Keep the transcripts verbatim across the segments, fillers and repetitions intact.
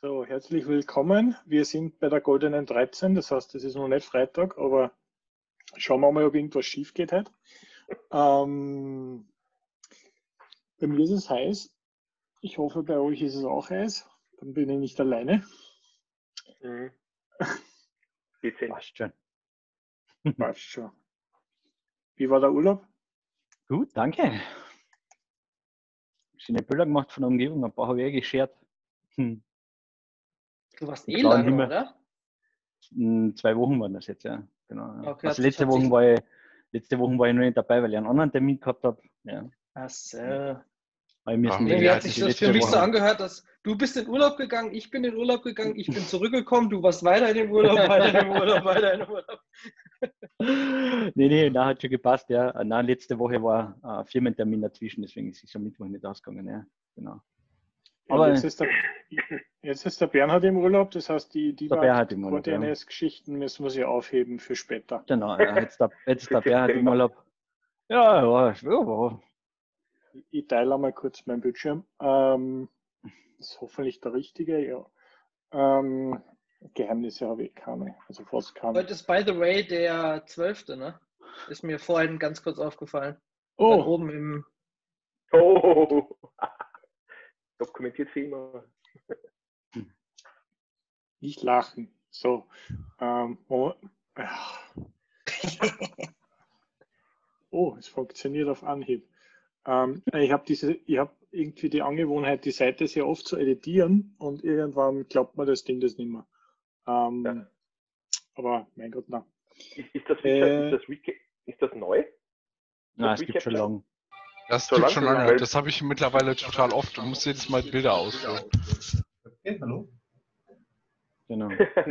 So, herzlich willkommen. Wir sind bei der Goldenen dreizehn, das heißt, es ist noch nicht Freitag, aber schauen wir mal, ob irgendwas schief geht heute. Ähm, bei mir ist es heiß. Ich hoffe, bei euch ist es auch heiß. Dann bin ich nicht alleine. Mhm. Bitte. Passt schon. Passt schon. Wie war der Urlaub? Gut, danke. Schöne Bilder gemacht von der Umgebung, ein paar habe ich eh geschert. Hm. Du warst Ich eh schaue lange, immer- oder? Hm, Zwei Wochen waren das jetzt, ja. Genau. Ja. Okay, also hat- letzte hat Woche sich- war ich, letzte Woche war ich noch nicht dabei, weil ich einen anderen Termin gehabt habe. Ja. Ach so. Aber wir müssen Ja, Irgendwie die- hat sich die das letzte für mich Woche- so angehört, dass du bist in Urlaub gegangen, ich bin in Urlaub gegangen, ich bin zurückgekommen, du warst weiter in dem Urlaub, weiter in dem Urlaub, weiter in dem Urlaub. Nee, nee, da hat schon gepasst, ja. Nein, letzte Woche war ein Firmentermin dazwischen, deswegen ist es am Mittwoch nicht ausgegangen, ja. Genau. Ja, Aber- jetzt, ist der, jetzt ist der Bernhard im Urlaub, das heißt, die, die Der Bernhard im Urlaub, ja. D N S-Geschichten müssen wir sie aufheben für später. Genau, ja, jetzt der, jetzt der Für Bernhard im September. Urlaub. Ja, ja, ja, ja. Ich teile einmal kurz meinen Bildschirm. Ähm, das ist hoffentlich der richtige, ja. Ähm, Geheimnisse habe ich keine, also fast keine. Heute ist, by the way, der zwölfte, ne? Ist mir vorhin ganz kurz aufgefallen. Dann Oh, oben im, Oh, dokumentiert für immer. nicht lachen. So. Ähm, oh, ja. Oh, es funktioniert auf Anhieb. Ähm, ich habe diese, ich habe irgendwie die Angewohnheit, die Seite sehr oft zu editieren und irgendwann glaubt man das Ding das nicht mehr. Ähm, Ja. Aber mein Gott, na. Ist, ist, das, Äh. ist, das, Wiki- ist das neu? Na, es gibt schon Recap- lange. Das So gibt lang- schon so lange. lang- Das habe ich mittlerweile total oft und muss jedes Mal Bilder ausfüllen. Okay, hallo. Genau.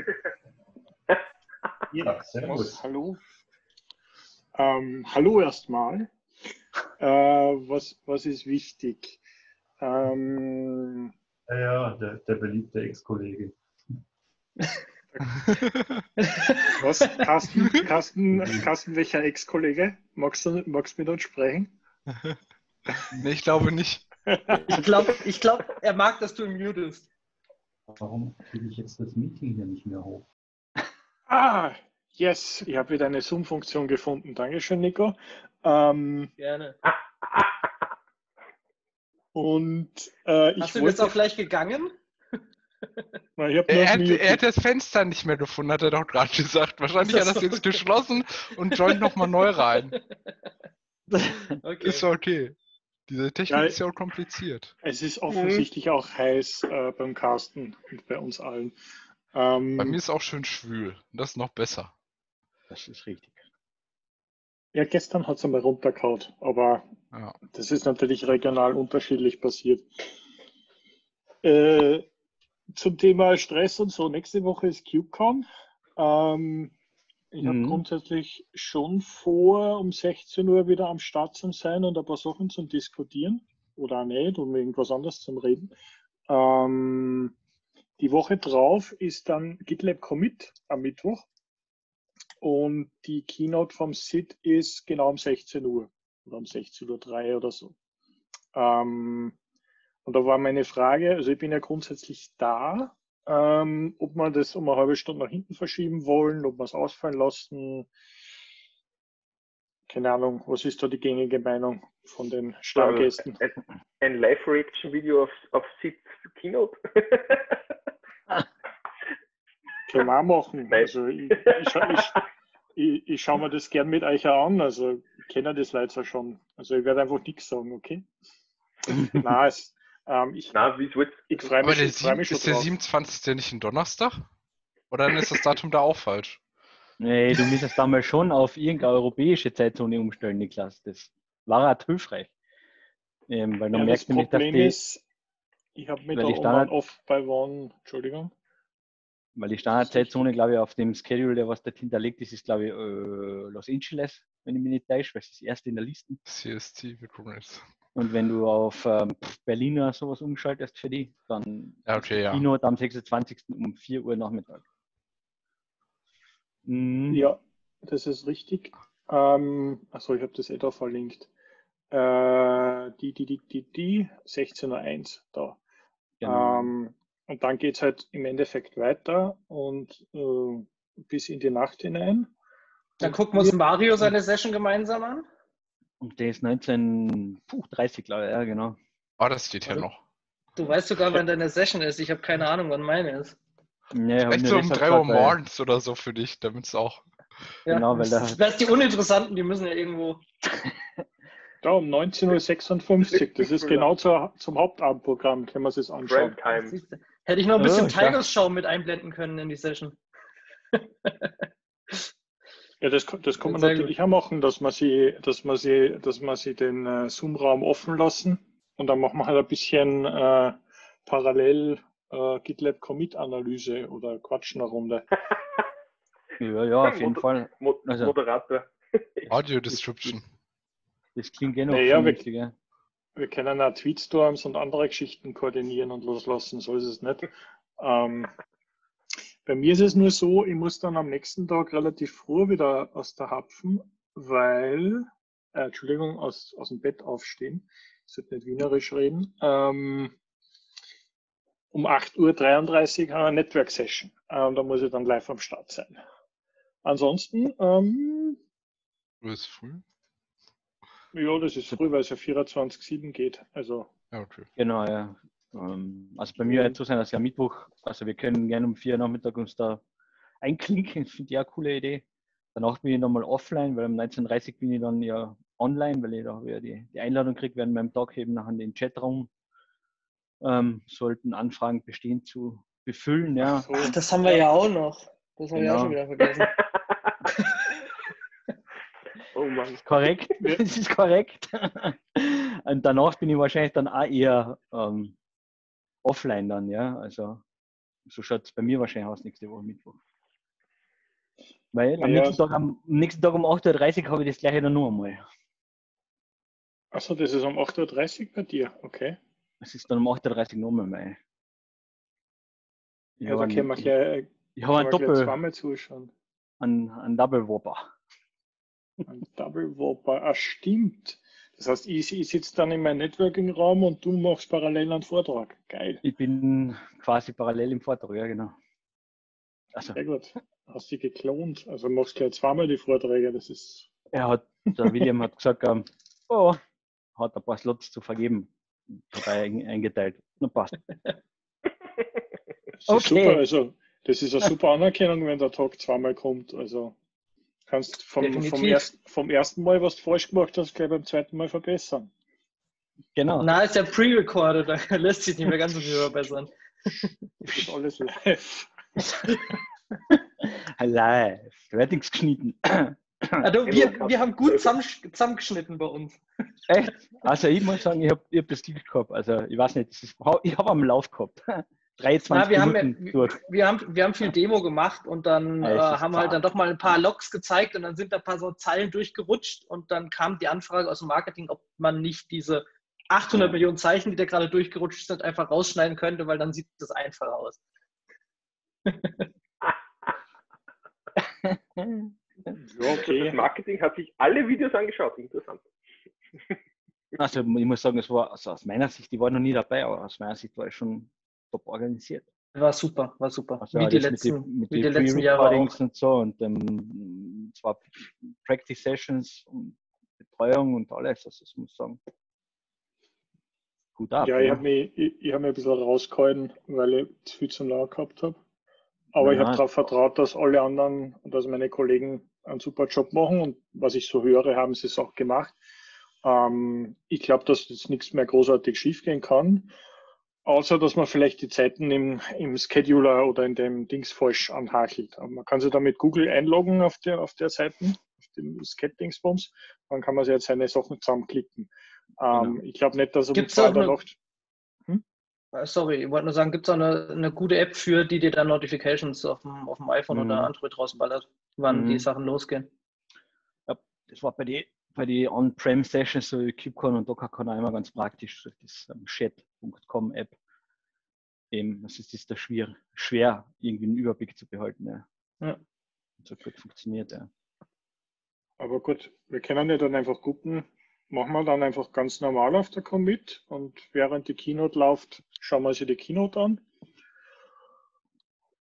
Ja, servus. Hallo. Ähm, hallo erstmal. Äh, was, was ist wichtig? Ähm, Ja, ja, der, der beliebte Ex-Kollege. was? Carsten, Carsten, Carsten, welcher Ex-Kollege? Magst du, magst du mit uns sprechen? Nee, ich glaube nicht. ich glaube, ich glaub, er mag, dass du im Mute bist. Warum kriege ich jetzt das Meeting hier nicht mehr hoch? Ah, yes, ich habe wieder eine Zoom-Funktion gefunden. Dankeschön, Nico. Ähm, Gerne. und äh, ich Hast du jetzt wollte, auch gleich gegangen? Na, ich hab Er nur hat, Mute- er hat das Fenster nicht mehr gefunden, hat er doch gerade gesagt. Wahrscheinlich hat er das jetzt geschlossen und joint nochmal neu rein. Okay. Ist okay. Diese Technik Ja, ist ja auch kompliziert. Es ist offensichtlich auch heiß äh, beim Carsten und bei uns allen. Ähm, Bei mir ist auch schön schwül. Das ist noch besser. Das ist richtig. ja, gestern hat es einmal runtergehauen, aber Ja. das ist natürlich regional unterschiedlich passiert. Äh, zum Thema Stress und so, nächste Woche ist KubeCon. Ähm, ich habe Mhm. grundsätzlich schon vor, um sechzehn Uhr wieder am Start zu sein und ein paar Sachen zum Diskutieren oder auch nicht, um irgendwas anderes zum Reden. Ähm, die Woche drauf ist dann GitLab Commit am Mittwoch und die Keynote vom S I D ist genau um sechzehn Uhr oder um sechzehn Uhr drei oder so. Ähm, und da war meine Frage, also ich bin ja grundsätzlich da, ähm, ob wir das um eine halbe Stunde nach hinten verschieben wollen, ob wir es ausfallen lassen. Keine Ahnung, was ist da die gängige Meinung von den Stammgästen? Ein, ein Live-Reaction-Video auf, auf S I D Keynote. Können wir auch machen. Nein. Also ich, ich, scha ich, ich, ich schaue mir das gern mit euch an. Also ich kenne das leider schon. Also ich werde einfach nichts sagen, okay? Nein, es, ähm, ich, Na, wie soll's? ich freue Aber mich, der ich freu mich sieben, schon ist der drauf. siebenundzwanzigste nicht ein Donnerstag? Oder dann ist das Datum da auch falsch? Nee, du müsstest damals schon auf irgendeine europäische Zeitzone umstellen, Niklas. Das war halt hilfreich. Ähm, weil man Ja, das merkt nämlich, dass Problem die, ist, ich habe mich weil da die um Standard- und off bei One, Entschuldigung. weil die Standardzeitzone, glaube ich, auf dem Schedule, der was dort hinterlegt ist, ist, glaube ich, äh, Los Angeles, wenn ich mich nicht täusche, weil es ist das erste in der Liste. C S T, wir gucken jetzt. Und wenn du auf ähm, Berliner sowas umschaltest für die, dann Ja, ist okay, die ja. Keynote am sechsundzwanzigsten um vier Uhr Nachmittag. Mhm. Ja, das ist richtig. Ähm, achso, ich habe das eh da verlinkt. Äh, die, die, die, die, die, sechzehn Uhr eins da. Genau. Ähm, und dann geht es halt im Endeffekt weiter und äh, bis in die Nacht hinein. Dann gucken wir uns Mario seine Session gemeinsam an. Und der ist neunzehn dreißig, glaube ich, ja, genau. Oh, das steht ja Also, noch. Du weißt sogar, wann deine Session ist. Ich habe keine Ahnung, wann meine ist. Nee, hab Echt mir so um deshalb drei Uhr gesagt, weil- morgens oder so für dich, damit es auch. Ja, Genau, weil das, da- das die Uninteressanten, die müssen ja irgendwo. Da um neunzehn Uhr sechsundfünfzig, das ist genau zur, zum Hauptabendprogramm, können wir uns das anschauen. Primetime. Siehst du, Hätte ich noch ein bisschen Oh, stark. Tigers-Show mit einblenden können in die Session. Ja, das, das kann man Sehr natürlich auch machen, dass man sie, dass man sie, dass man sie den äh, Zoom-Raum offen lassen und dann machen wir halt ein bisschen äh, parallel äh, GitLab-Commit-Analyse oder quatschen eine Runde. Ja, ja, auf jeden Moder- Fall. Mo Also- Moderator. Audio Description. Das klingt eh noch Naja, wir- vernünftig, ja. Wir können auch Tweetstorms und andere Geschichten koordinieren und loslassen, so ist es nicht. Ähm, bei mir ist es nur so, ich muss dann am nächsten Tag relativ früh wieder aus der Hapfen, weil, äh, Entschuldigung, aus, aus dem Bett aufstehen, ich sollte nicht wienerisch reden, ähm, um acht Uhr dreiunddreißig haben wir eine Network-Session. Ähm, da muss ich dann live am Start sein. Ansonsten, ähm, Du bist früh? ja, das ist früh, weil es ja vierundzwanzig sieben geht. Also, Ja, okay. Genau, ja. Ähm, Also bei mir wird es so sein, dass ja Mittwoch, also wir können gerne um vier Uhr Nachmittag uns da einklinken, das finde ich auch eine coole Idee. Danach bin ich nochmal offline, weil um neunzehn Uhr dreißig bin ich dann ja online, weil ich da wieder die, die Einladung kriege, während meinem Tag eben nachher in den Chatraum ähm, sollten Anfragen bestehen zu befüllen, ja. so. Ach, das haben wir ja auch noch. Das habe ich Genau. auch schon wieder vergessen. Oh Mann. Korrekt, Ja. das ist korrekt. Und danach bin ich wahrscheinlich dann auch eher ähm, offline dann, ja. Also so schaut es bei mir wahrscheinlich aus nächste Woche Mittwoch. Weil am, Naja. nächsten Tag, am nächsten Tag um acht Uhr dreißig habe ich das gleiche dann nur einmal. Achso, das ist um acht Uhr dreißig bei dir, okay. Es ist dann um acht Uhr dreißig nochmal mein. Ich Ja, habe da können wir einen, gleich, ich habe einen, können wir gleich Doppel, zweimal zuschauen. einen, einen Double Whopper. Ein Double Whopper, ah, stimmt. Das heißt, ich, ich sitze dann in meinem Networking-Raum und du machst parallel einen Vortrag. Geil, Ich bin quasi parallel im Vortrag, ja genau. Also sehr gut. Hast dich geklont. Also machst gleich zweimal die Vorträge, das ist. er hat, der William hat gesagt, ähm, oh, hat ein paar Slots zu vergeben. Dabei ein- eingeteilt. Na passt. Das ist Okay. super. Also, das ist eine super Anerkennung, wenn der Tag zweimal kommt. Also, kannst vom, vom, Definitiv. erst, vom ersten Mal, was du falsch gemacht hast, gleich beim zweiten Mal verbessern. Genau. Na, ist ja pre-recorded, da lässt sich nicht mehr ganz so viel verbessern. Das ist alles live. Live. Da wird nichts geschnitten. Also wir, wir haben gut zusammen, zusammengeschnitten bei uns. Echt? Also ich muss sagen, ich habe ich hab das Glück gehabt. Also ich weiß nicht, das ist, ich habe am Lauf gehabt. dreiundzwanzig Na, wir, haben, Minuten wir, durch. wir, haben, wir haben viel Demo gemacht und dann Ja, äh, es ist haben halt klar. dann doch mal ein paar Logs gezeigt und dann sind da ein paar so Zeilen durchgerutscht und dann kam die Anfrage aus dem Marketing, ob man nicht diese achthundert Millionen Zeichen, die da gerade durchgerutscht sind, einfach rausschneiden könnte, weil dann sieht das einfacher aus. Ja, Das okay. Marketing hat sich alle Videos angeschaut. Interessant. Also ich muss sagen, es war also aus meiner Sicht, ich war noch nie dabei, aber aus meiner Sicht war es schon top organisiert. War super, war super. Also wie die alles letzten, mit, die, mit wie die den letzten Jahre Pre-Recordings auch. und so und ähm, zwar Practice Sessions und Betreuung und alles. Also ich muss sagen, gut ab. Ja, ich habe mich, ich, ich hab mich ein bisschen rausgehalten, weil ich zu viel zum Lager gehabt habe. Aber ich Ja. habe darauf vertraut, dass alle anderen und dass meine Kollegen einen super Job machen und was ich so höre, haben sie es auch gemacht. Ähm, ich glaube, dass jetzt nichts mehr großartig schiefgehen kann, außer dass man vielleicht die Zeiten im, im Scheduler oder in dem Dings falsch anhakelt. Aber man kann sich da mit Google einloggen auf der, auf der Seite, auf dem Sched-Dingsbums, dann kann man sich jetzt seine Sachen zusammenklicken. Ähm, Genau. Ich glaube nicht, dass um Gibt's zwei auch der eine- Nacht. Äh, Sorry, ich wollte nur sagen, gibt es auch eine, eine gute App für, die dir dann Notifications auf dem, auf dem iPhone Mhm. oder Android rausballert, wann Mhm. die Sachen losgehen? Ja, das war bei den bei die On-Prem-Sessions, so wie KubeCon und DockerCon auch immer ganz praktisch, durch das ähm, Chat Punkt com App. Eben, das ist, ist da schwer, schwer, irgendwie einen Überblick zu behalten. Ja. Ja. So gut funktioniert, ja. Aber gut, wir können ja dann einfach gucken, machen wir dann einfach ganz normal auf der Commit und während die Keynote läuft, schauen wir uns die Keynote an.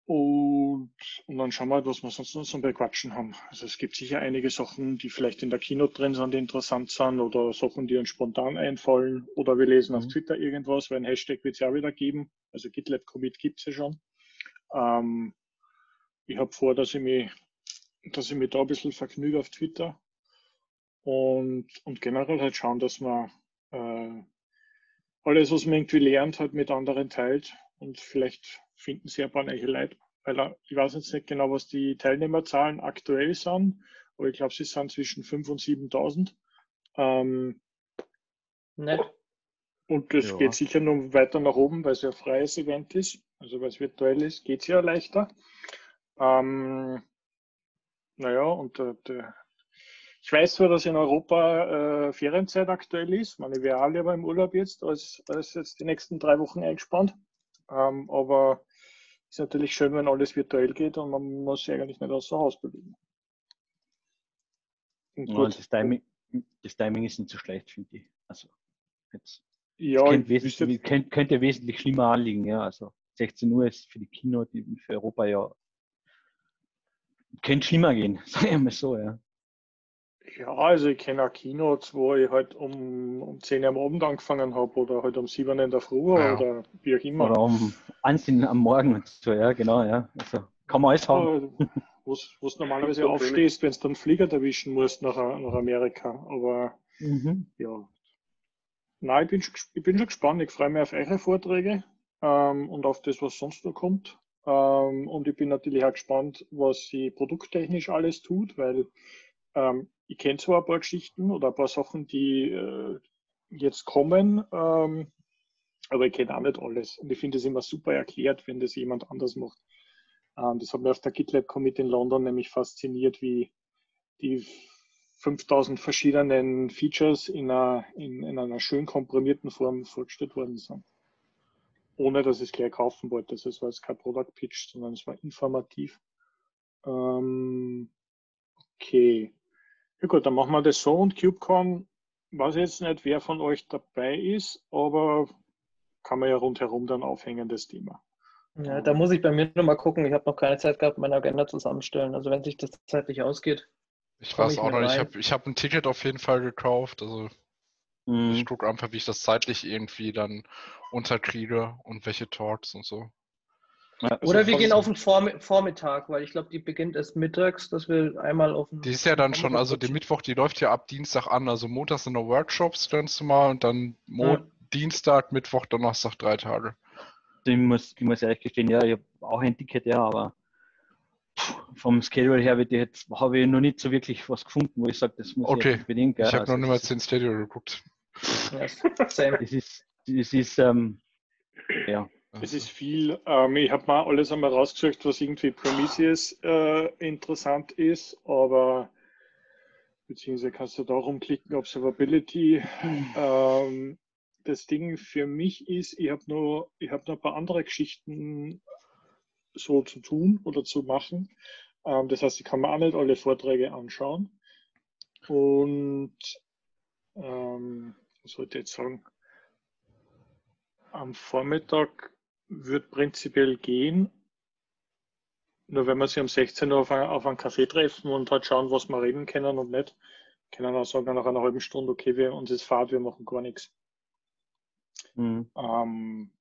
Und, und dann schauen wir halt, was wir sonst noch so bequatschen haben. Also es gibt sicher einige Sachen, die vielleicht in der Keynote drin sind, die interessant sind oder Sachen, die uns spontan einfallen. Oder wir lesen auf Mhm. Twitter irgendwas, weil ein Hashtag wird es ja auch wieder geben. Also GitLab Commit gibt es ja schon. Ähm, ich habe vor, dass ich, mich, dass ich mich da ein bisschen vergnüge auf Twitter. Und, und generell halt schauen, dass man äh, alles, was man irgendwie lernt, halt mit anderen teilt. Und vielleicht finden sie ein paar neue Leute. Weil äh, ich weiß jetzt nicht genau, was die Teilnehmerzahlen aktuell sind, aber ich glaube, sie sind zwischen fünftausend und siebentausend. Ähm, Nett. und das Ja. geht sicher noch weiter nach oben, weil es ja ein freies Event ist. Also weil es virtuell ist, geht es ja leichter. Ähm, naja, und äh, der, ich weiß zwar, dass in Europa äh, Ferienzeit aktuell ist. Meine, wir alle aber im Urlaub jetzt, als, als jetzt die nächsten drei Wochen eingespannt. Ähm, aber ist natürlich schön, wenn alles virtuell geht und man muss sich eigentlich nicht außer Haus bewegen. Und Ja, gut, und das Timing, das Timing ist nicht so schlecht, finde ich. Also jetzt, es ja, könnte, ich wüsste, wesentlich, könnte, könnte wesentlich schlimmer anliegen, ja. Also sechzehn Uhr ist für die Keynote, die für Europa ja könnte schlimmer gehen, sagen wir mal so, ja. ja, also ich kenne auch Keynotes, wo ich halt um, um zehn Uhr am Abend angefangen habe oder halt um sieben Uhr in der Früh Ja. oder wie auch immer. Oder um Ansehen am Morgen und so, ja, genau, ja. Also kann man alles haben. Wo du normalerweise Natürlich. aufstehst, wenn du dann Flieger erwischen musst nach, nach Amerika. Aber Mhm. ja, nein, ich bin, schon- ich bin schon gespannt. Ich freue mich auf eure Vorträge ähm, und auf das, was sonst noch kommt. Ähm, und ich bin natürlich auch gespannt, was sie produkttechnisch alles tut, weil ähm, ich kenne zwar ein paar Geschichten oder ein paar Sachen, die äh, jetzt kommen, ähm, aber ich kenne auch nicht alles. Und ich finde es immer super erklärt, wenn das jemand anders macht. Ähm, das hat mich auf der GitLab Commit in London nämlich fasziniert, wie die fünftausend verschiedenen Features in einer, in, in einer schön komprimierten Form vorgestellt worden sind. Ohne dass ich es gleich kaufen wollte. Also es war jetzt kein Product Pitch, sondern es war informativ. Ähm, okay. Ja gut, dann machen wir das so und KubeCon, weiß ich jetzt nicht, wer von euch dabei ist, aber kann man ja rundherum dann aufhängen, das Thema. Ja, da muss ich bei mir nochmal gucken. Ich habe noch keine Zeit gehabt, meine Agenda zusammenstellen. Also wenn sich das zeitlich ausgeht. Ich Komm weiß ich auch mit noch nicht. Ich rein. habe ich hab ein Ticket auf jeden Fall gekauft. Also ich Mhm. gucke einfach, wie ich das zeitlich irgendwie dann unterkriege und welche Talks und so. Ja, Also Oder wir von- gehen auf den Vormi- Vormittag, weil ich glaube, die beginnt erst mittags, dass wir einmal auf den Die ist ja dann schon, Vormittag also der rutschen. Mittwoch, die läuft ja ab Dienstag an. Also Montag sind noch Workshops ganz normal und dann Mo Ja. Dienstag, Mittwoch, Donnerstag drei Tage. ich muss, ich muss ehrlich gestehen, ja, ich habe auch ein Ticket, ja, aber vom Schedule her wird jetzt, habe ich noch nicht so wirklich was gefunden, wo ich sage, das muss ich Okay, jetzt unbedingt. Gell? ich habe Also noch es niemals ist- den Schedule geguckt. Ja, same. Es ist, es ist, ähm, ja, Es Also, ist viel. Ähm, ich habe mal alles einmal rausgesucht, was irgendwie Prometheus äh, interessant ist, aber beziehungsweise kannst du da rumklicken, Observability. Ähm, das Ding für mich ist, ich habe nur, ich habe noch ein paar andere Geschichten so zu tun oder zu machen. Ähm, das heißt, ich kann mir auch nicht alle Vorträge anschauen. Und ähm, was sollte ich jetzt sagen? Am Vormittag wird prinzipiell gehen. Nur wenn wir sich um sechzehn Uhr auf, ein, auf einen Café treffen und halt schauen, was wir reden können und nicht, können wir auch sagen, nach einer halben Stunde, okay, wir, uns ist Fahrt, wir machen gar nichts. mhm. Ähm,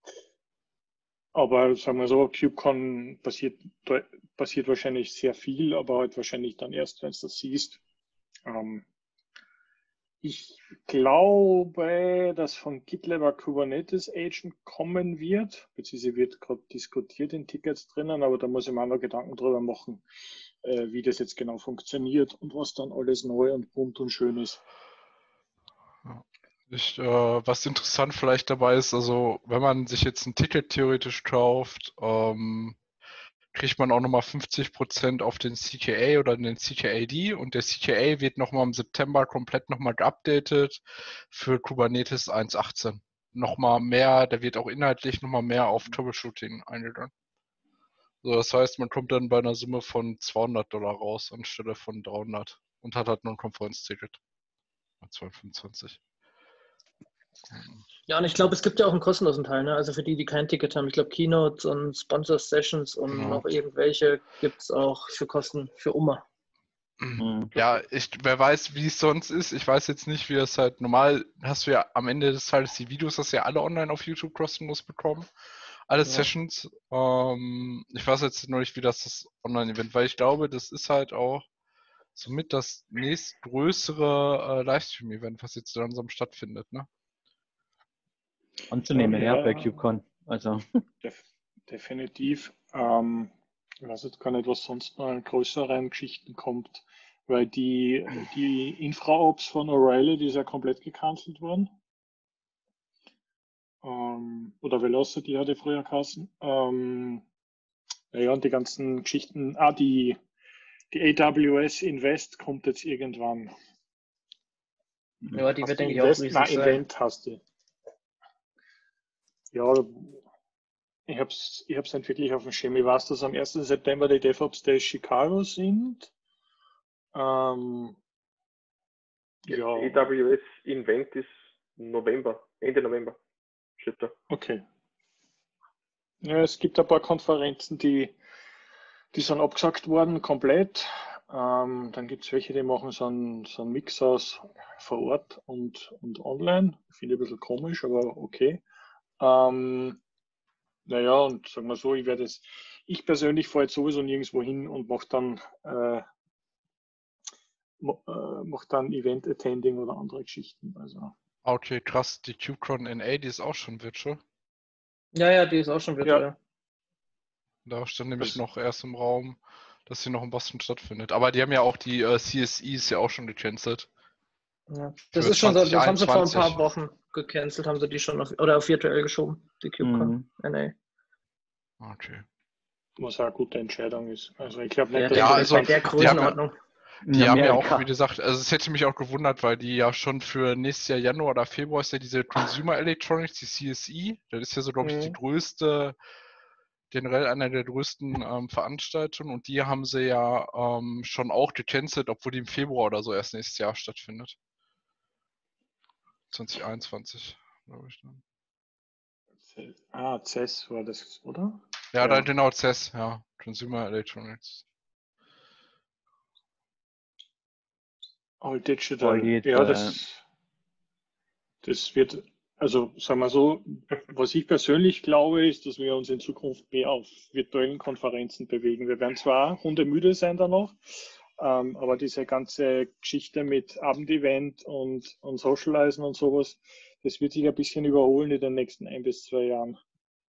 aber sagen wir so, KubeCon passiert, passiert wahrscheinlich sehr viel, aber halt wahrscheinlich dann erst, wenn du das siehst. Ähm, ich glaube, dass von GitLab ein Kubernetes Agent kommen wird, beziehungsweise wird gerade diskutiert in Tickets drinnen, aber da muss ich mir auch noch Gedanken drüber machen, äh, wie das jetzt genau funktioniert und was dann alles neu und bunt und schön ist. ich, äh, was interessant vielleicht dabei ist, also wenn man sich jetzt ein Ticket theoretisch kauft, ähm, kriegt man auch nochmal fünfzig Prozent auf den C K A oder den C K A D und der C K A wird nochmal im September komplett nochmal geupdatet für Kubernetes eins Punkt achtzehn. Nochmal mehr, da wird auch inhaltlich nochmal mehr auf Troubleshooting eingegangen. So, das heißt, man kommt dann bei einer Summe von zweihundert Dollar raus anstelle von dreihundert und hat halt nur ein Konferenzticket. zweihundertfünfundzwanzig. Ja, und ich glaube, es gibt ja auch einen kostenlosen Teil, ne? Also für die, die kein Ticket haben. Ich glaube, Keynotes und Sponsor-Sessions und Genau. noch irgendwelche gibt es auch für Kosten für Oma. Mhm. Ja, ich, wer weiß, wie es sonst ist. Ich weiß jetzt nicht, wie es halt normal, hast du ja am Ende des Tages die Videos, hast du ja alle online auf YouTube kostenlos bekommen. Alle Ja. Sessions. Ähm, ich weiß jetzt noch nicht, wie das das Online-Event, weil ich glaube, das ist halt auch somit das nächstgrößere äh, Livestream-Event, was jetzt langsam stattfindet, ne? Anzunehmen, ja, Ja, bei KubeCon. Also, def definitiv. Ähm, ich weiß jetzt gar nicht, was sonst noch an größeren Geschichten kommt, weil die, die Infra-Ops von O'Reilly, die ist ja komplett gecancelt worden. Ähm, oder Velocity hatte früher geheißen. Ähm, ja, und die ganzen Geschichten, ah, die, die A W S Invest kommt jetzt irgendwann. Ja, die Hast wird, du denke ich, auch Invest? riesig Nein, sein. Event hast du. Ja, ich habe es ich hab's nicht wirklich auf dem Schirm. Ich weiß, dass am ersten September die DevOps Days Chicago sind. Ähm, ja, A W S Invent ist November, Ende November. Steht da. okay. Ja, es gibt ein paar Konferenzen, die, die sind abgesagt worden, komplett. Ähm, dann gibt es welche, die machen so einen, so einen Mix aus vor Ort und, und online. Finde ich ein bisschen komisch, aber okay. Ähm, naja, und sagen wir so, ich werde es, ich persönlich fahre jetzt sowieso nirgendwo hin und mache dann, äh, äh, mach dann Event-Attending oder andere Geschichten. Also, Okay, krass, die KubeCon N A, die ist auch schon virtual. Ja, ja, die ist auch schon virtuell. Da stand nämlich Das- noch erst im Raum, dass sie noch in Boston stattfindet. Aber die haben ja auch die äh, C S I ist ja auch schon gecancelt. Ja. Das Für ist schon so, das haben sie vor ein zwanzig einundzwanzig. paar Wochen gecancelt, haben sie die schon auf, oder auf virtuell geschoben, die KubeCon mhm. N A. Okay. was auch eine gute Entscheidung ist. Also ich glaube nicht, Ja, dass Ja, denke das ich, bei also, der ganz- die haben ja- Größenordnung. In Die haben ja auch, Amerika. wie gesagt, also es hätte mich auch gewundert, weil die ja schon für nächstes Jahr Januar oder Februar ist ja diese Consumer Electronics, die C S I. Das ist ja so, glaube ich, die Mhm. größte, generell einer der größten ähm, Veranstaltungen. Und die haben sie ja ähm, schon auch gecancelt, obwohl die im Februar oder so erst nächstes Jahr stattfindet. zwanzig einundzwanzig, glaube ich. Ne? Ah, C E S war das, oder? Ja, Ja. dann genau C E S, ja. Consumer Electronics. All Digital. All Digital, Ja, das, das wird, also sagen wir so, was ich persönlich glaube, ist, dass wir uns in Zukunft mehr auf virtuellen Konferenzen bewegen. Wir werden zwar hundemüde sein danach, ähm, aber diese ganze Geschichte mit Abendevent und, und Socializen und sowas, das wird sich ein bisschen überholen in den nächsten ein bis zwei Jahren.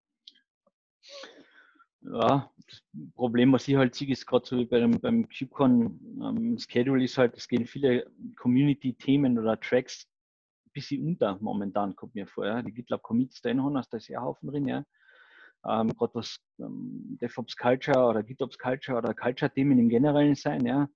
Ja, das Problem, was ich halt sehe, ist gerade so wie beim, beim KubeCon ähm, Schedule ist halt, es gehen viele Community-Themen oder Tracks ein bisschen unter momentan, kommt mir vor. Ja. Die GitLab Commits da in hast, da ist ja ein Haufen drin, ja. Ähm, gerade was ähm, DevOps Culture oder GitOps Culture oder Culture-Themen im Generellen sein, ja.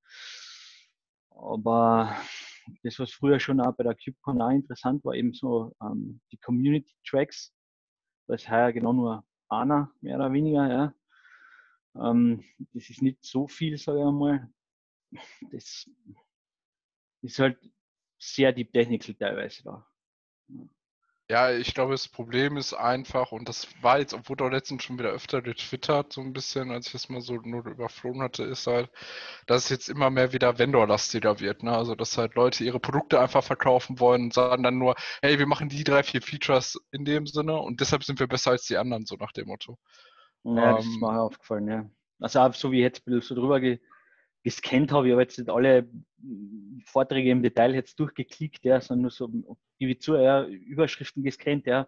Aber das, was früher schon auch bei der KubeCon auch interessant war, eben so ähm, die Community-Tracks, das ist heuer genau nur einer, mehr oder weniger, ja. Ähm, das ist nicht so viel, sage ich einmal. Das ist halt sehr deep technical teilweise da. Ja, ich glaube, das Problem ist einfach, und das war jetzt, obwohl da letztens schon wieder öfter getwittert, so ein bisschen, als ich es mal so nur überflogen hatte, ist halt, dass es jetzt immer mehr wieder Vendor-lastiger wird. Ne? Also, dass halt Leute ihre Produkte einfach verkaufen wollen und sagen dann nur, hey, wir machen die drei, vier Features in dem Sinne und deshalb sind wir besser als die anderen, so nach dem Motto. Ja, das ist Ähm, mir auch aufgefallen, ja. Also auch so wie ich jetzt ein bisschen so drüber ge gescannt habe, ich habe jetzt nicht alle Vorträge im Detail jetzt durchgeklickt, ja, sondern nur so, gebe ich zu, ja, Überschriften gescannt, ja.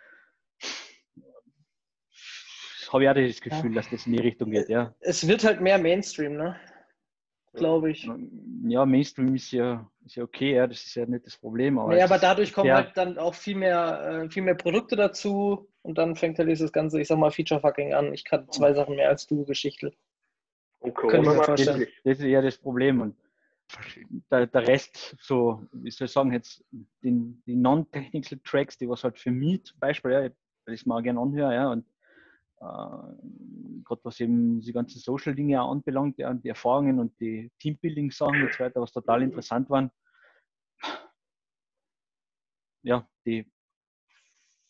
Habe ich auch das Gefühl, Ja. dass das in die Richtung geht, ja. Es wird halt mehr Mainstream, ne? Glaube ich. Ja, Mainstream ist ja, ist ja okay, ja, das ist ja nicht das Problem. Aber, Nee, es aber ist dadurch kommen sehr, halt dann auch viel mehr, äh, viel mehr Produkte dazu und dann fängt halt dieses ganze, ich sag mal, Feature-Fucking an. Ich kann zwei Sachen mehr als du, Geschichte. Und Können Corona wir macht vorstellen. wirklich. das ist ja das Problem. Und der, der Rest, so, wie soll ich sagen, jetzt den, die non-technical Tracks, die was halt für mich zum Beispiel, ja, das mal gerne anhöre, ja, und äh, gerade was eben die ganzen Social-Dinge auch anbelangt, ja, und die Erfahrungen und die Teambuilding-Sachen und so weiter, was total interessant waren. Ja, die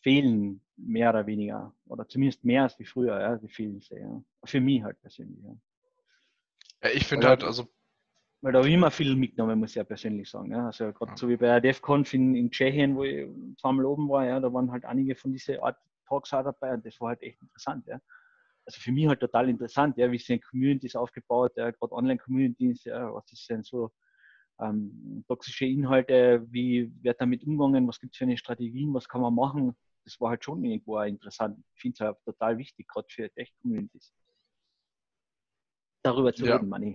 fehlen mehr oder weniger. Oder zumindest mehr als wie früher, ja, die fehlen sehr. Ja. Für mich halt persönlich. Ja. Ja, ich Weil finde da, halt, also, weil da habe ich immer viel mitgenommen, muss ich ja persönlich sagen. Ja. Also gerade Ja. so wie bei der DEFCONF in, in Tschechien, wo ich zweimal oben war, ja, da waren halt einige von diesen Art Talks auch dabei und das war halt echt interessant. Ja. Also für mich halt total interessant, ja, wie sind Communities aufgebaut, ja, gerade Online-Communities, ja, was ist denn so ähm, toxische Inhalte, wie wird damit umgegangen, was gibt es für eine Strategien, was kann man machen. Das war halt schon irgendwo auch interessant. Ich finde es halt total wichtig, gerade für Tech-Communities. Darüber zu ja. reden, Manni.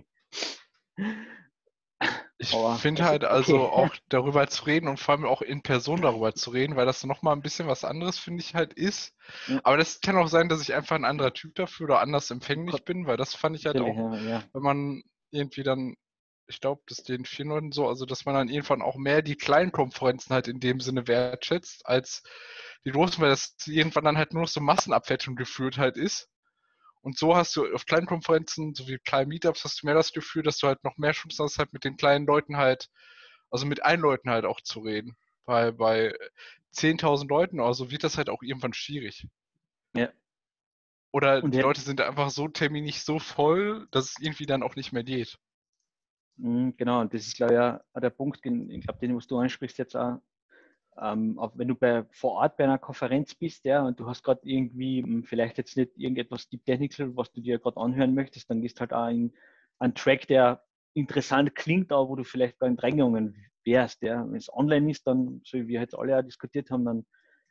Ich Aber finde es- halt also okay. auch darüber zu reden und vor allem auch in Person darüber zu reden, weil das nochmal ein bisschen was anderes, finde ich, halt ist. Ja. Aber das kann auch sein, dass ich einfach ein anderer Typ dafür oder anders empfänglich bin, weil das fand ich halt Natürlich, auch, ja, ja. wenn man irgendwie dann, ich glaube, das den vielen Leuten so, also dass man dann irgendwann auch mehr die kleinen Konferenzen halt in dem Sinne wertschätzt, als die großen, weil das irgendwann dann halt nur noch so Massenabwertung geführt halt ist. Und so hast du auf kleinen Konferenzen, so wie kleinen Meetups, hast du mehr das Gefühl, dass du halt noch mehr Chancen hast, halt mit den kleinen Leuten halt, also mit allen Leuten halt auch zu reden. Weil bei zehntausend Leuten oder so wird das halt auch irgendwann schwierig. Ja. Oder Und die ja, Leute sind einfach so terminlich so voll, dass es irgendwie dann auch nicht mehr geht. mh, genau, und das ist, glaube ich, auch der Punkt, den, ich glaube, den, was du ansprichst jetzt auch, ähm, auch wenn du bei, vor Ort bei einer Konferenz bist, ja, und du hast gerade irgendwie mh, vielleicht jetzt nicht irgendetwas Deep Technical, was du dir gerade anhören möchtest, dann gehst halt auch in einen Track, der interessant klingt, aber wo du vielleicht gar nicht reingegangen wärst. Ja. Wenn es online ist, dann, so wie wir jetzt alle auch diskutiert haben, dann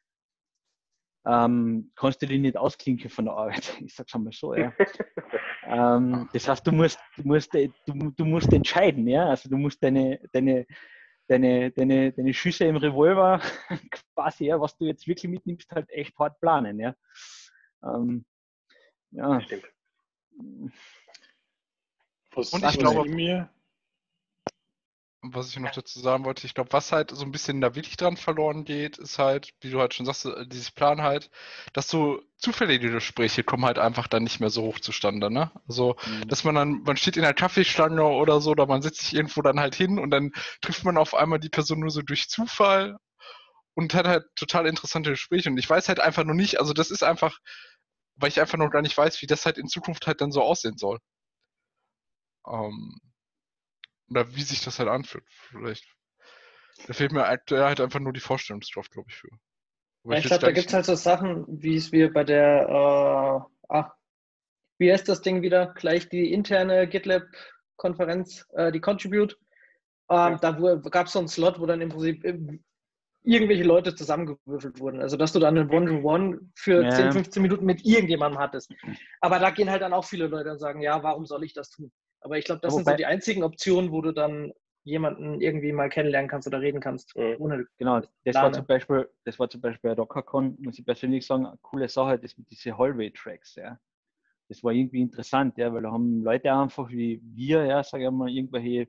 ähm, kannst du dich nicht ausklinken von der Arbeit. Ich sag's einmal so, ja. ähm, das heißt, du musst, du musst, du, du musst entscheiden, ja. Also du musst deine, deine, deine, deine, deine Schüsse im Revolver quasi, ja, was du jetzt wirklich mitnimmst, halt echt hart planen, ja. Ähm, ja. Stimmt. Was, Und Was ich was glaube, ich mir, was ich noch dazu sagen wollte, ich glaube, was halt so ein bisschen da wirklich dran verloren geht, ist halt, wie du halt schon sagst, äh, dieses Plan halt, dass so zufällige Gespräche kommen halt einfach dann nicht mehr so hoch zustande, ne? Also, Mhm. dass man dann, man steht in einer Kaffeeschlange oder so, oder man setzt sich irgendwo dann halt hin und dann trifft man auf einmal die Person nur so durch Zufall und hat halt total interessante Gespräche. Und ich weiß halt einfach nur nicht, also das ist einfach, weil ich einfach noch gar nicht weiß, wie das halt in Zukunft halt dann so aussehen soll. Ähm, oder wie sich das halt anfühlt, vielleicht. Da fehlt mir aktuell halt einfach nur die Vorstellungskraft, glaube ich, für. Aber Ja, ich ich will es glaube, gar da gibt nicht. es halt so Sachen, wie es wir bei der, äh, ah, wie heißt das Ding wieder? Gleich die interne GitLab-Konferenz, äh, die Contribute. Ähm, Ja. Da gab es so einen Slot, wo dann im Prinzip äh, irgendwelche Leute zusammengewürfelt wurden. Also, dass du dann einen One-to-One für zehn, Ja, fünfzehn Minuten mit irgendjemandem hattest. Aber da gehen halt dann auch viele Leute und sagen, ja, warum soll ich das tun? Aber ich glaube, das sind so wobei, die einzigen Optionen, wo du dann jemanden irgendwie mal kennenlernen kannst oder reden kannst, Mhm. ohne genau, das war Plane. zum Beispiel, das war zum Beispiel bei DockerCon, muss ich persönlich sagen, eine coole Sache, das mit diesen Hallway-Tracks, ja. Das war irgendwie interessant, ja, weil da haben Leute einfach wie wir, ja, sage ich mal, irgendwelche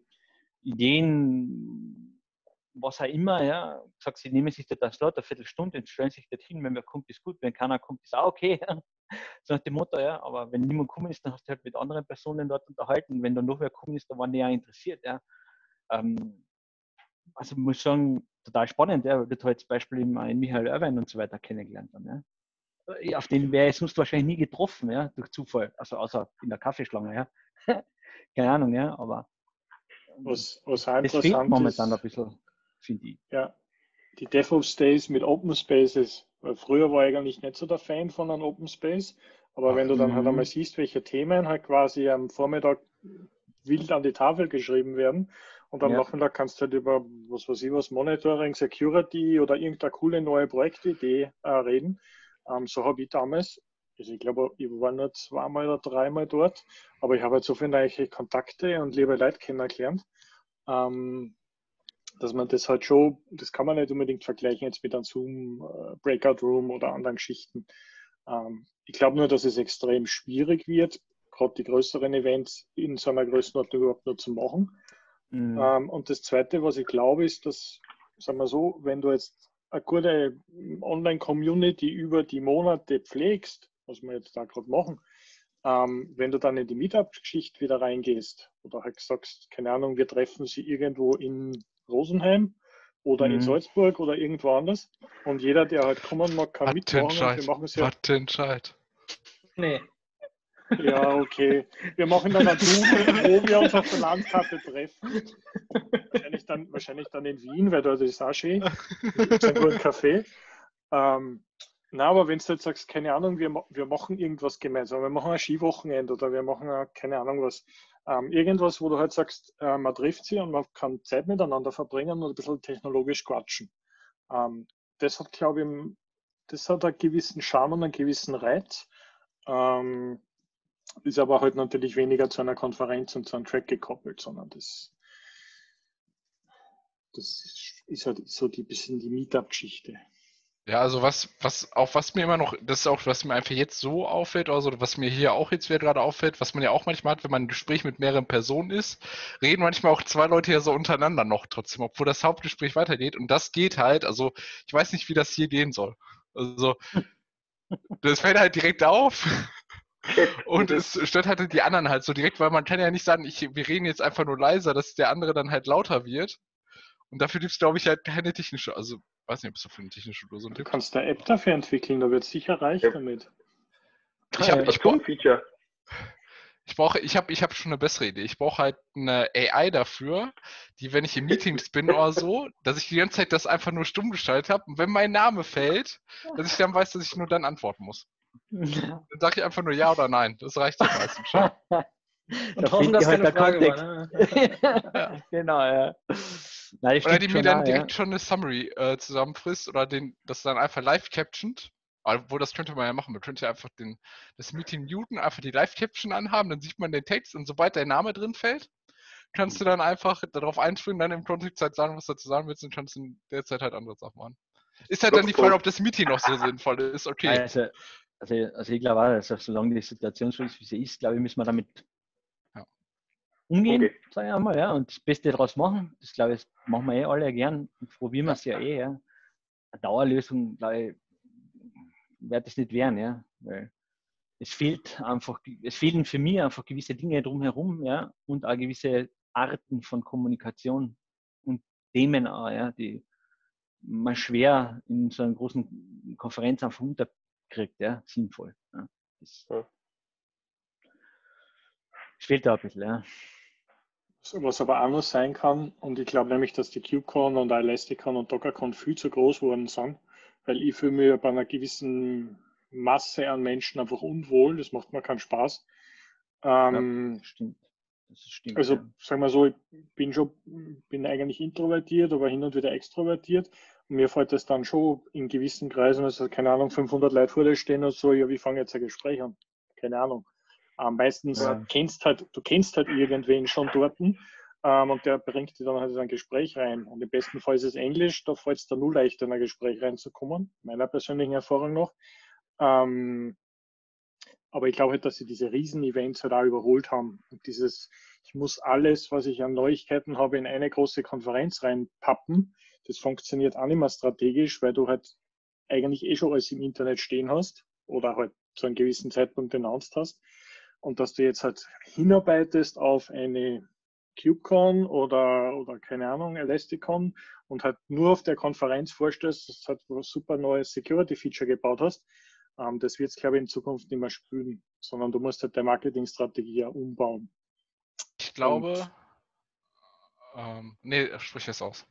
Ideen, was auch immer, ja, gesagt, sie nehmen sich das Slot, eine Viertelstunde, und stellen sich dorthin, wenn wer kommt, ist gut, wenn keiner kommt, ist auch okay, ja. So nach dem Motto, ja, aber wenn niemand gekommen ist, dann hast du halt mit anderen Personen dort unterhalten, wenn dann noch wer gekommen ist, dann waren die ja interessiert, ja. Ähm, also ich muss sagen, total spannend, ja, weil du halt zum Beispiel einen Michael Irvine und so weiter kennengelernt haben, ja. Auf den wäre ich sonst wahrscheinlich nie getroffen, ja, durch Zufall, also außer in der Kaffeeschlange, ja. Keine Ahnung, ja, aber was, was auch das fehlt interessant momentan ein ist, bisschen, finde ich. ja, die DevOps Days mit Open Spaces. Weil früher war ich eigentlich nicht so der Fan von einem Open Space, aber wenn du dann halt einmal Mhm. siehst, welche Themen halt quasi am Vormittag wild an die Tafel geschrieben werden und am Ja. Nachmittag kannst du halt über, was weiß ich was, Monitoring, Security oder irgendeine coole neue Projektidee äh, reden. Ähm, so habe ich damals, also ich glaube, ich war nur zweimal oder dreimal dort, aber ich habe halt so viele neue Kontakte und liebe Leute kennengelernt, ähm, dass man das halt schon, das kann man nicht unbedingt vergleichen jetzt mit einem Zoom, äh, Breakout Room oder anderen Geschichten. Ähm, ich glaube nur, dass es extrem schwierig wird, gerade die größeren Events in so einer Größenordnung überhaupt nur zu machen. Mhm. Ähm, und das Zweite, was ich glaube, ist, dass, sagen wir so, wenn du jetzt eine gute Online-Community über die Monate pflegst, was wir jetzt da gerade machen, ähm, wenn du dann in die Meetup-Geschichte wieder reingehst oder halt sagst, keine Ahnung, wir treffen sie irgendwo in Rosenheim oder in Mhm. Salzburg oder irgendwo anders. Und jeder, der halt kommen mag, kann mitmachen. Und wir Wattenscheid. machen es ja. Wattenscheid. Nee. Ja, okay. Wir machen dann ein Doodle, wo wir uns auf der Landkarte treffen. Wahrscheinlich dann, wahrscheinlich dann in Wien, weil dort ist auch schön. Da gibt es einen guten Kaffee. Ähm, na, aber wenn du jetzt sagst, keine Ahnung, wir, wir machen irgendwas gemeinsam, wir machen ein Skiwochenende oder wir machen ein, keine Ahnung was, ähm, irgendwas, wo du halt sagst, äh, man trifft sich und man kann Zeit miteinander verbringen und ein bisschen technologisch quatschen. Ähm, das hat, glaube ich, das hat einen gewissen Charme und einen gewissen Reiz. Ähm, ist aber halt natürlich weniger zu einer Konferenz und zu einem Track gekoppelt, sondern das, das ist halt so die bisschen die Meetup-Geschichte. Ja, also was, was, auch was mir immer noch, das ist auch, was mir einfach jetzt so auffällt, also was mir hier auch jetzt wieder gerade auffällt, was man ja auch manchmal hat, wenn man ein Gespräch mit mehreren Personen ist, reden manchmal auch zwei Leute ja so untereinander noch trotzdem, obwohl das Hauptgespräch weitergeht. Und das geht halt, also ich weiß nicht, wie das hier gehen soll. Also das fällt halt direkt auf. Und es stört halt die anderen halt so direkt, weil man kann ja nicht sagen, ich, wir reden jetzt einfach nur leiser, dass der andere dann halt lauter wird. Und dafür gibt es, glaube ich, halt keine technische, also weiß nicht, ob es dafür eine technische Lösung Du gibt. kannst eine App dafür entwickeln, da wird sicher reich Ja. damit. Ich habe Das ich brauch, Feature. ich brauche, ich habe ich hab schon eine bessere Idee. Ich brauche halt eine A I dafür, die, wenn ich in Meetings bin oder so, dass ich die ganze Zeit das einfach nur stumm geschaltet habe und wenn mein Name fällt, dass ich dann weiß, dass ich nur dann antworten muss. Dann sage ich einfach nur ja oder nein. Das reicht ja meistens schon. Und Da hoffen, fehlt dass dir halt keine der Frage Kontext. war. Ne? Genau, ja. Nein, das Oder stimmt die mir schon dann auch, direkt ja. schon eine Summary äh, zusammenfrisst oder den, das dann einfach live captioned. Obwohl, das könnte man ja machen. Man könnte ja einfach den, das Meeting muten, einfach die Live-Caption anhaben, dann sieht man den Text und sobald dein Name drin fällt, kannst du dann einfach darauf einspringen, dann im Kontext halt sagen, was du dazu sagen willst und kannst in der Zeit halt andere Sachen machen. Ist halt dann die Frage, ob das Meeting noch so sinnvoll ist. Okay. Also, also, also ich glaube auch, also solange die Situation so ist, wie sie ist, glaube ich, müssen wir damit Ja. umgehen, Okay. sage ich einmal, ja, und das Beste daraus machen. Das glaube ich, das machen wir eh alle gern und probieren wir es ja eh, ja. Eine Dauerlösung, glaube ich, wird es nicht werden, ja, weil es fehlt einfach, es fehlen für mich einfach gewisse Dinge drumherum, ja, und auch gewisse Arten von Kommunikation und Themen auch, ja, die man schwer in so einer großen Konferenz einfach unterkriegt, ja, sinnvoll. Ja. Das, Ja. das fehlt da ein bisschen, ja. So, was aber auch noch sein kann, und ich glaube nämlich, dass die KubeCon und Elasticon und DockerCon viel zu groß geworden sind, weil ich fühle mich bei einer gewissen Masse an Menschen einfach unwohl, das macht mir keinen Spaß. Ähm, Ja, stimmt. Das stimmt. Also ja. sagen wir so, ich bin schon, bin eigentlich introvertiert, aber hin und wieder extrovertiert. Und mir fällt das dann schon in gewissen Kreisen, also keine Ahnung, fünfhundert Leute vor dir stehen und so, ja, wie fange jetzt ein Gespräch an? Keine Ahnung. Ähm, meistens Ja. kennst halt, du kennst halt irgendwen schon dort ähm, und der bringt dir dann halt in ein Gespräch rein. Und im besten Fall ist es Englisch, da fällt es dann nur leichter, in ein Gespräch reinzukommen, meiner persönlichen Erfahrung noch. Ähm, aber ich glaube halt, dass sie diese Riesen-Events halt auch überholt haben. Und dieses, ich muss alles, was ich an Neuigkeiten habe, in eine große Konferenz reinpappen, das funktioniert auch nicht mehr strategisch, weil du halt eigentlich eh schon alles im Internet stehen hast oder halt zu einem gewissen Zeitpunkt announced hast. Und dass du jetzt halt hinarbeitest auf eine KubeCon oder, oder keine Ahnung, Elasticon und halt nur auf der Konferenz vorstellst, dass du halt ein super neues Security-Feature gebaut hast, ähm, das wird es, glaube ich, in Zukunft nicht mehr spülen, sondern du musst halt deine Marketingstrategie ja umbauen. Ich glaube, ähm, nee, sprich es aus.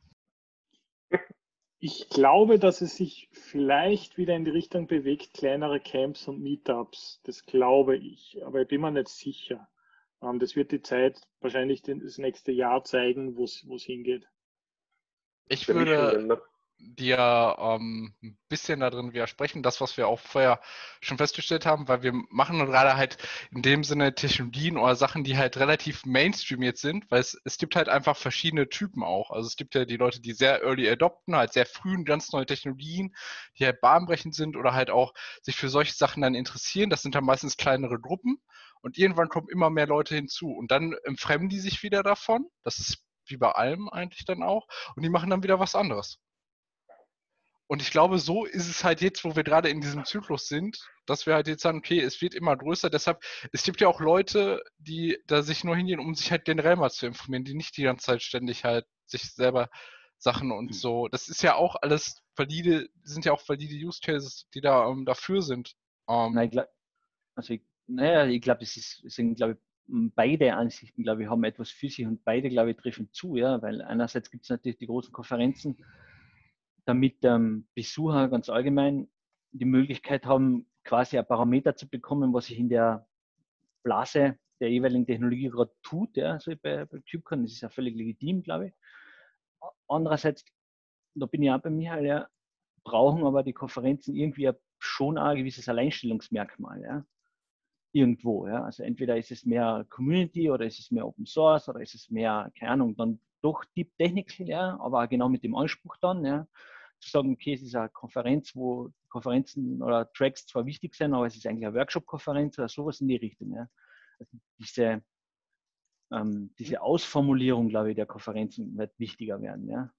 Ich glaube, dass es sich vielleicht wieder in die Richtung bewegt, kleinere Camps und Meetups. Das glaube ich, aber ich bin mir nicht sicher. Ähm, das wird die Zeit wahrscheinlich das nächste Jahr zeigen, wo es hingeht. Ich Der würde Nischensender. dir ähm, ein bisschen darin widersprechen, das, was wir auch vorher schon festgestellt haben, weil wir machen gerade halt in dem Sinne Technologien oder Sachen, die halt relativ Mainstream jetzt sind, weil es, es gibt halt einfach verschiedene Typen auch. Also es gibt ja die Leute, die sehr early adopten, halt sehr früh ganz neue Technologien, die halt bahnbrechend sind oder halt auch sich für solche Sachen dann interessieren. Das sind dann meistens kleinere Gruppen und irgendwann kommen immer mehr Leute hinzu und dann entfremden die sich wieder davon. Das ist wie bei allem eigentlich dann auch und die machen dann wieder was anderes. Und ich glaube, so ist es halt jetzt, wo wir gerade in diesem Zyklus sind, dass wir halt jetzt sagen, okay, es wird immer größer. Deshalb, es gibt ja auch Leute, die da sich nur hingehen, um sich halt generell mal zu informieren, die nicht die ganze Zeit ständig halt sich selber Sachen und so. Das ist ja auch alles valide, sind ja auch valide Use Cases, die da ähm, dafür sind. Ähm, Nein, ich glaub, also ich, naja, ich glaube, es ist, es sind, glaube ich, beide Ansichten, glaube ich, haben etwas für sich und beide, glaube ich, treffen zu, ja, weil einerseits gibt es natürlich die großen Konferenzen, damit ähm, Besucher ganz allgemein die Möglichkeit haben, quasi ein Parameter zu bekommen, was sich in der Blase der jeweiligen Technologie gerade tut, ja, also bei, bei KubeCon, das ist ja völlig legitim, glaube ich. Andererseits, da bin ich auch bei Michael, ja, brauchen aber die Konferenzen irgendwie schon ein gewisses Alleinstellungsmerkmal, ja, irgendwo, ja, also entweder ist es mehr Community oder ist es mehr Open Source oder ist es mehr, keine Ahnung, dann doch Deep Technical, ja, aber auch genau mit dem Anspruch dann, ja, zu sagen, okay, es ist eine Konferenz, wo Konferenzen oder Tracks zwar wichtig sind, aber es ist eigentlich eine Workshop-Konferenz oder sowas in die Richtung, ja. Also diese, ähm, diese Ausformulierung, glaube ich, der Konferenzen wird wichtiger werden, ja.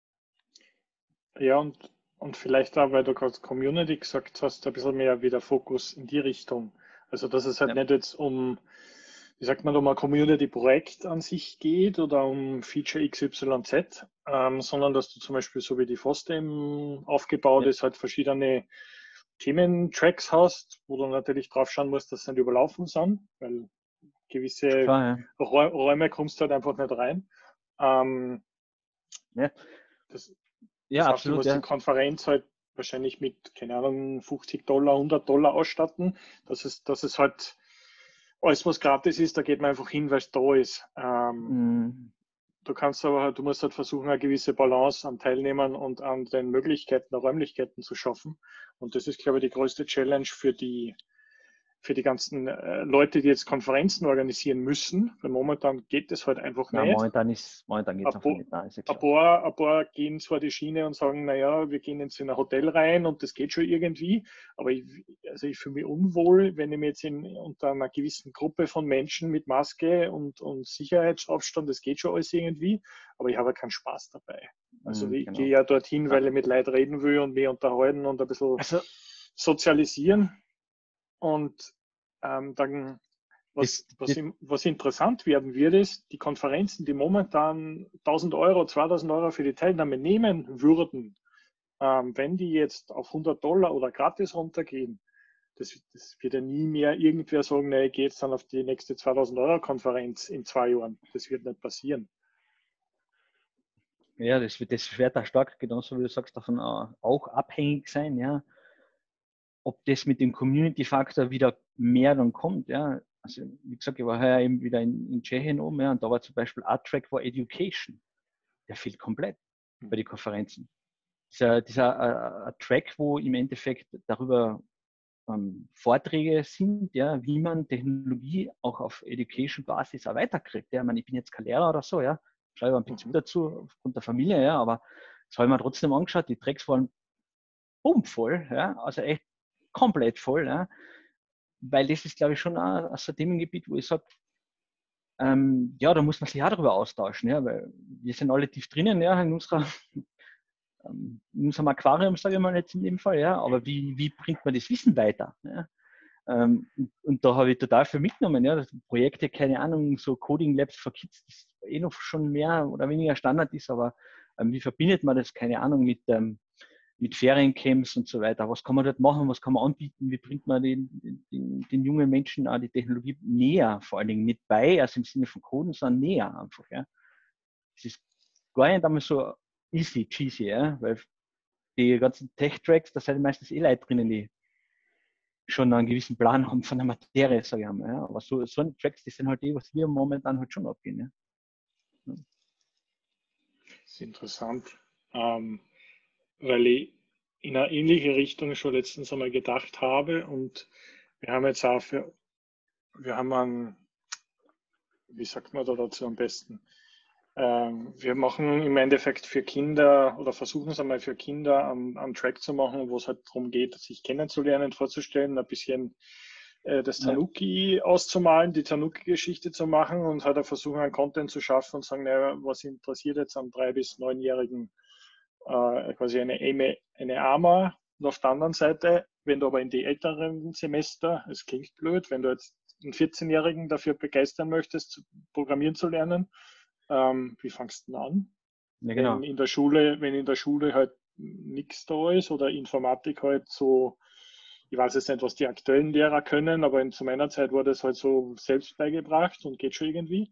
Ja, und, und vielleicht auch, weil du gerade Community gesagt hast, ein bisschen mehr wieder Fokus in die Richtung. Also, dass es halt Ja. nicht jetzt um, wie sagt man, um ein Community-Projekt an sich geht oder um Feature X Y Z, ähm, sondern dass du zum Beispiel, so wie die FOSDEM aufgebaut Ja. ist, halt verschiedene Thementracks hast, wo du natürlich drauf schauen musst, dass sie nicht überlaufen sind, weil gewisse Klar, ja. Räu- Räume kommst du halt einfach nicht rein. Ähm, Ja. das, Ja, das heißt, du absolut, musst die ja. Konferenz halt wahrscheinlich mit, keine Ahnung, fünfzig Dollar, hundert Dollar ausstatten. Das ist, das ist halt alles, was gratis ist, da geht man einfach hin, weil es da ist. Ähm, Mhm. du kannst aber, du musst halt versuchen, eine gewisse Balance an Teilnehmern und an den Möglichkeiten, der Räumlichkeiten zu schaffen. Und das ist, glaube ich, die größte Challenge für die, für die ganzen äh, Leute, die jetzt Konferenzen organisieren müssen. Weil momentan geht das halt einfach Na, nicht. momentan ist, momentan geht es Ein einfach paar, nicht, nein, ist ja ein, klar. paar, ein paar gehen zwar die Schiene und sagen, naja, wir gehen jetzt in ein Hotel rein und das geht schon irgendwie, aber ich, also ich fühle mich unwohl, wenn ich mich jetzt in, unter einer gewissen Gruppe von Menschen mit Maske und, und Sicherheitsabstand, das geht schon alles irgendwie, aber ich habe keinen Spaß dabei. Also Mhm, ich genau. gehe ja dorthin, Ja. weil ich mit Leuten reden will und mich unterhalten und ein bisschen Also, sozialisieren und ähm, dann das, was, was, das, was interessant werden wird, ist, die Konferenzen, die momentan tausend Euro, zweitausend Euro für die Teilnahme nehmen würden, ähm, wenn die jetzt auf hundert Dollar oder gratis runtergehen, das, das wird ja nie mehr irgendwer sagen, nee, ich gehe jetzt dann auf die nächste zweitausend Euro Konferenz in zwei Jahren. Das wird nicht passieren. ja, das wird, das wird da stark, genauso wie du sagst, davon auch abhängig sein, ja, ob das mit dem Community-Faktor wieder mehr dann kommt, ja. Also, wie gesagt, ich war heuer eben wieder in, in Tschechien oben, ja, und da war zum Beispiel Art-Track for Education. Der fehlt komplett bei den Konferenzen. Dieser, dieser äh, Track, wo im Endeffekt darüber ähm, Vorträge sind, ja, wie man Technologie auch auf Education-Basis auch weiterkriegt. Ja. Ich meine, ich bin jetzt kein Lehrer oder so, ja, schreibe einen Bezug Mhm. dazu aufgrund der Familie, ja, aber das habe ich mir trotzdem angeschaut, die Tracks waren bummvoll, ja, also echt komplett voll, ja, weil das ist, glaube ich, schon ein, ein so ein Themengebiet, wo ich sage, ähm, ja, da muss man sich auch darüber austauschen, ja, weil wir sind alle tief drinnen, ja, in unserer in unserem Aquarium, sage ich mal jetzt in dem Fall, ja, aber wie, wie bringt man das Wissen weiter? Ja? Ähm, und, und da habe ich total viel mitgenommen, ja, dass Projekte, keine Ahnung, so Coding Labs for Kids, das eh noch schon mehr oder weniger Standard ist, aber ähm, wie verbindet man das, keine Ahnung, mit, ähm, mit Feriencamps und so weiter? Was kann man dort machen? Was kann man anbieten? Wie bringt man den, den, den jungen Menschen auch die Technologie näher, vor allen Dingen nicht bei, also im Sinne von Coden, sondern näher einfach, ja. Das ist gar nicht einmal so easy, cheesy, ja, weil die ganzen Tech-Tracks, da sind meistens eh Leute drinnen, die schon einen gewissen Plan haben von der Materie, sage ich einmal. Ja. Aber so, so eine Tracks, die sind halt eh, was wir momentan halt schon abgehen. Ja. Das ist interessant, ähm, weil ich in eine ähnliche Richtung schon letztens einmal gedacht habe und wir haben jetzt auch für, wir haben einen, wie sagt man da dazu am besten? Ähm, wir machen im Endeffekt für Kinder oder versuchen es einmal für Kinder einen, einen Track zu machen, wo es halt darum geht, sich kennenzulernen, vorzustellen, ein bisschen äh, das Ja. Tanuki auszumalen, die Tanuki-Geschichte zu machen und halt auch versuchen, einen Content zu schaffen und sagen, naja, was interessiert jetzt am drei- bis neunjährigen äh, quasi eine, eine, eine Ama. Und auf der anderen Seite, wenn du aber in die älteren Semester, es klingt blöd, wenn du jetzt einen vierzehnjährigen dafür begeistern möchtest, programmieren zu lernen, ähm, wie fangst du denn an? Ja, genau. Wenn in der Schule, wenn in der Schule halt nichts da ist oder Informatik halt so, ich weiß jetzt nicht, was die aktuellen Lehrer können, aber in, zu meiner Zeit wurde das halt so selbst beigebracht und geht schon irgendwie.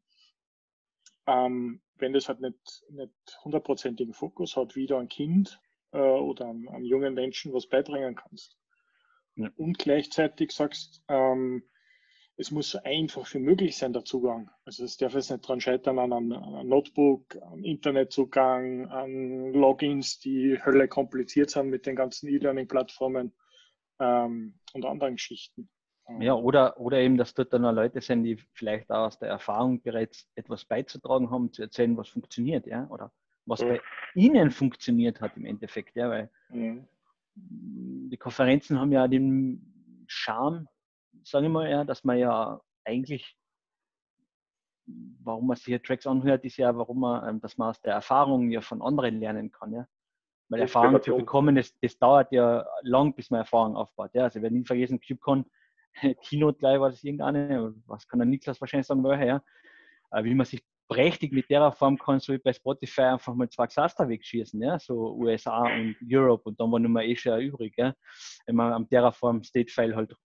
Ähm, wenn das halt nicht, nicht hundertprozentigen Fokus hat, wie du ein Kind äh, oder einem, einem jungen Menschen was beibringen kannst. Ja. Und gleichzeitig sagst, ähm, es muss so einfach wie möglich sein, der Zugang. Also es darf jetzt nicht daran scheitern an einem, an einem Notebook, an Internetzugang, an Logins, die Hölle kompliziert sind mit den ganzen E-Learning-Plattformen ähm, und anderen Geschichten. Ja, oder, oder eben, dass dort dann auch Leute sind, die vielleicht auch aus der Erfahrung bereits etwas beizutragen haben, zu erzählen, was funktioniert, ja, oder was Mhm. bei ihnen funktioniert hat im Endeffekt, ja, weil Mhm. die Konferenzen haben ja den Charme, sage ich mal, ja, dass man ja eigentlich, warum man sich hier Tracks anhört, ist ja, warum man, ähm, dass man aus der Erfahrung ja von anderen lernen kann, ja. Weil Erfahrung zu Inspiration. bekommen, das, das dauert ja lang, bis man Erfahrung aufbaut. Ja. Also ich werde nie vergessen, KubeCon, Keynote gleich war das irgendeine, was kann der Niklas wahrscheinlich sagen, welcher, ja. Äh, Wie man sich prächtig mit der Form kann, so wie bei Spotify einfach mal zwei Cluster wegschießen, ja, so U S A und Europe und dann war nur mal Asia übrig, ja. Wenn man am Terraform State File halt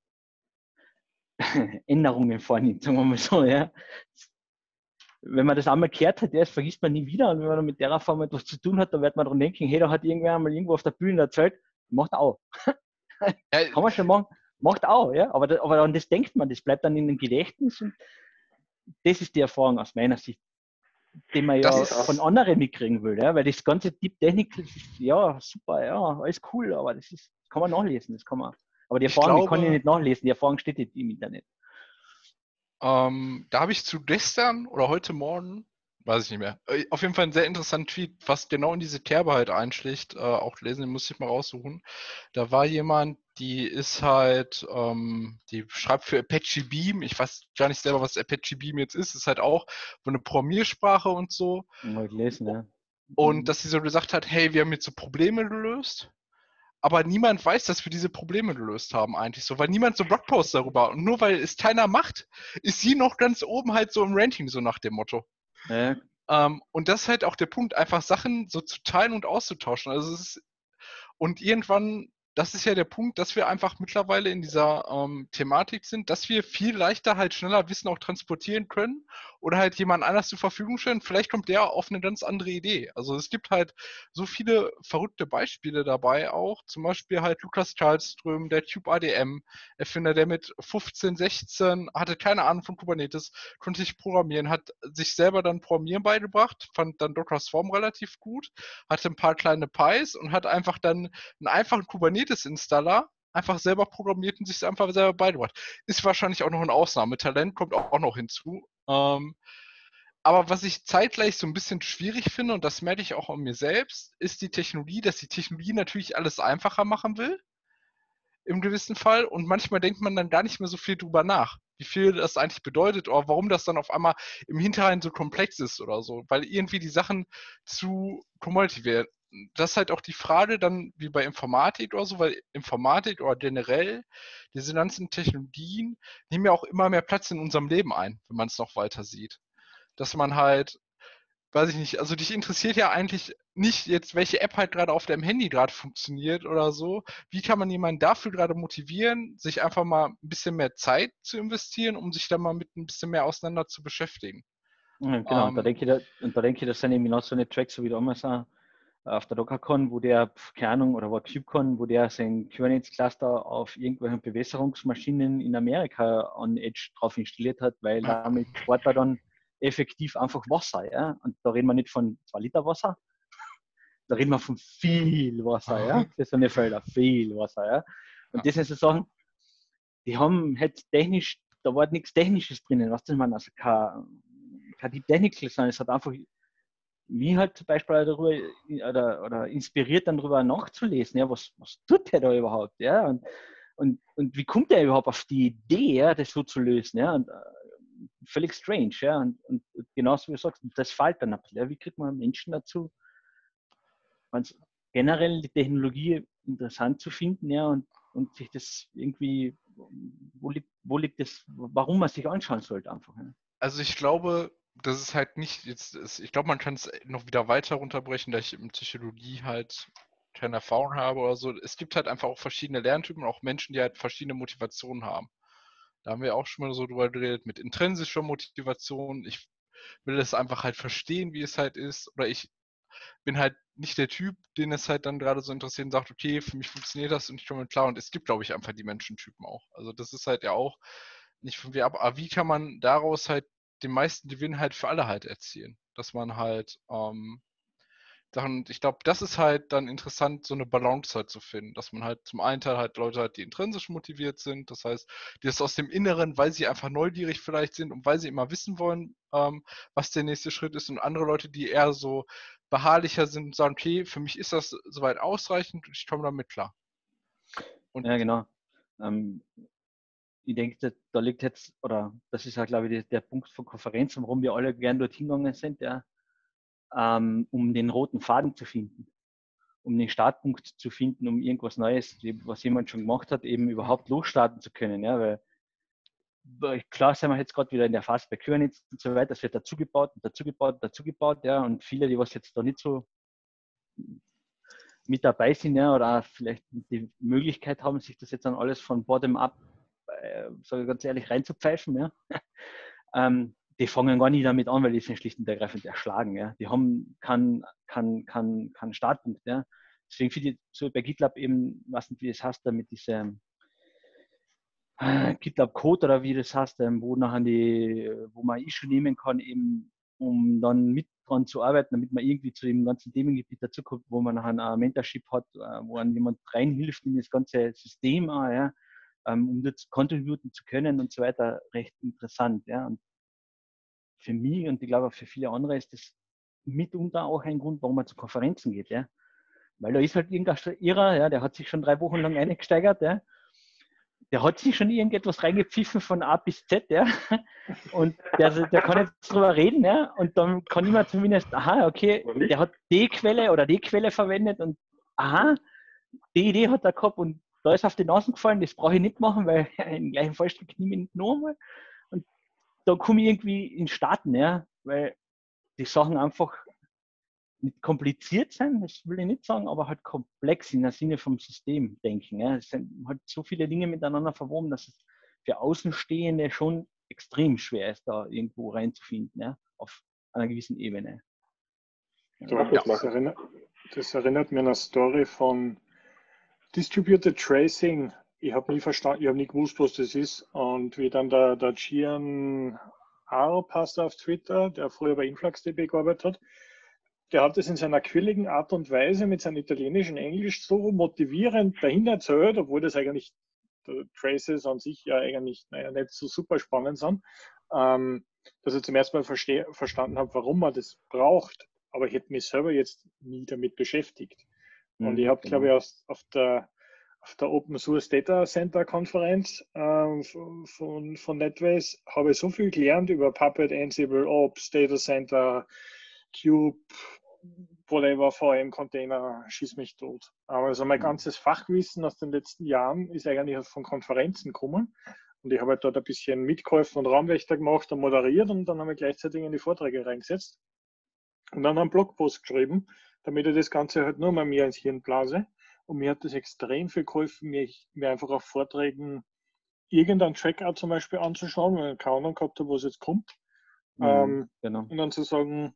Änderungen vornimmt, sagen wir mal so, ja. Wenn man das einmal gehört hat, das vergisst man nie wieder. Und wenn man mit Terraform etwas zu tun hat, dann wird man daran denken, hey, da hat irgendwer einmal irgendwo auf der Bühne erzählt, macht auch. Ja, Kann man schon machen, macht auch, ja. Aber, das, aber an das denkt man, das bleibt dann in dem Gedächtnis und das ist die Erfahrung aus meiner Sicht, die man Das ja ist- von anderen mitkriegen will, ja. Weil das ganze Deep Technik, das ist, ja, super, ja, alles cool, aber das ist, das kann man nachlesen, das kann man. Aber die Ich Erfahrung, die kann ich glaube- nicht nachlesen, die Erfahrung steht nicht im Internet. Ähm, da habe ich zu gestern oder heute Morgen, weiß ich nicht mehr, äh, auf jeden Fall einen sehr interessanten Tweet, was genau in diese Kerbe halt einschlägt, äh, auch lesen, den muss ich mal raussuchen. Da war jemand, die ist halt, ähm, die schreibt für Apache Beam, ich weiß gar nicht selber, was Apache Beam jetzt ist, ist halt auch so eine Programmiersprache und so. Mal gelesen, ja. Und dass sie so gesagt hat, hey, wir haben jetzt so Probleme gelöst, aber niemand weiß, dass wir diese Probleme gelöst haben eigentlich so, weil niemand so Blogposts darüber, und nur weil es keiner macht, ist sie noch ganz oben halt so im Ranking, so nach dem Motto. Ja, Ähm, und das ist halt auch der Punkt, einfach Sachen so zu teilen und auszutauschen. Also es ist, und irgendwann, das ist ja der Punkt, dass wir einfach mittlerweile in dieser ähm, Thematik sind, dass wir viel leichter halt schneller Wissen auch transportieren können oder halt jemand anders zur Verfügung stellen. Vielleicht kommt der auf eine ganz andere Idee. Also es gibt halt so viele verrückte Beispiele dabei auch. Zum Beispiel halt Lukas Karlström, der Cube-A D M-Erfinder, der mit fünfzehn, sechzehn hatte keine Ahnung von Kubernetes, konnte sich programmieren, hat sich selber dann Programmieren beigebracht, fand dann Docker Swarm relativ gut, hatte ein paar kleine Pies und hat einfach dann einen einfachen Kubernetes-Installer einfach selber programmiert und sich einfach selber beigebracht. Ist wahrscheinlich auch noch ein Ausnahmetalent, kommt auch noch hinzu. Ähm, aber was ich zeitgleich so ein bisschen schwierig finde, und das merke ich auch an mir selbst, ist die Technologie, dass die Technologie natürlich alles einfacher machen will, im gewissen Fall. Und manchmal denkt man dann gar nicht mehr so viel drüber nach, wie viel das eigentlich bedeutet oder warum das dann auf einmal im Hintergrund so komplex ist oder so, weil irgendwie die Sachen zu commodity werden. Das ist halt auch die Frage dann, wie bei Informatik oder so, weil Informatik oder generell diese ganzen Technologien nehmen ja auch immer mehr Platz in unserem Leben ein, wenn man es noch weiter sieht. Dass man halt, weiß ich nicht, also dich interessiert ja eigentlich nicht jetzt, welche App halt gerade auf deinem Handy gerade funktioniert oder so. Wie kann man jemanden dafür gerade motivieren, sich einfach mal ein bisschen mehr Zeit zu investieren, um sich da mal mit ein bisschen mehr auseinander zu beschäftigen? Ja, genau, und da Ähm, denke ich, da, und da denke ich, das sind eben genau so eine Tracks, so wie damals auch auf der DockerCon, wo der, pf, keine Ahnung, oder war KubeCon, wo der sein Kubernetes-Cluster auf irgendwelchen Bewässerungsmaschinen in Amerika on Edge drauf installiert hat, weil Ja. damit spart er dann effektiv einfach Wasser, ja. Und da reden wir nicht von zwei Liter Wasser, da reden wir von viel Wasser, ja. Für so eine Felder, viel Wasser, ja. Und das sind so Sachen, die haben halt technisch, da war nichts Technisches drinnen, was das man, also kein, kein Deep Technical, sondern es hat einfach mich halt zum Beispiel darüber oder, oder inspiriert, dann darüber nachzulesen, ja, was, was tut der da überhaupt, ja, und, und, und wie kommt der überhaupt auf die Idee, ja, das so zu lösen, ja, und äh, völlig strange, ja, und, und genauso wie du sagst, das fällt dann ab, ja, wie kriegt man Menschen dazu, generell die Technologie interessant zu finden, ja, und, und sich das irgendwie, wo liegt, wo liegt das, warum man sich anschauen sollte einfach, ja. Also ich glaube, das ist halt nicht jetzt, ist, ich glaube, man kann es noch wieder weiter runterbrechen, da ich in Psychologie halt keine Erfahrung habe oder so. Es gibt halt einfach auch verschiedene Lerntypen, auch Menschen, die halt verschiedene Motivationen haben. Da haben wir auch schon mal so drüber geredet, mit intrinsischer Motivation. Ich will es einfach halt verstehen, wie es halt ist. Oder ich bin halt nicht der Typ, den es halt dann gerade so interessiert und sagt, okay, für mich funktioniert das und ich komme mit klar. Und es gibt, glaube ich, einfach die Menschentypen auch. Also das ist halt ja auch nicht von mir ab. Aber wie kann man daraus halt den meisten Gewinn halt für alle halt erzielen? Dass man halt, ähm, Sachen, ich glaube, das ist halt dann interessant, so eine Balance halt zu finden, dass man halt zum einen Teil halt Leute hat, die intrinsisch motiviert sind, das heißt, die das aus dem Inneren, weil sie einfach neugierig vielleicht sind und weil sie immer wissen wollen, ähm, was der nächste Schritt ist, und andere Leute, die eher so beharrlicher sind und sagen, okay, für mich ist das soweit ausreichend und ich komme damit klar. Und Ja, genau. Ähm, ich denke, da, da liegt jetzt, oder das ist ja, glaube ich, der, der Punkt von Konferenzen, warum wir alle gern dort hingegangen sind, ja, ähm, um den roten Faden zu finden, um den Startpunkt zu finden, um irgendwas Neues, was jemand schon gemacht hat, eben überhaupt losstarten zu können. Ja, weil klar sind wir jetzt gerade wieder in der Phase bei Kubernetes und so weiter, das wird dazugebaut und dazugebaut, dazugebaut, ja, und viele, die was jetzt da nicht so mit dabei sind, ja, oder vielleicht die Möglichkeit haben, sich das jetzt dann alles von bottom-up, äh, sage ich ganz ehrlich, reinzupfeifen, ja, ähm, die fangen gar nicht damit an, weil die sind schlicht und ergreifend erschlagen. Ja. Die haben keinen kein, kein, kein Startpunkt. Ja. Deswegen finde ich so bei GitLab eben, weiß nicht, wie das heißt, da mit diesem äh, GitLab Code oder wie das heißt, ähm, wo nachher die, wo man Issue nehmen kann, eben um dann mit dran zu arbeiten, damit man irgendwie zu dem ganzen Themengebiet dazukommt, wo man nachher ein Mentorship hat, äh, wo einem jemand reinhilft in das ganze System, auch, ja, ähm, um das contributen zu können und so weiter, recht interessant. Ja. Und für mich und ich glaube auch für viele andere ist das mitunter auch ein Grund, warum man zu Konferenzen geht, ja. Weil da ist halt irgendein Irrer, ja, der hat sich schon drei Wochen lang eingesteigert, ja. Der hat sich schon irgendetwas reingepfiffen von A bis Z, ja. Und der, der kann jetzt drüber reden, ja. Und dann kann ich mir zumindest, aha, okay, der hat die Quelle oder die Quelle verwendet und aha, die Idee hat er gehabt und da ist auf die Nase gefallen, das brauche ich nicht machen, weil im gleichen Fallstrick nehme ich nicht noch einmal. Und da komme ich irgendwie in Starten, ja, weil die Sachen einfach nicht kompliziert sind, das will ich nicht sagen, aber halt komplex in der Sinne vom System denken. Ja. Es sind halt so viele Dinge miteinander verwoben, dass es für Außenstehende schon extrem schwer ist, da irgendwo reinzufinden, ja, auf einer gewissen Ebene. Ja, das, erinnert, das erinnert mir an eine Story von Distributed Tracing. Ich habe nie verstanden, ich habe nie gewusst, was das ist. Und wie dann der, der Gian Arpasser auf Twitter, der früher bei InfluxDB gearbeitet hat, der hat es in seiner quirligen Art und Weise mit seinem italienischen Englisch so motivierend dahinter erzählt, obwohl das eigentlich Traces an sich ja eigentlich naja, nicht so super spannend sind, ähm, dass ich zum ersten Mal verste- verstanden habe, warum man das braucht. Aber ich hätte mich selber jetzt nie damit beschäftigt. Und ich habe, glaube ich, aus, auf der auf der Open Source Data Center Konferenz äh, von, von NetWays habe ich so viel gelernt über Puppet, Ansible, Ops, Data Center, Cube, whatever, V M Container, schieß mich tot. Aber also mein ganzes Fachwissen aus den letzten Jahren ist eigentlich von Konferenzen gekommen. Und ich habe halt dort ein bisschen mitgeholfen und Raumwächter gemacht und moderiert und dann haben wir gleichzeitig in die Vorträge reingesetzt. Und dann einen Blogpost geschrieben, damit ich das Ganze halt nur mal mir ins Hirn blase. Und mir hat das extrem viel geholfen, mir, mir einfach auf Vorträgen irgendeinen Trackout zum Beispiel anzuschauen, weil ich keine Ahnung gehabt habe, was jetzt kommt. Mhm, ähm, genau. Und dann zu sagen,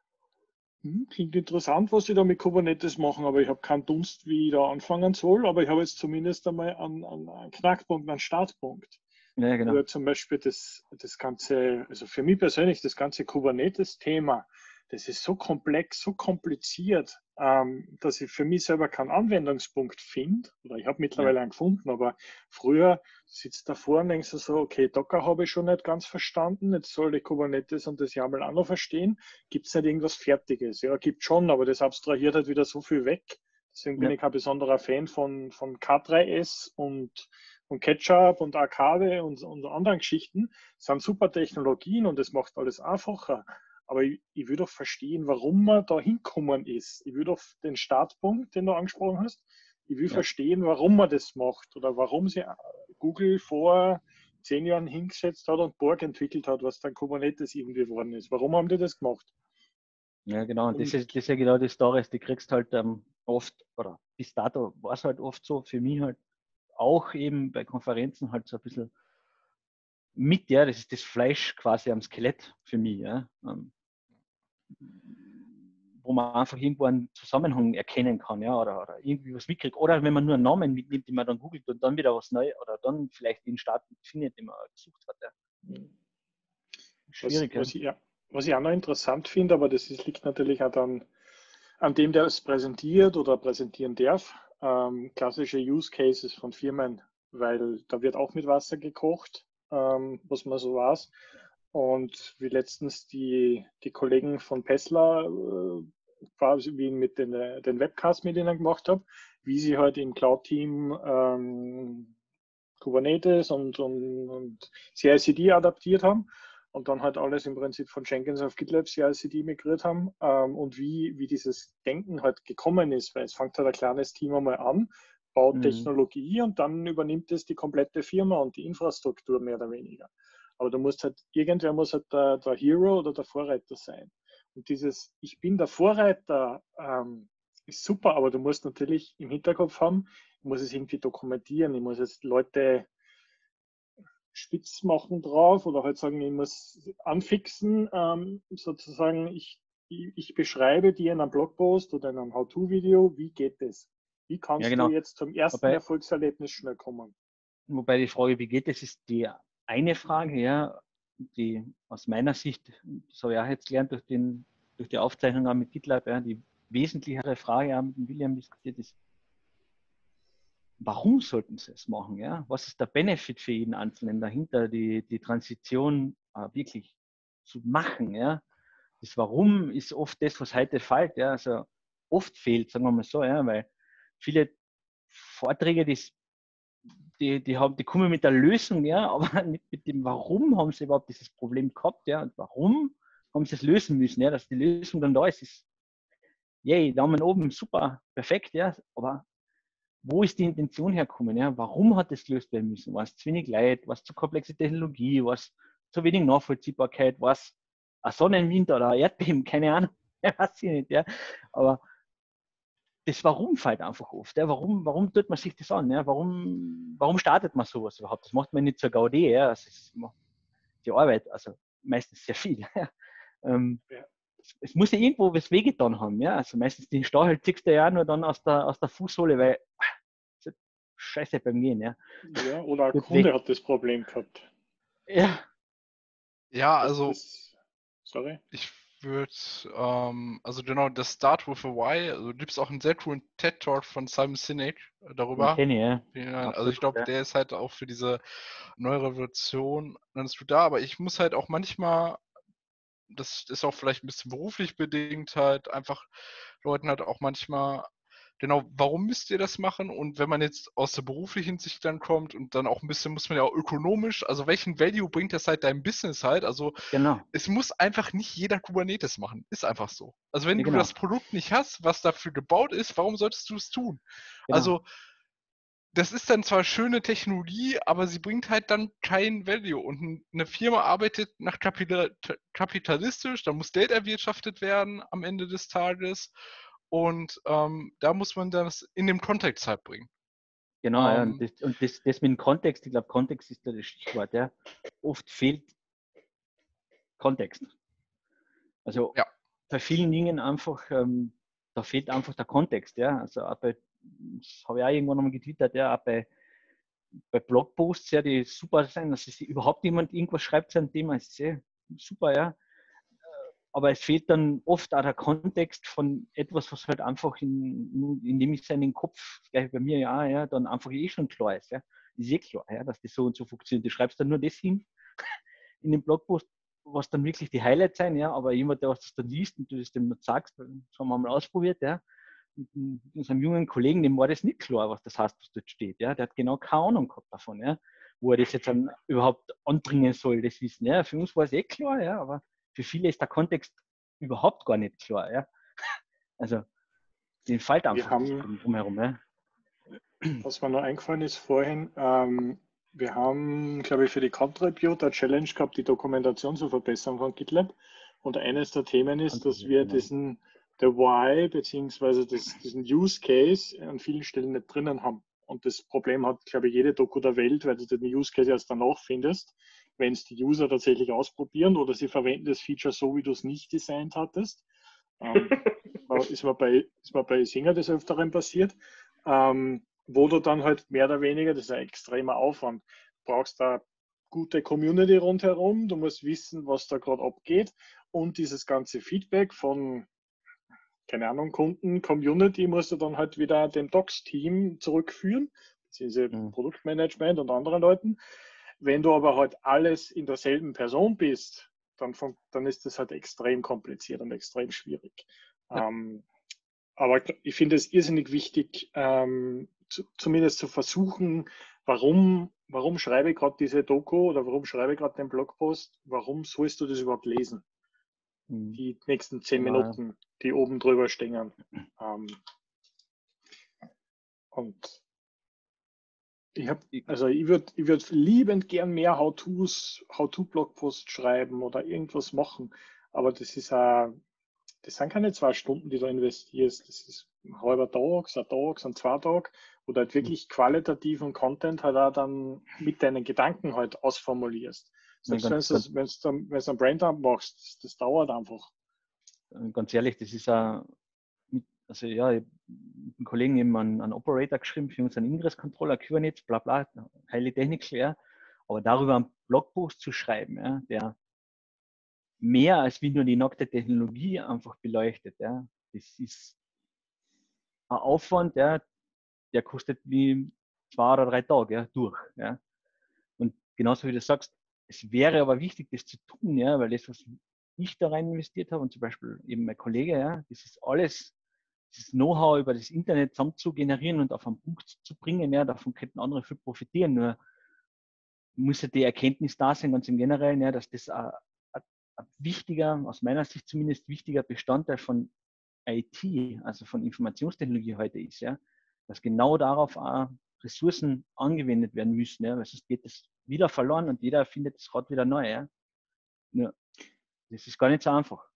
hm, klingt interessant, was sie da mit Kubernetes machen, aber ich habe keinen Dunst, wie ich da anfangen soll, aber ich habe jetzt zumindest einmal einen, einen Knackpunkt, einen Startpunkt. Ja, genau. Oder zum Beispiel das, das ganze, also für mich persönlich, das ganze Kubernetes-Thema, das ist so komplex, so kompliziert, ähm, dass ich für mich selber keinen Anwendungspunkt finde. Oder ich habe mittlerweile ja. einen gefunden, aber früher sitzt da vorne und denkst du so, okay, Docker habe ich schon nicht ganz verstanden, jetzt soll ich Kubernetes und das YAML auch noch verstehen. Gibt es nicht irgendwas Fertiges? Ja, gibt schon, aber das abstrahiert halt wieder so viel weg. Deswegen bin ja. ich kein besonderer Fan von, von K drei S und, und Ketchup und Arcade und, und anderen Geschichten. Das sind super Technologien und das macht alles einfacher. Aber ich, ich will doch verstehen, warum man da hinkommen ist. Ich will doch den Startpunkt, den du angesprochen hast, ich will ja. verstehen, warum man das macht oder warum sie Google vor zehn Jahren hingesetzt hat und Borg entwickelt hat, was dann Kubernetes irgendwie geworden ist. Warum haben die das gemacht? Ja, genau. Und das Und- ist, das ist ja genau die Stories, die kriegst halt ähm, oft, oder bis dato war es halt oft so, für mich halt auch eben bei Konferenzen halt so ein bisschen mit, ja, das ist das Fleisch quasi am Skelett für mich, ja. Ähm, wo man einfach irgendwo einen Zusammenhang erkennen kann, ja, oder, oder irgendwie was mitkriegt. Oder wenn man nur einen Namen mitnimmt, den man dann googelt und dann wieder was Neues, oder dann vielleicht den Start findet, den man gesucht hat. Ja. Schwierig, was, was, ja. ich, ja, was ich auch noch interessant finde, aber das ist, liegt natürlich auch dann an dem, der es präsentiert oder präsentieren darf, ähm, klassische Use Cases von Firmen, weil da wird auch mit Wasser gekocht, ähm, was man so weiß. Und wie letztens die, die Kollegen von Tesla, äh, quasi wie ich mit den, den Webcast mit ihnen gemacht habe, wie sie halt im Cloud-Team ähm, Kubernetes und, und, und C I C D adaptiert haben und dann halt alles im Prinzip von Jenkins auf GitLab C I C D migriert haben ähm, und wie, wie dieses Denken halt gekommen ist, weil es fängt halt ein kleines Team einmal an, baut Mhm. Technologie und dann übernimmt es die komplette Firma und die Infrastruktur mehr oder weniger. Aber du musst halt, irgendwer muss halt der, der Hero oder der Vorreiter sein. Und dieses, ich bin der Vorreiter, ähm, ist super, aber du musst natürlich im Hinterkopf haben, ich muss es irgendwie dokumentieren, ich muss jetzt Leute spitz machen drauf oder halt sagen, ich muss anfixen, ähm, sozusagen, ich, ich, ich beschreibe dir in einem Blogpost oder in einem How-To-Video, wie geht es? Wie kannst Ja, genau. du jetzt zum ersten Wobei- Erfolgserlebnis schnell kommen? Wobei die Frage, wie geht das, ist die eine Frage, ja, die aus meiner Sicht, das habe ich auch jetzt gelernt durch, den, durch die Aufzeichnung auch mit GitLab, ja, die wesentlichere Frage auch mit dem William diskutiert ist, warum sollten sie es machen? Ja? Was ist der Benefit für jeden Einzelnen dahinter, die, die Transition äh, wirklich zu machen? Ja? Das Warum ist oft das, was heute fehlt. Ja? Also oft fehlt, sagen wir mal so, ja? Weil viele Vorträge, die, die, die, haben, die kommen mit der Lösung, ja? Aber nicht mit dem Warum haben sie überhaupt dieses Problem gehabt, ja? Und warum haben sie es lösen müssen, ja? Dass die Lösung dann da ist, ist yay, Daumen oben, super, perfekt, ja? Aber wo ist die Intention hergekommen? Ja? Warum hat das gelöst werden müssen? War es zu wenig Leid? War es zu komplexe Technologie? War es zu wenig Nachvollziehbarkeit? War es ein Sonnenwind oder ein Erdbeben? Keine Ahnung. Ja, weiß ich nicht. Ja? Aber das Warum fällt einfach oft. Ja? Warum, warum tut man sich das an? Ja? Warum, warum startet man sowas überhaupt? Das macht man nicht zur Gaudi. Ja? Das ist die Arbeit, also meistens sehr viel. Ja? Ähm, Ja. Es muss ja irgendwo was wehgetan haben. Ja? Also meistens den Stachel ziehst du ja nur dann aus der, aus der Fußsohle, weil Scheiße beim Gehen, ja. Ja, oder ein Gut Kunde weg. hat das Problem gehabt. Ja, Ja, Das, also das, sorry. ich würde, ähm, also genau, das Start with a Why, also gibt es auch einen sehr coolen TED-Talk von Simon Sinek äh, den darüber. kenne ich, ja. Ja, also Absolut, ich glaube, ja. der ist halt auch für diese neue Revolution ganz gut da, aber ich muss halt auch manchmal, das ist auch vielleicht ein bisschen beruflich bedingt, halt einfach Leuten halt auch manchmal, genau, warum müsst ihr das machen? Und wenn man jetzt aus der beruflichen Sicht dann kommt und dann auch ein bisschen, muss man ja auch ökonomisch, also welchen Value bringt das halt deinem Business halt? Also Genau. es muss einfach nicht jeder Kubernetes machen. Ist einfach so. Also wenn Ja, du genau. das Produkt nicht hast, was dafür gebaut ist, warum solltest du es tun? Genau. Also das ist dann zwar schöne Technologie, aber sie bringt halt dann kein Value. Und eine Firma arbeitet nach Kapital kapitalistisch, da muss Geld erwirtschaftet werden am Ende des Tages. Und ähm, da muss man das in dem Kontext halt bringen. Genau, ja. Ähm, Und, das, und das, das mit dem Kontext, ich glaube, Kontext ist da das Stichwort, ja. Oft fehlt Kontext. Also Ja. bei vielen Dingen einfach, ähm, da fehlt einfach der Kontext, ja. Also auch bei, das habe ich auch irgendwann nochmal getwittert, ja, auch bei, bei Blogposts, ja, die super sein, dass sich überhaupt jemand irgendwas schreibt zu einem Thema, ist sehr super, ja. Aber es fehlt dann oft auch der Kontext von etwas, was halt einfach in, in, in dem ich seinen Kopf, gleich bei mir ja, ja, dann einfach eh schon klar ist. Ja. Ist eh klar, ja, dass das so und so funktioniert. Du schreibst dann nur das hin in den Blogpost, was dann wirklich die Highlights sein, ja, aber jemand, der was das dann liest und du das dem sagst, das haben wir mal ausprobiert, ja, mit, mit unserem jungen Kollegen, dem war das nicht klar, was das heißt, was dort steht. Ja. Der hat genau keine Ahnung gehabt davon, ja, wo er das jetzt dann überhaupt anbringen soll, das Wissen. Ja. Für uns war es eh klar, ja, aber für viele ist der Kontext überhaupt gar nicht klar. Ja. Also, den fällt einfach Wir haben, drumherum. Ja. was mir noch eingefallen ist vorhin, ähm, wir haben, glaube ich, für die Contributor Challenge gehabt, die Dokumentation zu verbessern von GitLab. Und eines der Themen ist, dass wir diesen, der Why beziehungsweise das, diesen Use Case an vielen Stellen nicht drinnen haben. Und das Problem hat, glaube ich, jede Doku der Welt, weil du den Use Case erst danach findest, wenn es die User tatsächlich ausprobieren oder sie verwenden das Feature so, wie du es nicht designt hattest. Ähm, ist mir bei, ist mir bei Singer des Öfteren passiert, ähm, wo du dann halt mehr oder weniger, das ist ein extremer Aufwand, du brauchst da gute Community rundherum, du musst wissen, was da gerade abgeht und dieses ganze Feedback von, keine Ahnung, Kunden, Community musst du dann halt wieder dem Docs-Team zurückführen, beziehungsweise mhm. Produktmanagement und anderen Leuten. Wenn du aber halt alles in derselben Person bist, dann, dann ist das halt extrem kompliziert und extrem schwierig. Ja. Ähm, aber ich finde es irrsinnig wichtig, ähm, zu, zumindest zu versuchen, warum, warum schreibe ich gerade diese Doku oder warum schreibe ich gerade den Blogpost, warum sollst du das überhaupt lesen? Mhm. Die nächsten zehn genau. Minuten, die oben drüber stehen. Ähm, und ich habe, also ich würde ich würd liebend gern mehr How-Tos, How-To-Blogposts schreiben oder irgendwas machen, aber das ist ein, das sind keine zwei Stunden, die du investierst, das ist ein halber Tag, ein Tag, ein zwei Tage, wo du halt wirklich qualitativen Content halt auch dann mit deinen Gedanken halt ausformulierst. Selbst wenn du es am Braindump machst, das, das dauert einfach. Ganz ehrlich, das ist ein Also ja, ich habe mit einem Kollegen eben einen, einen Operator geschrieben für unseren Ingress-Controller, Kubernetes, bla bla, heile Technik schwer. Aber darüber einen Blogpost zu schreiben, ja, der mehr als wie nur die nackte Technologie einfach beleuchtet, ja, das ist ein Aufwand, ja, der kostet wie zwei oder drei Tage ja, durch. Ja. Und genauso wie du sagst, es wäre aber wichtig, das zu tun, ja, weil das, was ich da rein investiert habe und zum Beispiel eben mein Kollege, ja, das ist alles dieses Know-how über das Internet zusammen zu generieren und auf einen Punkt zu bringen, ja, davon könnten andere viel profitieren. Nur muss ja die Erkenntnis da sein, ganz im Generellen, ja, dass das ein, ein, ein wichtiger, aus meiner Sicht zumindest wichtiger Bestandteil von I T, also von Informationstechnologie heute ist, ja, dass genau darauf auch Ressourcen angewendet werden müssen, ja, weil sonst geht das wieder verloren und jeder findet das Rad wieder neu. Ja. Nur, das ist gar nicht so einfach.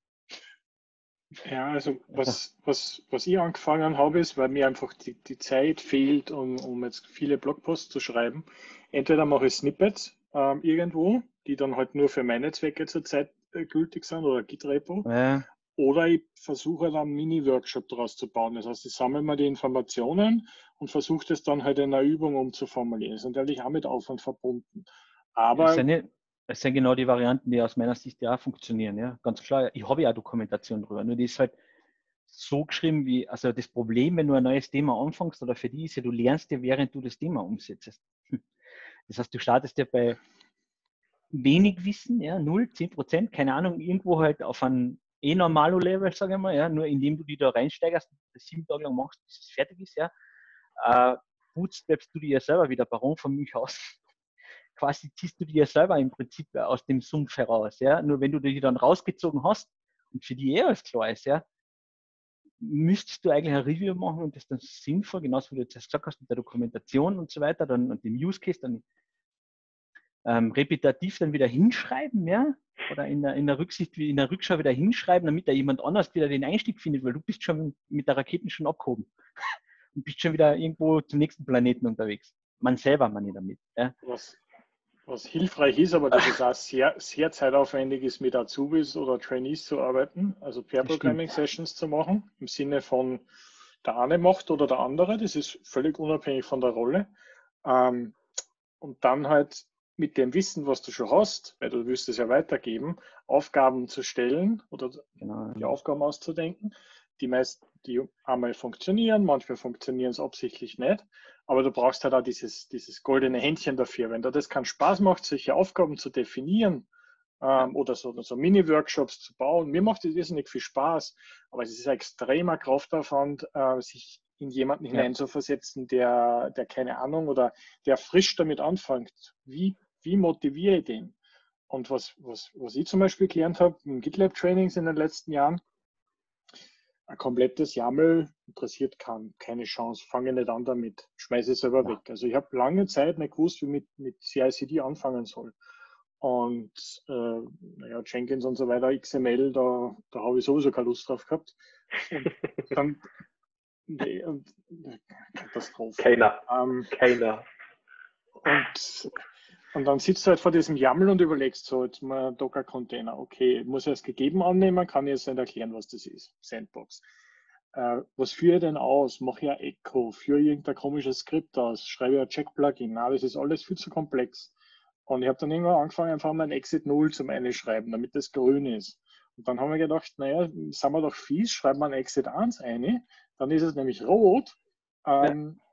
Ja, also was, was, was ich angefangen habe, ist, weil mir einfach die, die Zeit fehlt, um, um jetzt viele Blogposts zu schreiben. Entweder mache ich Snippets ähm, irgendwo, die dann halt nur für meine Zwecke zurzeit äh, gültig sind oder Git-Repo. Ja. Oder ich versuche dann einen Mini-Workshop daraus zu bauen. Das heißt, ich sammle mir die Informationen und versuche das dann halt in einer Übung umzuformulieren. Das ist natürlich auch mit Aufwand verbunden. Aber das sind, nicht, das sind genau die Varianten, die aus meiner Sicht ja auch funktionieren. Ja? Ganz klar, ich habe ja auch Dokumentation drüber. Nur die ist halt so geschrieben, wie, also das Problem, wenn du ein neues Thema anfängst, oder für die ist ja, du lernst ja, während du das Thema umsetzt. Das heißt, du startest ja bei wenig Wissen, ja, null, zehn Prozent, keine Ahnung, irgendwo halt auf ein eh normalo-Level, sage ich mal, ja, nur indem du die da reinsteigerst, das sieben Tage lang machst, bis es fertig ist, ja, äh, bootstrapst du dir ja selber wieder Baron von Münch aus. Quasi ziehst du dir ja selber im Prinzip aus dem Sumpf heraus, ja, nur wenn du die dann rausgezogen hast und für die eh alles klar ist, ja, müsstest du eigentlich ein Review machen und das dann sinnvoll, genauso wie du jetzt gesagt hast, mit der Dokumentation und so weiter, dann und dem Use Case dann ähm, repetitiv dann wieder hinschreiben, ja, oder in der, in der Rücksicht, in der Rückschau wieder hinschreiben, damit da jemand anders wieder den Einstieg findet, weil du bist schon mit der Raketen schon abgehoben und bist schon wieder irgendwo zum nächsten Planeten unterwegs. Man selber, man nicht damit. Ja. Was, was hilfreich ist, aber das ist auch sehr, sehr zeitaufwendig ist, mit Azubis oder Trainees zu arbeiten, also Pair-Programming-Sessions zu machen, im Sinne von der eine macht oder der andere, das ist völlig unabhängig von der Rolle. Ähm, und dann halt mit dem Wissen, was du schon hast, weil du wirst es ja weitergeben, Aufgaben zu stellen oder genau. die Aufgaben auszudenken, die meist, die einmal funktionieren, manchmal funktionieren es absichtlich nicht, aber du brauchst halt auch dieses, dieses goldene Händchen dafür. Wenn dir das keinen Spaß macht, solche Aufgaben zu definieren ähm, oder so, so Mini-Workshops zu bauen, mir macht das irrsinnig viel Spaß, aber es ist ein extremer Kraftaufwand, äh, sich in jemanden ja. hineinzuversetzen, der, der keine Ahnung oder der frisch damit anfängt. Wie Wie motiviere ich den? Und was, was, was ich zum Beispiel gelernt habe in GitLab-Trainings in den letzten Jahren, ein komplettes YAML interessiert keinen, keine Chance, fange nicht an damit, schmeiße es selber Ja. weg. Also ich habe lange Zeit nicht gewusst, wie ich mit, mit C I C D anfangen soll. Und äh, naja, Jenkins und so weiter, X M L, da, da habe ich sowieso keine Lust drauf gehabt. Und dann, nee, und, Katastrophe. Keiner. Ähm, Keiner. und, und dann sitzt du halt vor diesem YAML und überlegst so, jetzt mal Docker-Container, okay, muss ich es gegeben annehmen, kann ich jetzt nicht erklären, was das ist, Sandbox. Äh, was führe ich denn aus? Mache ich ein Echo, führe ich irgendein komisches Skript aus, schreibe ich ein Check-Plugin, na, das ist alles viel zu komplex. Und ich habe dann irgendwann angefangen, einfach mal ein Exit null zum Einschreiben, damit das grün ist. Und dann haben wir gedacht, naja, sind wir doch fies, schreiben wir ein Exit eins ein, dann ist es nämlich rot. Ähm, ja.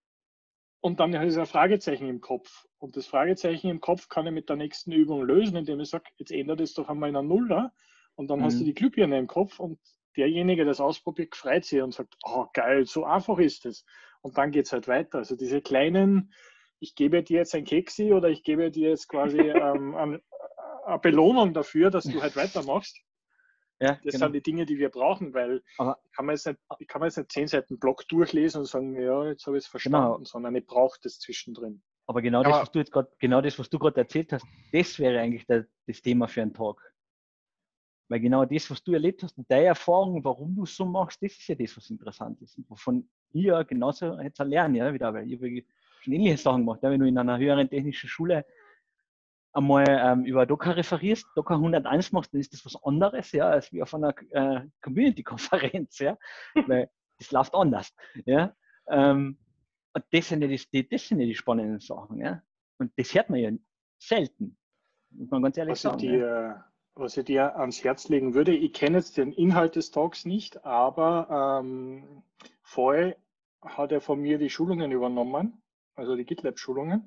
Und dann ist ein Fragezeichen im Kopf. Und das Fragezeichen im Kopf kann ich mit der nächsten Übung lösen, indem ich sage, jetzt ändert es doch einmal in einen Nuller. Und dann mhm. hast du die Glühbirne im Kopf und derjenige, der das ausprobiert, freut sich und sagt, oh geil, so einfach ist es. Und dann geht es halt weiter. Also diese kleinen, ich gebe dir jetzt ein Keksi oder ich gebe dir jetzt quasi ähm, eine, eine Belohnung dafür, dass du halt weitermachst. Ja, das genau. sind die Dinge, die wir brauchen, weil aber, ich kann man jetzt nicht, ich kann man jetzt nicht zehn Seiten Blog durchlesen und sagen, ja, jetzt habe ich es verstanden, genau. sondern ich brauche das zwischendrin. Aber genau aber, das, was du jetzt gerade, genau das, was du gerade erzählt hast, das wäre eigentlich der, das Thema für einen Tag. Weil genau das, was du erlebt hast und deine Erfahrung, warum du es so machst, das ist ja das, was interessant ist. Und wovon ich ja genauso jetzt lernen, ja, wieder, weil ich habe schon ähnliche Sachen gemacht. Ja, wenn du in einer höheren technischen Schule einmal ähm, über Docker referierst, Docker hunderteins machst, dann ist das was anderes, ja, als wie auf einer äh, Community-Konferenz, ja, weil das läuft anders, ja. Ähm, und das sind ja die, das sind ja die spannenden Sachen, ja. Und das hört man ja selten, muss man ganz ehrlich was sagen. Ich dir, ja. Was ich dir ans Herz legen würde, ich kenne jetzt den Inhalt des Talks nicht, aber ähm, vorher hat er von mir die Schulungen übernommen, also die GitLab-Schulungen.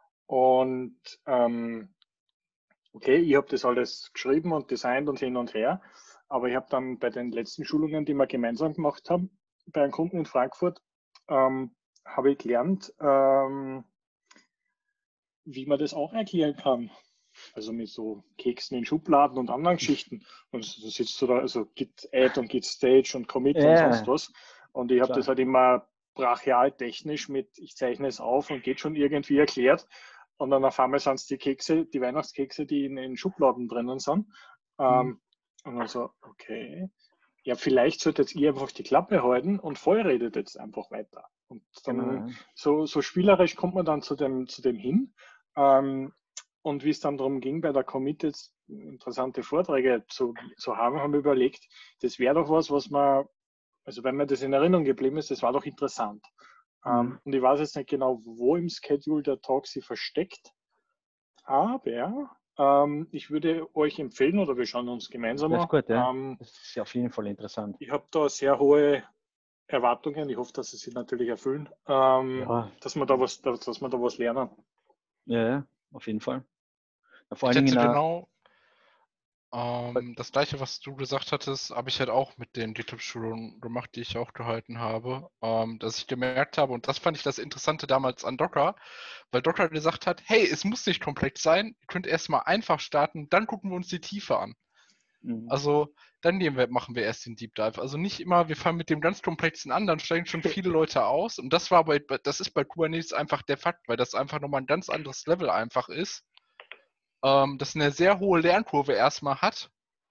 Und ähm, okay, ich habe das alles geschrieben und designt und hin und her, aber ich habe dann bei den letzten Schulungen, die wir gemeinsam gemacht haben, bei einem Kunden in Frankfurt, ähm, habe ich gelernt, ähm, wie man das auch erklären kann. Also mit so Keksen in Schubladen und anderen Geschichten. Und so sitzt du da, also Git Add und Git Stage und Commit yeah. und sonst was. Und ich habe das halt immer brachial technisch mit, ich zeichne es auf und geht schon irgendwie erklärt. Und dann auf einmal sind es die Kekse, die Weihnachtskekse, die in den Schubladen drinnen sind. Mhm. Ähm, und dann so, okay. Ja, vielleicht solltet ihr einfach die Klappe halten und voll redet jetzt einfach weiter. Und dann genau. so, so spielerisch kommt man dann zu dem, zu dem hin. Ähm, Und wie es dann darum ging, bei der Commit jetzt interessante Vorträge zu, zu haben, haben wir überlegt, das wäre doch was, was man, also wenn mir das in Erinnerung geblieben ist, das war doch interessant. Mhm. Um, und ich weiß jetzt nicht genau, wo im Schedule der Talk sie versteckt, aber um, ich würde euch empfehlen, oder wir schauen uns gemeinsam an. Das ist gut, ja. Um, das ist auf jeden Fall interessant. Ich habe da sehr hohe Erwartungen, ich hoffe, dass sie sich natürlich erfüllen, ja. dass wir da was, dass wir da was lernen. Ja, ja. Auf jeden Fall. Ja, vor allen Dingen genau ähm, das gleiche, was du gesagt hattest, habe ich halt auch mit den GitLab-Schulungen gemacht, die ich auch gehalten habe, ähm, dass ich gemerkt habe, und das fand ich das Interessante damals an Docker, weil Docker gesagt hat, hey, es muss nicht komplex sein, ihr könnt erstmal einfach starten, dann gucken wir uns die Tiefe an. Mhm. Also dann wir, machen wir erst den Deep Dive. Also nicht immer, wir fangen mit dem ganz komplexen an, dann steigen schon viele Leute aus. Und das war bei, das ist bei Kubernetes einfach der Fakt, weil das einfach nochmal ein ganz anderes Level einfach ist. Ähm, das eine sehr hohe Lernkurve erstmal hat.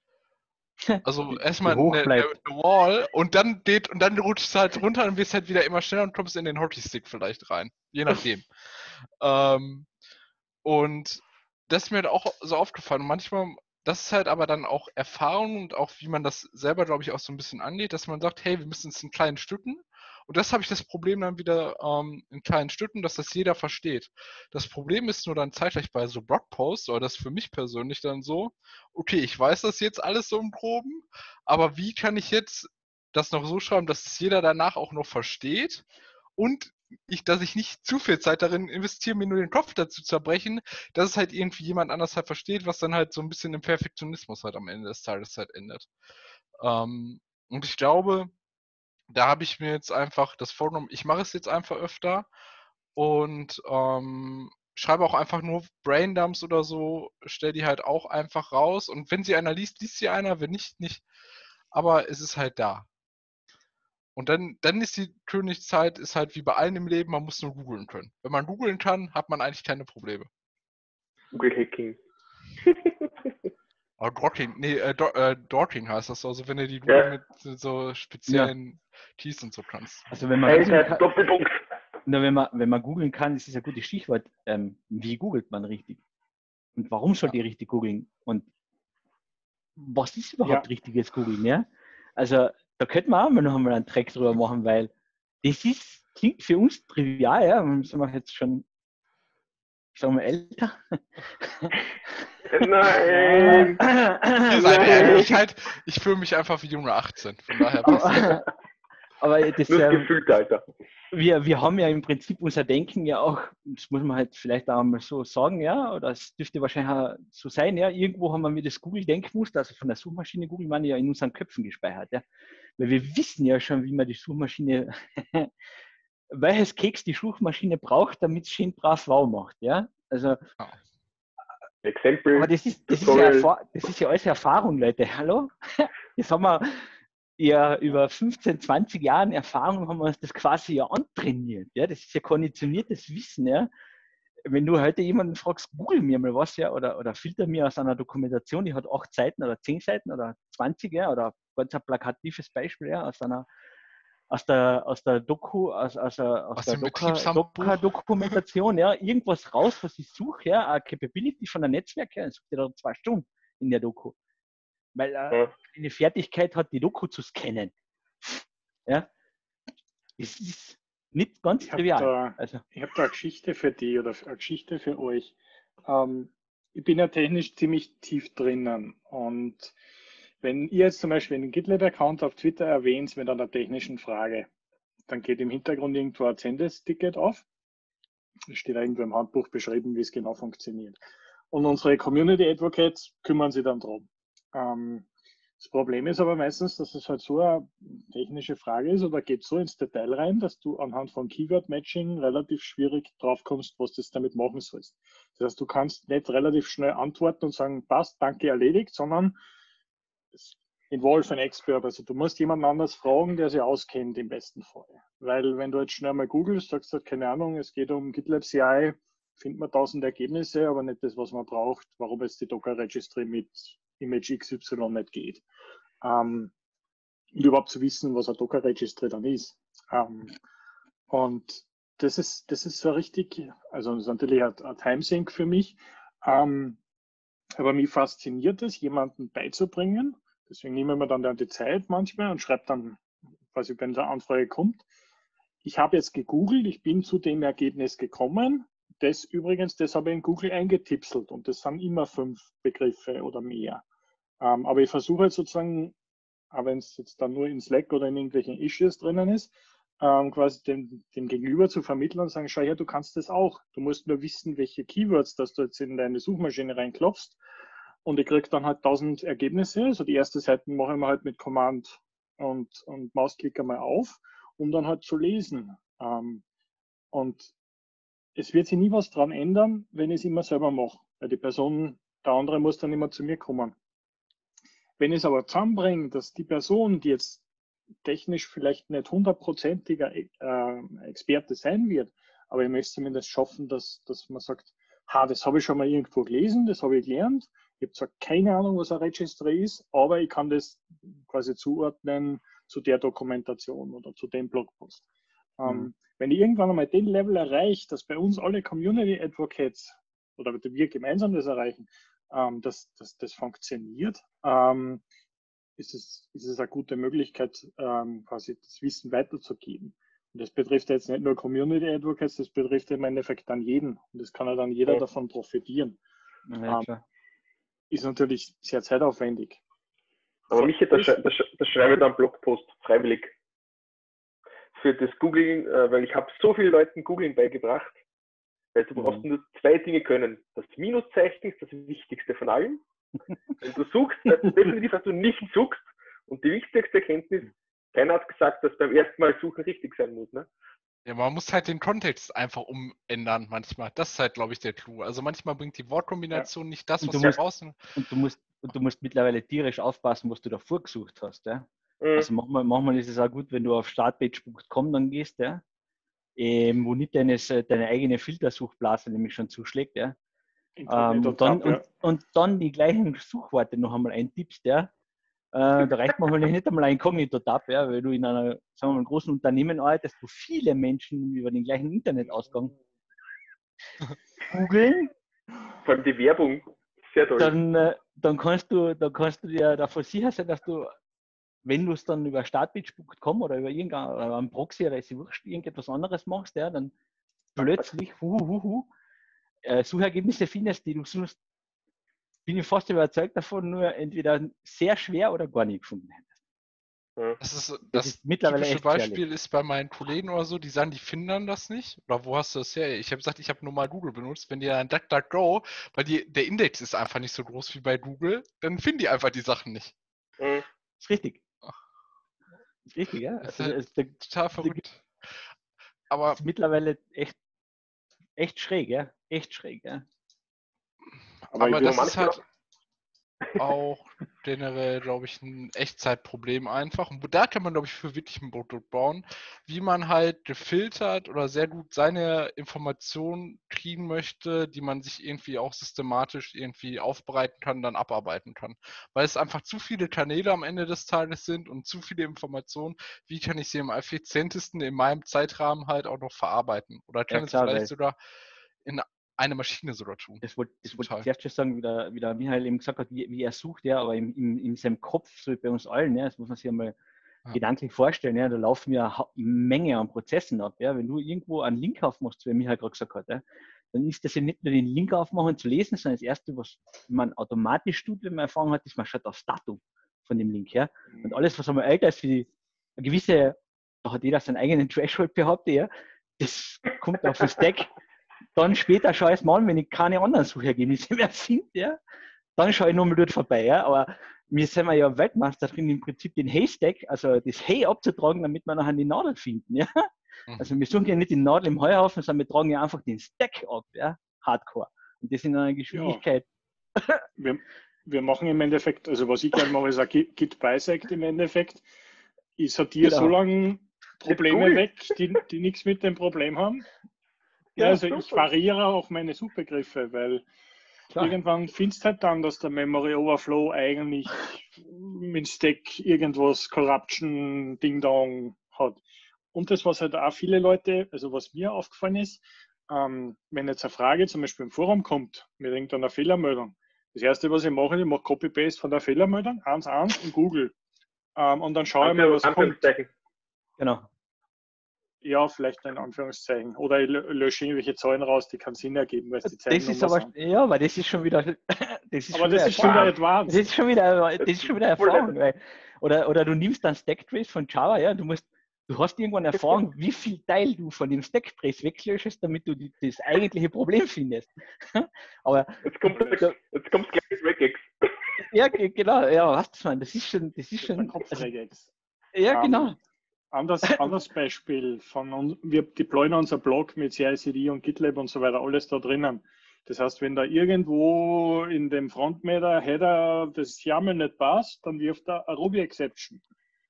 Also erstmal eine, eine Wall und dann geht und dann rutscht es halt runter und wirst halt wieder immer schneller und kommst in den Hockeystick vielleicht rein. Je nachdem. ähm, und das ist mir halt auch so aufgefallen. Und manchmal. Das ist halt aber dann auch Erfahrung und auch wie man das selber, glaube ich, auch so ein bisschen angeht, dass man sagt, hey, wir müssen es in kleinen Stücken. Und das habe ich das Problem dann wieder ähm, in kleinen Stücken, dass das jeder versteht. Das Problem ist nur dann zeitgleich bei so Blogposts, oder das für mich persönlich dann so, okay, ich weiß das jetzt alles so im Groben, aber wie kann ich jetzt das noch so schreiben, dass es jeder danach auch noch versteht und ich, dass ich nicht zu viel Zeit darin investiere, mir nur den Kopf dazu zerbrechen, dass es halt irgendwie jemand anders halt versteht, was dann halt so ein bisschen im Perfektionismus halt am Ende des Tages halt endet. Ähm, und ich glaube, da habe ich mir jetzt einfach das vorgenommen, ich mache es jetzt einfach öfter und ähm, schreibe auch einfach nur Braindumps oder so, stelle die halt auch einfach raus und wenn sie einer liest, liest sie einer, wenn nicht, nicht. Aber es ist halt da. Und dann, dann ist die Königszeit, ist halt wie bei allen im Leben, man muss nur googeln können. Wenn man googeln kann, hat man eigentlich keine Probleme. Google Hacking. Aber Dorking, nee, äh, Do, äh, Dorking heißt das, also wenn du die Ja. Google mit so speziellen Keys und so kannst. Also wenn man googeln Alter, kann, Doppelpunkt. na, wenn man, wenn man googeln kann, das ist ein gutes Stichwort. Ähm, wie googelt man richtig? Und warum soll die richtig googeln? Und was ist überhaupt Ja. richtiges Googeln? Ja? Also da könnten wir auch mal noch einmal einen Track drüber machen, weil das ist, klingt für uns trivial, ja, und sind wir jetzt schon, sagen wir, älter. Nein. Ihr seid ehrlich, halt, ich fühle mich einfach wie Junge achtzehn, von daher passt das. aber, aber das, Nur das ähm, Gefühl, Alter. wir, wir haben ja im Prinzip unser Denken ja auch, das muss man halt vielleicht auch mal so sagen, ja, oder es dürfte wahrscheinlich auch so sein, ja, irgendwo haben wir das Google-Denkmuster, also von der Suchmaschine Google, man ja in unseren Köpfen gespeichert, ja. Weil wir wissen ja schon, wie man die Suchmaschine, welches Keks die Suchmaschine braucht, damit es schön brav wow macht, ja. Also, Exempel. aber das ist, das ist, ja, Erfa- das ist ja alles Erfahrung, Leute, hallo? Jetzt haben wir ja über fünfzehn, zwanzig Jahren Erfahrung haben wir uns das quasi ja antrainiert. Ja? Das ist ja konditioniertes Wissen. Ja? Wenn du heute jemanden fragst, google mir mal was, ja, oder, oder filter mir aus einer Dokumentation, die hat acht Seiten oder zehn Seiten oder zwanzig, ja, oder ganz ein plakatives Beispiel, ja, aus einer aus der, aus der Doku, aus, aus, aus, Aus der dem Doka, Betriebshandbuch. Doka Dokumentation, ja, irgendwas raus, was ich suche, ja, eine Capability von einem Netzwerk, ja, dann sucht ihr da zwei Stunden in der Doku. Weil äh, Ja. eine Fertigkeit hat, die Doku zu scannen. Ja, es ist nicht ganz Ich habe trivial. da, Also, ich hab da eine Geschichte für die oder eine Geschichte für euch. Ähm, ich bin ja technisch ziemlich tief drinnen und wenn ihr jetzt zum Beispiel einen GitLab-Account auf Twitter erwähnt mit einer technischen Frage, dann geht im Hintergrund irgendwo ein Zendes-Ticket auf. Es steht irgendwo im Handbuch beschrieben, wie es genau funktioniert. Und unsere Community Advocates kümmern sich dann drum. Ähm, das Problem ist aber meistens, dass es halt so eine technische Frage ist oder geht so ins Detail rein, dass du anhand von Keyword-Matching relativ schwierig drauf kommst, was du damit machen sollst. Das heißt, du kannst nicht relativ schnell antworten und sagen, passt, danke, erledigt, sondern es involve an Expert. Also du musst jemanden anders fragen, der sich auskennt im besten Fall. Weil wenn du jetzt schnell mal googelst, sagst du halt, keine Ahnung, es geht um GitLab C I, findet man tausend Ergebnisse, aber nicht das, was man braucht, warum jetzt die Docker Registry mit Image X Y nicht geht. Ähm, und überhaupt zu wissen, was ein Docker Registry dann ist. Ähm, und das ist, das ist so richtig, also das ist natürlich ein, ein Timesink für mich. Ähm, aber mich fasziniert es, jemanden beizubringen. Deswegen nehmen wir dann die Zeit manchmal und schreibe dann, quasi, wenn eine Anfrage kommt. Ich habe jetzt gegoogelt, ich bin zu dem Ergebnis gekommen. Das übrigens, das habe ich in Google eingetipselt und das sind immer fünf Begriffe oder mehr. Ähm, aber ich versuche jetzt sozusagen, auch wenn es jetzt dann nur in Slack oder in irgendwelchen Issues drinnen ist, ähm, quasi dem, dem Gegenüber zu vermitteln und sagen, schau her, du kannst das auch. Du musst nur wissen, welche Keywords, dass du jetzt in deine Suchmaschine reinklopfst. Und ich kriege dann halt tausend Ergebnisse. Also die erste Seite mache ich mir halt mit Command und, und Mausklick einmal auf, um dann halt zu lesen. Ähm, und es wird sich nie was dran ändern, wenn ich es immer selber mache. Weil die Person, der andere muss dann immer zu mir kommen. Wenn ich es aber zusammenbringe, dass die Person, die jetzt technisch vielleicht nicht hundertprozentiger äh, Experte sein wird, aber ich möchte zumindest schaffen, dass, dass man sagt, ha, das habe ich schon mal irgendwo gelesen, das habe ich gelernt. Ich habe zwar keine Ahnung, was ein Registry ist, aber ich kann das quasi zuordnen zu der Dokumentation oder zu dem Blogpost. Mhm. Ähm, wenn ich irgendwann einmal den Level erreiche, dass bei uns alle Community Advocates oder wir gemeinsam das erreichen, ähm, dass, dass das funktioniert, ähm, ist es, ist es eine gute Möglichkeit, ähm, quasi das Wissen weiterzugeben. Und das betrifft jetzt nicht nur Community Advocates, das betrifft im Endeffekt dann jeden. Und das kann ja dann jeder ja. davon profitieren. Ja, ähm, ist natürlich sehr zeitaufwendig. Aber Michi, das, das, das schreibe ich dann Blogpost, freiwillig. Für das Googling, äh, weil ich habe so vielen Leuten Googling beigebracht, weil du brauchst mhm. nur zwei Dinge können. Das Minuszeichen ist das Wichtigste von allem. Wenn du suchst, das ist definitiv, dass du nicht suchst. Und die wichtigste Erkenntnis, keiner hat gesagt, dass beim ersten Mal Suchen richtig sein muss. Ne? Ja, man muss halt den Kontext einfach umändern manchmal. Das ist halt, glaube ich, der Clou. Also manchmal bringt die Wortkombination ja. nicht das, was du du musst, brauchst. Und du musst, und du musst mittlerweile tierisch aufpassen, was du davor gesucht hast. Ja? Mhm. Also manchmal, manchmal ist es auch gut, wenn du auf startpage punkt com dann gehst, ja, ähm, wo nicht deine, deine eigene Filtersuchblase nämlich schon zuschlägt, ja. Ähm, dann, Tab, ja. und, und dann die gleichen Suchworte noch einmal eintippst, ja. Äh, da reicht manchmal nicht einmal ein Inkognito-Tab, ja, weil du in einer, sagen wir mal, einem großen Unternehmen arbeitest, wo viele Menschen über den gleichen Internetausgang googeln, Vor allem die Werbung, sehr toll. dann, äh, dann kannst du, dann kannst du dir davon sicher sein, dass du, wenn du es dann über startpage punkt com oder über irgendeinen Proxy oder ist wurscht, irgendetwas anderes machst, ja, dann plötzlich hu, hu, hu, äh, Suchergebnisse findest, die du sonst, bin ich fast überzeugt davon, nur entweder sehr schwer oder gar nicht gefunden hättest. Das ist Das das ist mittlerweile typische echt gefährlich. Beispiel ist bei meinen Kollegen oder so, die sagen, die finden dann das nicht. Oder wo hast du das her? Ich habe gesagt, ich habe nur mal Google benutzt. Wenn die dann DuckDuckGo, weil die, der Index ist einfach nicht so groß wie bei Google, dann finden die einfach die Sachen nicht. Mhm. Das ist richtig. Das ist richtig, ja. Das ist Also, halt das, das, total verrückt. Aber ist mittlerweile echt, echt schräg, ja. Echt schräg, ja. Aber, aber ich das will- ist halt auch generell, glaube ich, ein Echtzeitproblem einfach. Und da kann man, glaube ich, für wirklich ein Produkt bauen, wie man halt gefiltert oder sehr gut seine Informationen kriegen möchte, die man sich irgendwie auch systematisch irgendwie aufbereiten kann, dann abarbeiten kann. Weil es einfach zu viele Kanäle am Ende des Tages sind und zu viele Informationen. Wie kann ich sie am effizientesten in meinem Zeitrahmen halt auch noch verarbeiten? Oder kann Ja, es klar, vielleicht weil- sogar in eine Maschine sogar tun? Das wollte das Zum wollte Teil. ich zuerst schon sagen, wie der, wie der Michael eben gesagt hat, wie, wie er sucht, ja, aber in, in, in seinem Kopf, so wie bei uns allen, ja, das muss man sich einmal Ja. gedanklich vorstellen, ja, da laufen ja eine Menge an Prozessen ab. Ja. Wenn du irgendwo einen Link aufmachst, wie Michael gerade gesagt hat, ja, dann ist das ja nicht nur den Link aufmachen zu lesen, sondern das Erste, was man automatisch tut, wenn man Erfahrung hat, ist, man schaut aufs Datum von dem Link her. Und alles, was einmal älter ist, wie eine gewisse, da hat jeder seinen eigenen Threshold behauptet, ja, das kommt auf den Stack. Dann später schaue ich es mal an, wenn ich keine anderen Suchergebnisse mehr finde, ja, dann schaue ich nochmal dort vorbei. Ja. Aber wir sind wir ja Weltmeister drin, im Prinzip den Haystack, also das Hay abzutragen, damit wir nachher die Nadel finden. Ja. Also wir suchen ja nicht die Nadel im Heuhaufen, sondern wir tragen ja einfach den Stack ab, ja, Hardcore. Und das in einer Geschwindigkeit. wir, wir machen im Endeffekt, also was ich gerne mache, ist ein Git Git Bisect im Endeffekt. Ich sortiere Genau. so lange Probleme cool. weg, die, die nichts mit dem Problem haben. Ja, Ja, also ich super. variiere auch meine Suchbegriffe, weil Klar. irgendwann findest du halt dann, dass der Memory Overflow eigentlich mit Stack irgendwas Corruption Ding Dong hat. Und das, was halt auch viele Leute, also was mir aufgefallen ist, ähm, wenn jetzt eine Frage zum Beispiel im Forum kommt mit irgendeiner Fehlermeldung, das erste, was ich mache, ich mache Copy-Paste von der Fehlermeldung, eins eins in Google. Ähm, und dann schaue ich mal, was kommt. Anführungszeichen. Genau. Ja, vielleicht in Anführungszeichen. Oder ich lö- lösche irgendwelche Zahlen raus, die keinen Sinn ergeben, weil es die Das ist Zeichnummer aber, sind. ja, aber das ist schon wieder, das ist Aber schon das wieder ist schon wieder Erfahrung. advanced. Das ist schon wieder, das ist schon wieder Voll Erfahrung. Weil, oder, oder du nimmst dann Stacktrace von Java, ja, du musst, du hast irgendwann Erfahrung, wie viel Teil du von dem Stacktrace weglöschest, damit du die, das eigentliche Problem findest. Aber Jetzt kommt da, jetzt kommt's gleich mit Regex. ja, ge- genau, ja, was das man, das ist schon, das ist Das ist schon, ein also, Kopfregex. ja, Ähm, genau. Anders, anderes Beispiel von uns, wir deployen unser Blog mit C I C D und GitLab und so weiter, alles da drinnen. Das heißt, wenn da irgendwo in dem Frontmatter Header das YAML nicht passt, dann wirft er eine Ruby Exception.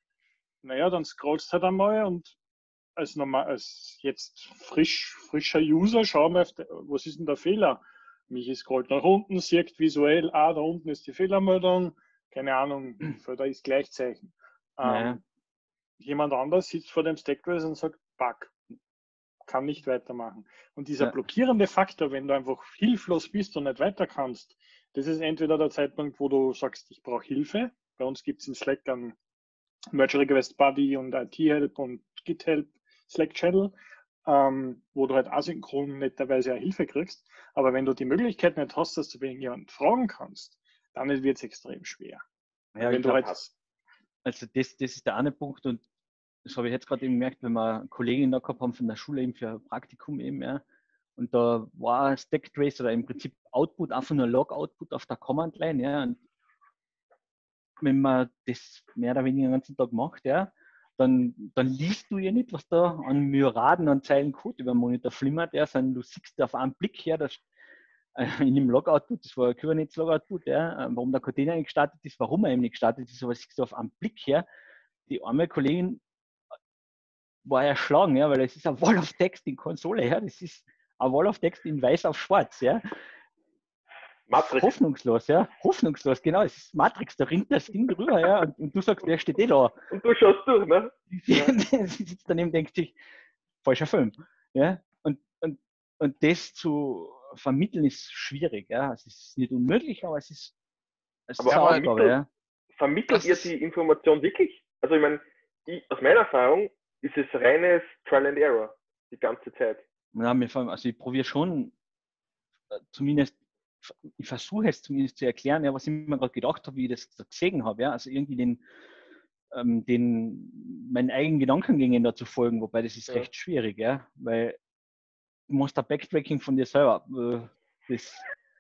Naja, dann scrollst du halt einmal und als, normal, als jetzt frisch, frischer User schauen wir, auf die, was ist denn der Fehler? Michi scrollt nach unten, sieht visuell, ah, da unten ist die Fehlermeldung, keine Ahnung, da ist Gleichzeichen. Naja. Ähm, jemand anders sitzt vor dem Stacktrace und sagt, Bug, kann nicht weitermachen. Und dieser Ja. blockierende Faktor, wenn du einfach hilflos bist und nicht weiter kannst, das ist entweder der Zeitpunkt, wo du sagst, ich brauche Hilfe. Bei uns gibt es in Slack einen Merge Request Buddy und I T-Help und Git-Help Slack-Channel, ähm, wo du halt asynchron netterweise auch Hilfe kriegst. Aber wenn du die Möglichkeit nicht hast, dass du jemanden fragen kannst, dann wird es extrem schwer. Ja, wenn ich du glaub, halt also das, das ist der eine Punkt und das habe ich jetzt gerade eben gemerkt, wenn wir eine Kollegin da gehabt haben von der Schule eben für ein Praktikum eben, ja. Und da war Stacktrace oder im Prinzip Output, einfach nur Log-Output auf der Command-Line, ja. Und wenn man das mehr oder weniger den ganzen Tag macht, ja, dann, dann liest du ja nicht, was da an Myriaden an Zeilen Code über den Monitor flimmert, ja, sondern du siehst auf einen Blick her, dass äh, in dem Log-Output, das war ein Kubernetes-Log-Output, ja, warum der Container nicht gestartet ist, warum er eben nicht gestartet ist, aber siehst du auf einen Blick her, die arme Kollegin war erschlagen, ja, weil es ist ein Wall of Text in Konsole, ja, das ist ein Wall of Text in weiß auf schwarz, ja. Matrix. Hoffnungslos, ja, hoffnungslos, genau, es ist Matrix, da rinnt das Ding drüber, ja, und, und du sagst, der steht eh da. Und du schaust durch, ne? Ja. Sie sitzt daneben, denkt sich, falscher Film, ja, und, und, und das zu vermitteln ist schwierig, ja, es ist nicht unmöglich, aber es ist, es Aber ist eine aber Aufgabe, ja. Vermittelt Das ihr ist- die Information wirklich? Also ich meine, ich, aus meiner Erfahrung ist es reines Trial and Error die ganze Zeit. Ja, mir, vor allem- also ich probiere schon, äh, zumindest, ich versuche es zumindest zu erklären, ja, was ich mir gerade gedacht habe, wie ich das gesehen habe, ja, also irgendwie den, ähm, den, meinen eigenen Gedankengängen da zu folgen, wobei das ist Ja. recht schwierig, ja, weil du musst da Backtracking von dir selber, äh, das,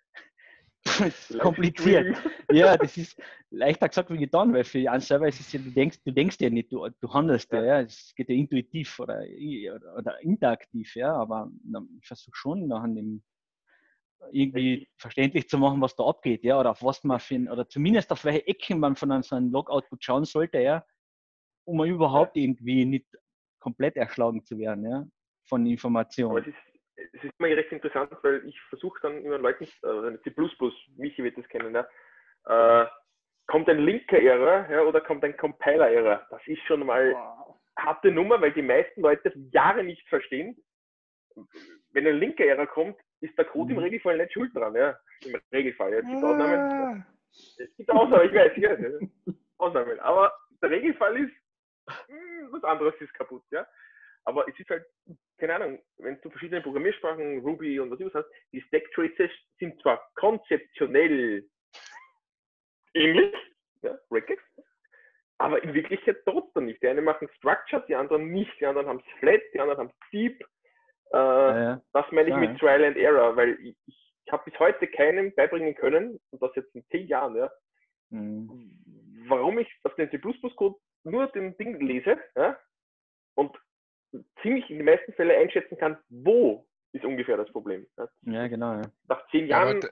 das ist kompliziert. Livestream. Ja, das ist leichter gesagt wie getan, weil für einen selber ist es ja, du denkst, du denkst ja nicht, du, du handelst ja, ja, es geht ja intuitiv oder, oder, oder interaktiv, ja, aber na, ich versuche schon nachher dem irgendwie verständlich zu machen, was da abgeht, ja, oder auf was man für, oder zumindest auf welche Ecken man von einem, so einem Log-Output schauen sollte, ja, um man überhaupt ja. irgendwie nicht komplett erschlagen zu werden, ja, von Informationen. Aber es ist, es ist immer recht interessant, weil ich versuche dann immer Leuten, äh, C plus plus, Michi wird das kennen, ja, äh, kommt ein Linker-Error, ja, oder kommt ein Compiler-Error. Das ist schon mal wow. harte Nummer, weil die meisten Leute Jahre nicht verstehen. Wenn ein Linker-Error kommt, ist der Code mhm. im Regelfall nicht schuld dran, ja. Im Regelfall. Ja. Es gibt Ausnahmen. Es gibt Ausnahmen, ich weiß, ich weiß. Ja. Ausnahmen. Aber der Regelfall ist, mh, was anderes ist kaputt, ja. Aber es ist halt, keine Ahnung, wenn du verschiedene Programmiersprachen, Ruby und was immer hast, die Stack-Traces sind zwar konzeptionell ähnlich, ja, Regex, aber in Wirklichkeit trotzdem nicht. Die einen machen Structured, die anderen nicht, die anderen haben es Flat, die anderen haben es Deep. Äh, ja, ja. Das meine ich ja, mit ja. Trial and Error, weil ich, ich habe bis heute keinem beibringen können, und das jetzt in zehn Jahren, ja, mhm. warum ich auf den C plus plus Code nur den Ding lese, ja, und ziemlich in den meisten Fällen einschätzen kann, wo ist ungefähr das Problem. Ja, ja genau. Ja. Nach zehn Jahren...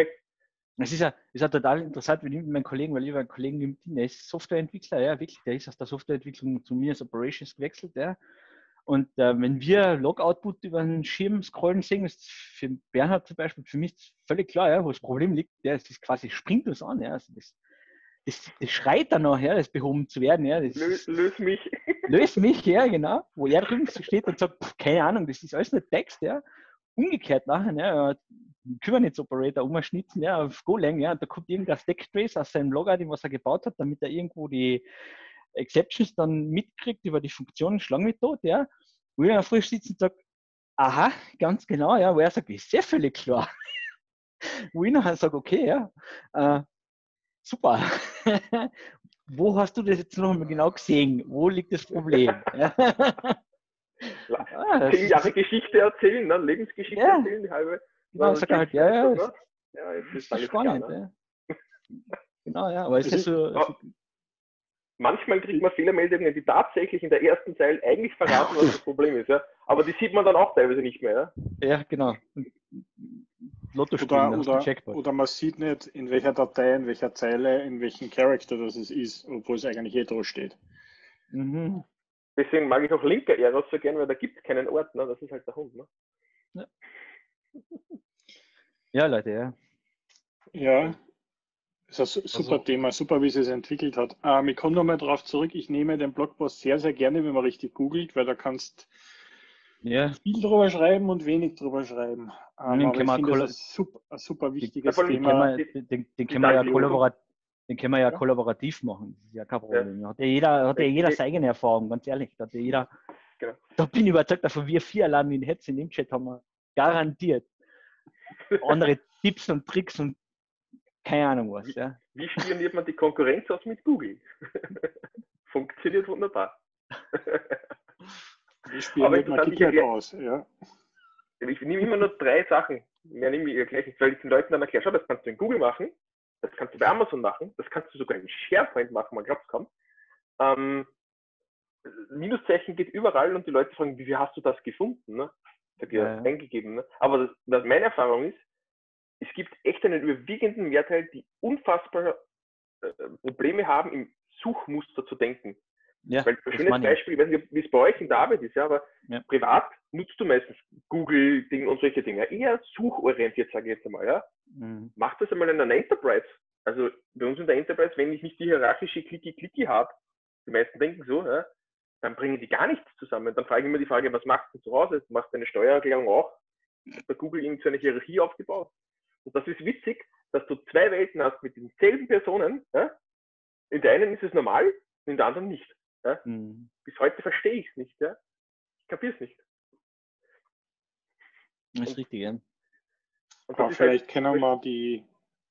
Es ist ja, ist ja total interessant, wenn ich mit meinem Kollegen, weil ich einen Kollegen im Team, der ist Softwareentwickler, ja, wirklich, der ist aus der Softwareentwicklung zu mir als Operations gewechselt, ja. Und äh, wenn wir Log-Output über den Schirm scrollen sehen, ist für Bernhard zum Beispiel, für mich völlig klar, ja, wo das Problem liegt, ja, es ist quasi, springt das an, ja, also das, das, das schreit dann nachher, das behoben zu werden, ja. Das lös, lös mich. Lös mich, ja, genau. Wo er drüben steht und sagt, pff, keine Ahnung, das ist alles nur Text, ja. Umgekehrt nachher, ja, Kubernetes-Operator umschnitzen, ja, auf Golang, ja, und da kommt irgendein Stack-Trace aus seinem Log-Item, was er gebaut hat, damit er irgendwo die Exceptions dann mitkriegt über die Funktionen, schlagen wir tot, ja. Wo er frisch sitzt und sagt, aha, ganz genau, ja, wo er sagt, ist sehr völlig klar. Wo ich nachher sage, okay, ja, äh, super. Wo hast du das jetzt noch mal genau gesehen? Wo liegt das Problem? ah, Zehn Jahre Geschichte erzählen, ne? Lebensgeschichte ja. erzählen, die halbe. Genau, sag halt, ja, ja, ist, ja, es ist, ist spannend. Klar, ne? Ja. Genau, ja, aber es ist so. Also, manchmal kriegt man Fehlermeldungen, die tatsächlich in der ersten Zeile eigentlich verraten, was das Problem ist, ja. Aber die sieht man dann auch teilweise nicht mehr, ja. Ja, genau. Lotto oder, oder, oder man sieht nicht, in welcher Datei, in welcher Zeile, in welchem Charakter das es ist, obwohl es eigentlich eh da steht. Mhm. Deswegen mag ich auch Linker-Errors so gern, weil da gibt es keinen Ort, ne? Das ist halt der Hund. Ne? Ja. Ja, Leute, ja. Ja, das ist ein super also, Thema, super, wie sie es entwickelt hat. Ähm, ich komme nochmal drauf zurück, ich nehme den Blogpost sehr, sehr gerne, wenn man richtig googelt, weil da kannst ja. viel drüber schreiben und wenig drüber schreiben. Ähm, den aber ich finde das ein super, ein super wichtiges den, Thema. Den, den, den, den können wir ja kollaborativ, den können wir ja, ja kollaborativ machen, das ist ja kein Problem. Ja. Hat ja jeder, hat ja jeder seine eigene Erfahrung, ganz ehrlich. Hat ja jeder, genau. Da bin ich überzeugt, davon wir vier allein in Hetz in dem Chat haben wir garantiert andere Tipps und Tricks und keine Ahnung was. Wie, ja. wie spioniert man die Konkurrenz aus mit Google? Funktioniert wunderbar. Wie spioniert man die aus? Ja. Ich nehme immer nur drei Sachen. Mehr nehme ich gleich nicht, weil ich den Leuten dann erkläre, schau, das kannst du in Google machen, das kannst du bei Amazon machen, das kannst du sogar in SharePoint machen, man glaubt es kaum. Ähm, Minuszeichen geht überall und die Leute fragen, wie hast du das gefunden? Ne? Das hat ja eingegeben. Ne? Aber das, das meine Erfahrung ist, es gibt echt einen überwiegenden Mehrteil, die unfassbar äh, Probleme haben, im Suchmuster zu denken. Ja, Weil ein das schönes meine ich. Beispiel, ich weiß nicht, wie es bei euch in der Arbeit ist, ja, aber Ja. privat nutzt du meistens Google-Ding und solche Dinge. Eher suchorientiert, sage ich jetzt einmal, ja. Mhm. Macht das einmal in einer Enterprise. Also bei uns in der Enterprise, wenn ich nicht die hierarchische Klicki-Klicki habe, die meisten denken so, ja, dann bringen die gar nichts zusammen. Dann frage ich immer die Frage, was machst du zu Hause? Du machst deine Steuererklärung auch? Bei Google irgendeine Hierarchie aufgebaut. Und das ist witzig, dass du zwei Welten hast mit denselben Personen. Ja? In der einen ist es normal, in der anderen nicht. Ja? Mhm. Bis heute verstehe ich es nicht. Ja? Ich kapiere es nicht. Das ist richtig, ja. Und das Aber ist vielleicht halt, können wir die,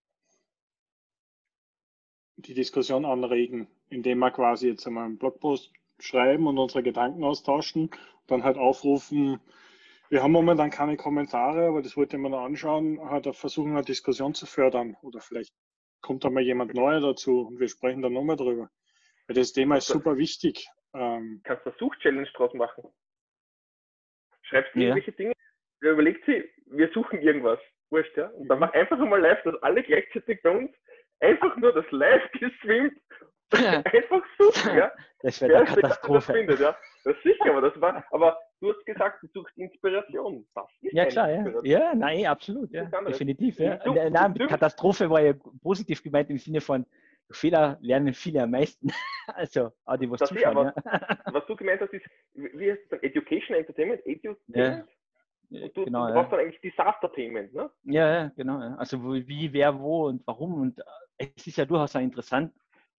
die Diskussion anregen, indem wir quasi jetzt einmal einen Blogpost schreiben und unsere Gedanken austauschen, dann halt aufrufen, wir haben momentan keine Kommentare, aber das wollte man anschauen, halt versuchen, eine Diskussion zu fördern. Oder vielleicht kommt da mal jemand Neuer dazu und wir sprechen dann nochmal drüber. Weil das Thema ist super wichtig. Ähm, kannst du eine Such-Challenge draus machen. Schreibst du Ja. irgendwelche Dinge, überlegt sie, wir suchen irgendwas. Wurscht, ja? Und dann Mhm. mach einfach einmal live, dass alle gleichzeitig bei uns einfach nur das live gestreamt einfach suchen, ja. Das wäre Wer eine ist der Erste, der das Katastrophe. findet, ja. Das ist sicher, aber das war, aber du hast gesagt, du suchst Inspiration. Das ist Ja, eine klar, ja. Inspiration. Ja, nein, absolut, ja. Nichts anderes. Definitiv, ja. Du- Nein, nein, du- Katastrophe war ja positiv gemeint im Sinne von Fehler lernen viele am meisten. Also, auch die, was Das ist, zuschauen, aber ja. was du gemeint hast, ist, wie heißt das dann? Education, Entertainment, Edutainment? Ja, Und du, genau, du ja. brauchst dann eigentlich Disastertainment, ne? Ja, ja, genau. Ja. Also wo, wie, wer, wo und warum. Und äh, es ist ja durchaus auch interessant.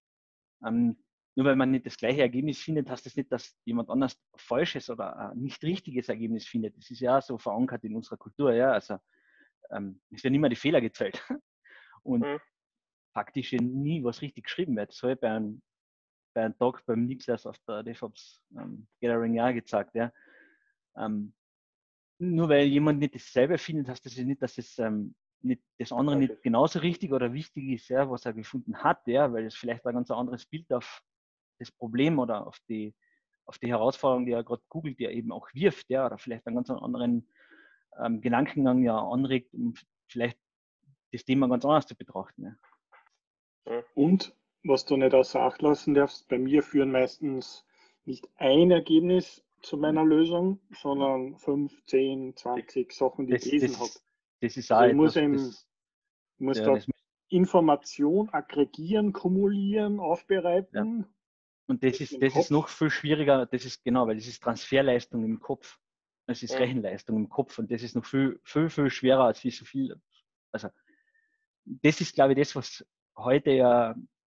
Ähm, nur weil man nicht das gleiche Ergebnis findet, heißt das nicht, dass jemand anders falsches oder ein nicht richtiges Ergebnis findet. Das ist ja so verankert in unserer Kultur. Ja, also ähm, es werden immer die Fehler gezählt und Mhm. faktisch ja nie was richtig geschrieben wird. Das habe ich bei einem, bei einem Talk beim Niklas auf der DevOps ähm, Gathering ja gezeigt. Ja. Ähm, nur weil jemand nicht dasselbe findet, heißt das ja nicht, dass es ähm, nicht, das andere Falsch nicht ist. genauso richtig oder wichtig ist, ja, was er gefunden hat, ja, weil es vielleicht ein ganz anderes Bild auf das Problem oder auf die, auf die Herausforderung, die er gerade googelt, die er eben auch wirft, ja, oder vielleicht einen ganz anderen ähm, Gedankengang ja anregt, um vielleicht das Thema ganz anders zu betrachten. Ja. Mhm. Und was du nicht außer Acht lassen darfst, bei mir führen meistens nicht ein Ergebnis zu meiner Lösung, sondern fünf, zehn, zwanzig Sachen, die Das, ich gelesen das, habe. das ist auch Also ich etwas, muss, eben, das, ich muss ja, da das, Information aggregieren, kumulieren, aufbereiten. und das Das ist, im das ist Kopf. noch viel schwieriger, das ist genau, weil das ist Transferleistung im Kopf. Das ist Mhm. Rechenleistung im Kopf und das ist noch viel, viel, viel schwerer als wie so viel. Also, das ist, glaube ich, das, was heute ja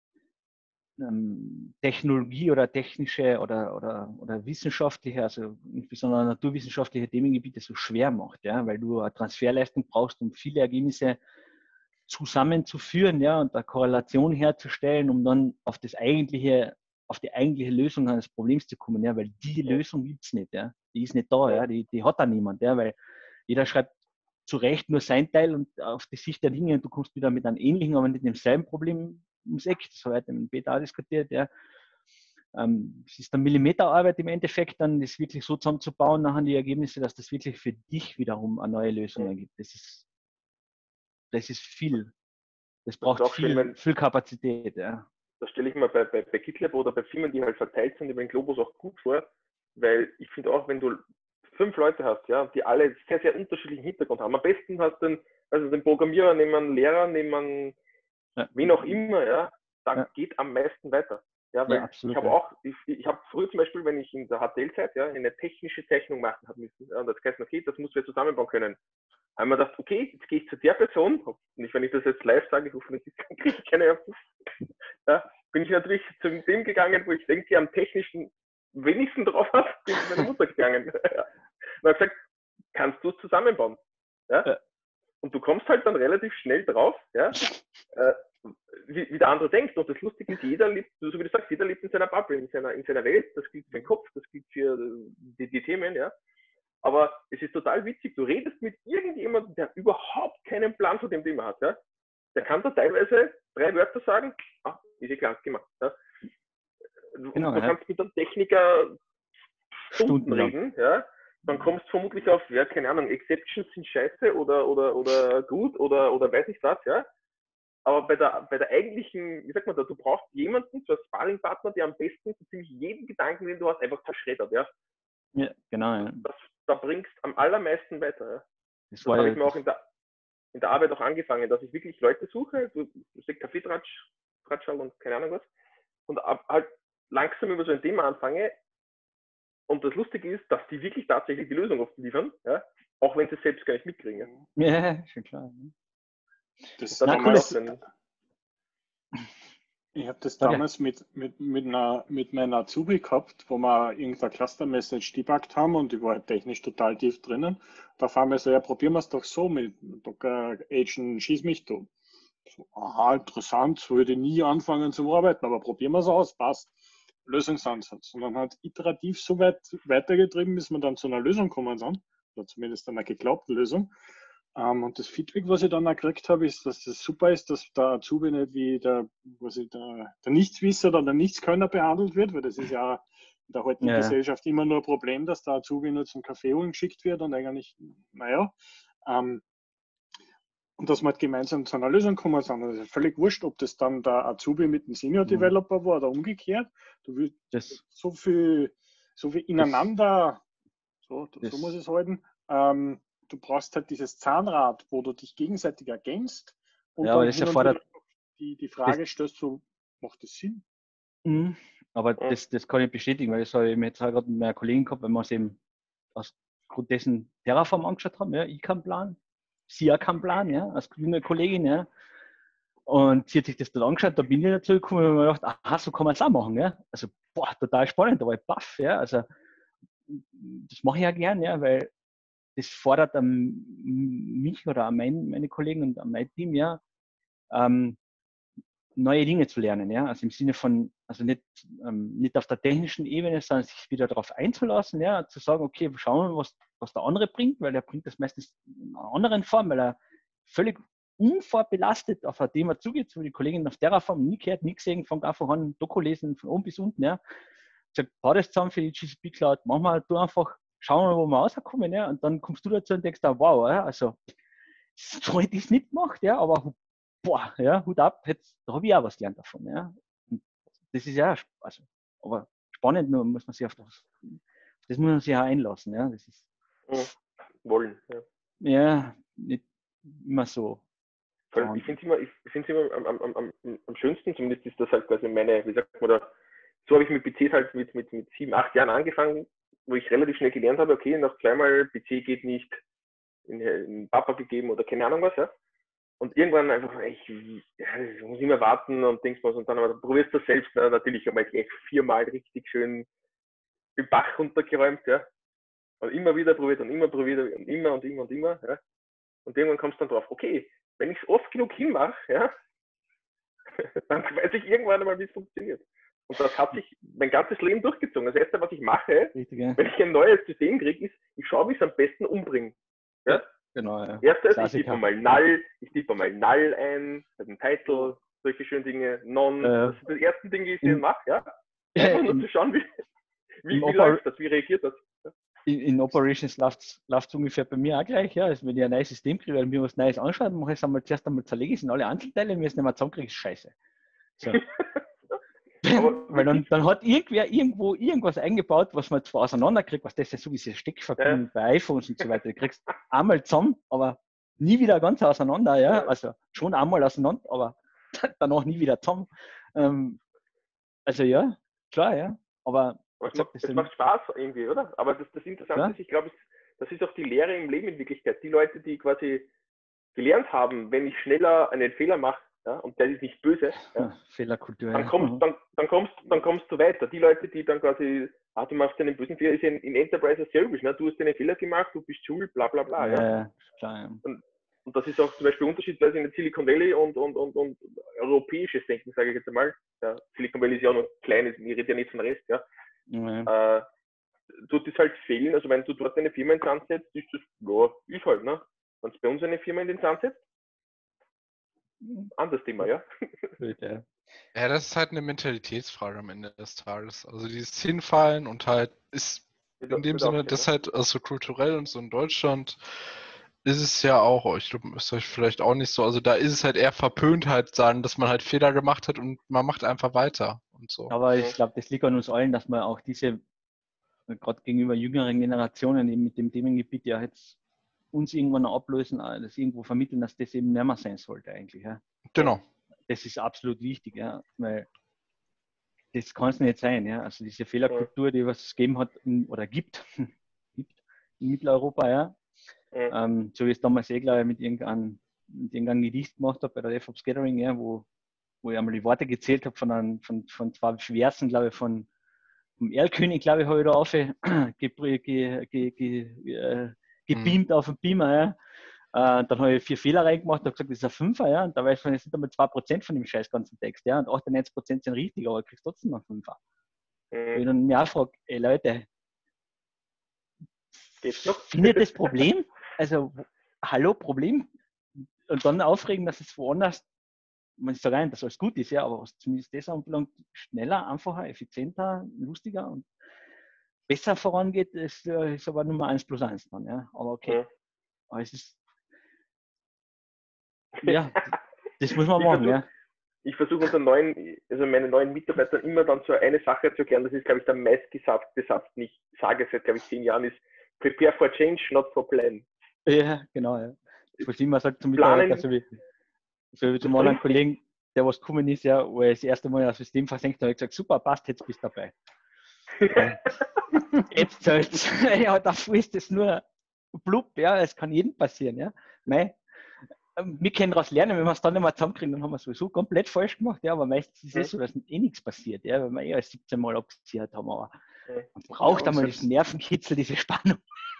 ähm, Technologie oder technische oder, oder, oder wissenschaftliche, also insbesondere naturwissenschaftliche Themengebiete so schwer macht, ja, weil du eine Transferleistung brauchst, um viele Ergebnisse zusammenzuführen, ja, und eine Korrelation herzustellen, um dann auf das eigentliche, auf die eigentliche Lösung eines Problems zu kommen, ja, weil die Ja. Lösung gibt es nicht, ja. Die ist nicht da, Ja. ja, die, die hat da niemand, ja, weil jeder schreibt zu Recht nur sein Teil und auf die Sicht der Dinge und du kommst wieder mit einem ähnlichen, aber nicht demselben Problem ums Eck. Das habe ich im Beta diskutiert, ja. Ähm, es ist eine Millimeterarbeit im Endeffekt, dann das wirklich so zusammenzubauen, nachher die Ergebnisse, dass das wirklich für dich wiederum eine neue Lösung Ja. ergibt. Das ist, das ist viel. Das Das ist braucht auch schön, viel, wenn, viel Kapazität, ja. das stelle ich mir bei, bei, bei GitLab oder bei Firmen, die halt verteilt sind über den Globus auch gut vor, weil ich finde auch, wenn du fünf Leute hast, ja, die alle sehr, sehr unterschiedlichen Hintergrund haben, am besten hast du den, also den Programmierer, neben einen Lehrer, neben einen, Ja. wen auch immer, ja, dann Ja. geht am meisten weiter. Ja, weil Ja, absolut, ich habe ja. auch, ich, ich habe früher zum Beispiel, wenn ich in der H T L-Zeit ja, eine technische Zeichnung machen habe müssen, ja, und das heißt, okay, das müssen wir zusammenbauen können, haben wir gedacht, okay, jetzt gehe ich zu der Person, nicht wenn ich das jetzt live sage, ich hoffe, ich kriege keine Antwort. Ja, bin ich natürlich zu dem gegangen, wo ich denke, die am technischen wenigsten drauf hat, bin ich zu meiner Mutter gegangen. Ja. Und habe gesagt, kannst du es zusammenbauen? Ja? Ja. Und du kommst halt dann relativ schnell drauf, ja, äh, wie, wie der andere denkt. Und das Lustige ist, jeder lebt, so wie du sagst, jeder lebt in seiner Bubble, in seiner, in seiner Welt. Das gilt für den Kopf, das gilt für die, die Themen, ja. Aber es ist total witzig, du redest mit irgendjemandem, der überhaupt keinen Plan von dem Thema hat, ja. Der kann da teilweise drei Wörter sagen, ah, ist eh klar gemacht. Ja. Und Genau, du ja. kannst mit einem Techniker Stunden Stundenlang. reden, ja. Dann kommst du vermutlich auf, ja, keine Ahnung, Exceptions sind scheiße oder, oder, oder gut oder, oder weiß nicht was, ja. aber bei der, bei der eigentlichen, wie sagt man da, du brauchst jemanden, so als Sparringpartner, der am besten so ziemlich jeden Gedanken, den du hast, einfach zerschreddert, ja. Ja, genau. Ja. Das, da bringst du am allermeisten weiter, ja. Das, Das war habe ja ich mir auch in der, in der Arbeit auch angefangen, dass ich wirklich Leute suche, du, du sagst Kaffeetratsch, Tratschall und keine Ahnung was, und ab, halt langsam über so ein Thema anfange. Und das Lustige ist, dass die wirklich tatsächlich die Lösung oft liefern, ja, auch wenn sie es selbst gar nicht mitkriegen. ja, ja schon klar. Das Das Na, war damals, dann, ich habe das Okay. damals mit, mit, mit, einer, mit meiner Azubi gehabt, wo wir irgendeine Cluster-Message debuggt haben und die war halt technisch total tief drinnen. Da fahren wir so, ja, probieren wir es doch so mit Docker Agent, schieß mich du. So, aha, interessant, würde nie anfangen zu arbeiten, aber probieren wir es aus, passt. Lösungsansatz. Und dann hat iterativ so weit weitergetrieben, bis wir dann zu einer Lösung kommen sind, oder zumindest einer geglaubten Lösung. Um, und das Feedback, was ich dann auch gekriegt habe, ist, dass das super ist, dass der Azubi nicht wie der, was ich, der, der Nichtswisser oder der Nichtskönner behandelt wird, weil das ist ja in der heutigen Ja. Gesellschaft immer nur ein Problem, dass der Azubi nur zum Kaffee holen geschickt wird und eigentlich, naja, um, und dass wir halt gemeinsam zu einer Lösung kommen sind. Also ist völlig wurscht, ob das dann der Azubi mit dem Senior Developer war oder umgekehrt. Du willst Das, so viel, so viel ineinander, so, so das- muss ich es halten. Ähm, du brauchst halt dieses Zahnrad, wo du dich gegenseitig ergänzt und Ja, aber dann das hin und erfordert- wieder die, die Frage stellst, so, macht das Sinn? Mhm. Aber Ja. das, das kann ich bestätigen, weil das habe ich mir jetzt gerade mit meiner Kollegin gehabt, weil wir uns eben aus Grund dessen Terraform angeschaut haben, ja, ich kann planen, sie auch kann planen, ja, als grüne Kollegin, ja. Und sie hat sich das dann angeschaut, da bin ich dazu gekommen und mir gedacht, aha, so kann man es auch machen, ja. Also, boah, total spannend, da war ich baff, ja. Also, das mache ich ja gern, ja, weil das fordert an mich oder an mein, meine Kollegen und an mein Team, ja, ähm, neue Dinge zu lernen, ja, also im Sinne von, also nicht, ähm, nicht auf der technischen Ebene, sondern sich wieder darauf einzulassen, ja, zu sagen, okay, schauen wir, was, was der andere bringt, weil der bringt das meistens in einer anderen Form, weil er völlig unvorbelastet auf ein Thema zugeht, so wie die Kollegin auf Terraform, nie gehört, nie gesehen, von Anfang an Doku lesen, von oben bis unten, ja, sagt, bau das zusammen für die G C P Cloud, mach mal, du einfach, schauen wir, wo wir rauskommen, ja, und dann kommst du dazu und denkst, ah, wow, ja, also, so hätte ich es nicht gemacht, ja, aber boah, ja, Hut ab, jetzt, da habe ich auch was gelernt davon, ja. Und das ist ja, also, aber spannend, nur muss man sich auf das, das muss man sich auch einlassen, ja. Das ist, ja, wollen, ja. ja, nicht immer so. Weil ich finde es immer, ich find's immer am, am, am, am schönsten, zumindest ist das halt quasi meine, wie sagt man da, so habe ich mit P Cs halt mit, mit, mit sieben, acht Jahren angefangen, wo ich relativ schnell gelernt habe, okay, nach zweimal P C geht nicht, in, in Papa gegeben oder keine Ahnung was, ja. Und irgendwann einfach, ich, ja, ich muss immer warten und denkst was und dann aber probierst du das selbst, na, natürlich einmal gleich viermal richtig schön den Bach runtergeräumt, ja. Und immer wieder probiert und immer probiert und immer und immer und immer, ja. Und irgendwann kommst du dann drauf, okay, wenn ich es oft genug hinmache, ja, dann weiß ich irgendwann einmal, wie es funktioniert. Und das hat sich mein ganzes Leben durchgezogen. Das Erste, was ich mache, Richtig, ja. wenn ich ein neues System kriege, ist, ich schaue, wie ich es am besten umbringe. Ja? Genau, ja. Erstes, Klassiker. ich tippe mal Null, ich tippe mal Null ein, den Title, solche schönen Dinge, Non, Äh, das sind die ersten Dinge, die ich im- dann mache, ja. Einfach nur in, zu schauen, wie, wie, im wie Oper- läuft das, wie reagiert das. in, in Operations läuft es ungefähr bei mir auch gleich, ja. Also wenn ich ein neues System kriege oder mir was Neues anschaue, dann mache ich es einmal zuerst einmal zerlege ich es in alle Einzelteile, wenn ich es nicht mehr zusammenkriege, ist scheiße. So. Aber Weil dann, dann hat irgendwer irgendwo irgendwas eingebaut, was man zwar auseinanderkriegt, was das ja so wie diese Steckverbindung Ja. bei iPhones und so weiter, du kriegst einmal zusammen, aber nie wieder ganz auseinander, ja, Ja. also schon einmal auseinander, aber danach nie wieder zusammen. Ähm, also ja, klar, ja, aber Aber es, ich sag, macht, das es sind- macht Spaß irgendwie, oder? Aber das, das Interessante Ja. ist, ich glaube, das ist auch die Lehre im Leben in Wirklichkeit. Die Leute, die quasi gelernt haben, wenn ich schneller einen Fehler mache, ja, und der ist nicht böse, ja, ja, Fehlerkultur. dann ja. kommst, dann, dann, kommst, dann kommst du weiter. Die Leute, die dann quasi, ah, du machst einen bösen Fehler, ist ja in, in Enterprise sehr üblich, ne? Du hast einen Fehler gemacht, du bist schuld, bla bla bla. ja, Ja? ja, klar, ja. Und das ist auch zum Beispiel unterschiedlich in Silicon Valley und, und, und, und europäisches Denken, sage ich jetzt einmal. Ja, Silicon Valley ist ja auch noch klein, ich rede ja nicht von Rest, ja. Ja. Äh, tut das halt fehlen, also wenn du dort eine Firma in den Sand setzt, ist das, ja, ist halt, ne? Wenn du bei uns eine Firma in den Sand setzt, anderes Thema, ja. Blöd, ja. Ja, das ist halt eine Mentalitätsfrage am Ende des Tages. Also dieses Hinfallen und halt ist in dem Sinne, das halt also kulturell und so in Deutschland ist es ja auch, ich glaube, ist euch vielleicht auch nicht so, also da ist es halt eher verpönt halt sagen, dass man halt Fehler gemacht hat und man macht einfach weiter und so. Aber ich glaube, das liegt an uns allen, dass man auch diese, gerade gegenüber jüngeren Generationen eben mit dem Themengebiet ja jetzt uns irgendwann ablösen, das irgendwo vermitteln, dass das eben nicht mehr sein sollte eigentlich. Ja. Genau. Das ist absolut wichtig, ja, weil das kann es nicht sein. Ja. Also diese Fehlerkultur, die es gegeben hat in, oder gibt, gibt in Mitteleuropa, ja. Ja. Ähm, so wie es damals eh, glaube ich, mit irgendeinem, mit irgendeinem Gedicht gemacht habe bei der DevOps Gathering, ja, wo, wo ich einmal die Worte gezählt habe von, einem, von, von zwei Versen, glaube ich, von vom Erlkönig, glaube ich, habe ich da auf ge, ge, ge, ge, äh, gebeamt mhm. auf den Beamer. Ja. Äh, dann habe ich vier Fehler reingemacht und gesagt, das ist ein Fünfer. Ja. Und da weiß man, es sind einmal zwei Prozent von dem scheiß ganzen Text. Ja. Und achtundneunzig Prozent sind richtig, aber du kriegst trotzdem einen Fünfer. Mhm. Und ich dann mich auch frage, ey Leute, geht's noch? Findet das Problem? Also, hallo, Problem? Und dann aufregen, dass es woanders, man sagt rein, dass alles gut ist, ja, aber was zumindest das anbelangt, schneller, einfacher, effizienter, lustiger und besser vorangeht, ist, ist aber Nummer eins plus eins dann, ja. Aber okay. Ja. Aber es ist, ja, das muss man ich machen, versuch, ja. Ich versuche unseren neuen, also meine neuen Mitarbeitern immer dann so eine Sache zu erklären, das ist, glaube ich, der meistgesagte Satz, den ich sage seit, glaube ich, zehn Jahren, ist prepare for change, not for plan. Ja, genau, ja. Was immer sagt zum Mitarbeiter, so wie, so wie zum anderen Kollegen, der was gekommen ist, ja, wo er das erste Mal das System versenkt hat, habe ich gesagt, super, passt, jetzt bist du dabei. Jetzt soll's. Ja, dafür ist das nur blub, ja, es kann jedem passieren, ja. Mei, wir können daraus lernen, wenn wir es dann nicht mehr zusammenkriegen, dann haben wir es sowieso komplett falsch gemacht, ja, aber meistens ist es so, dass eh nichts passiert, ja, weil wir eh siebzehn Mal abgesichert haben, aber man braucht ja, einmal diesen Nervenkitzel, diese Spannung.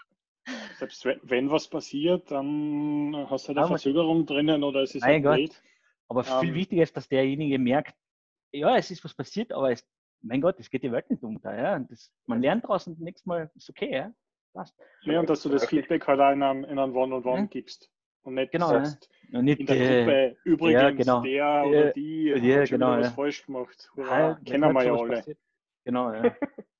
Selbst wenn, wenn was passiert, dann hast du halt eine Verzögerung drinnen oder es ist mein halt Gott. Aber ähm, viel wichtiger ist, dass derjenige merkt, ja, es ist was passiert, aber es, mein Gott, es geht die Welt nicht unter. Ja? Und das, man lernt daraus und nächstes Mal ist okay. Ja, passt. Ja, und dass du das Feedback halt auch in einem, in einem One-on-One ja. gibst. Und nicht genau, sagst, ja. nicht, in der Gruppe, äh, übrigens, ja, genau. der oder die ja, hat schon genau, wieder was ja. falsch gemacht. Hurra, ja, kennen wir ja alle. Passiert. Genau, ja.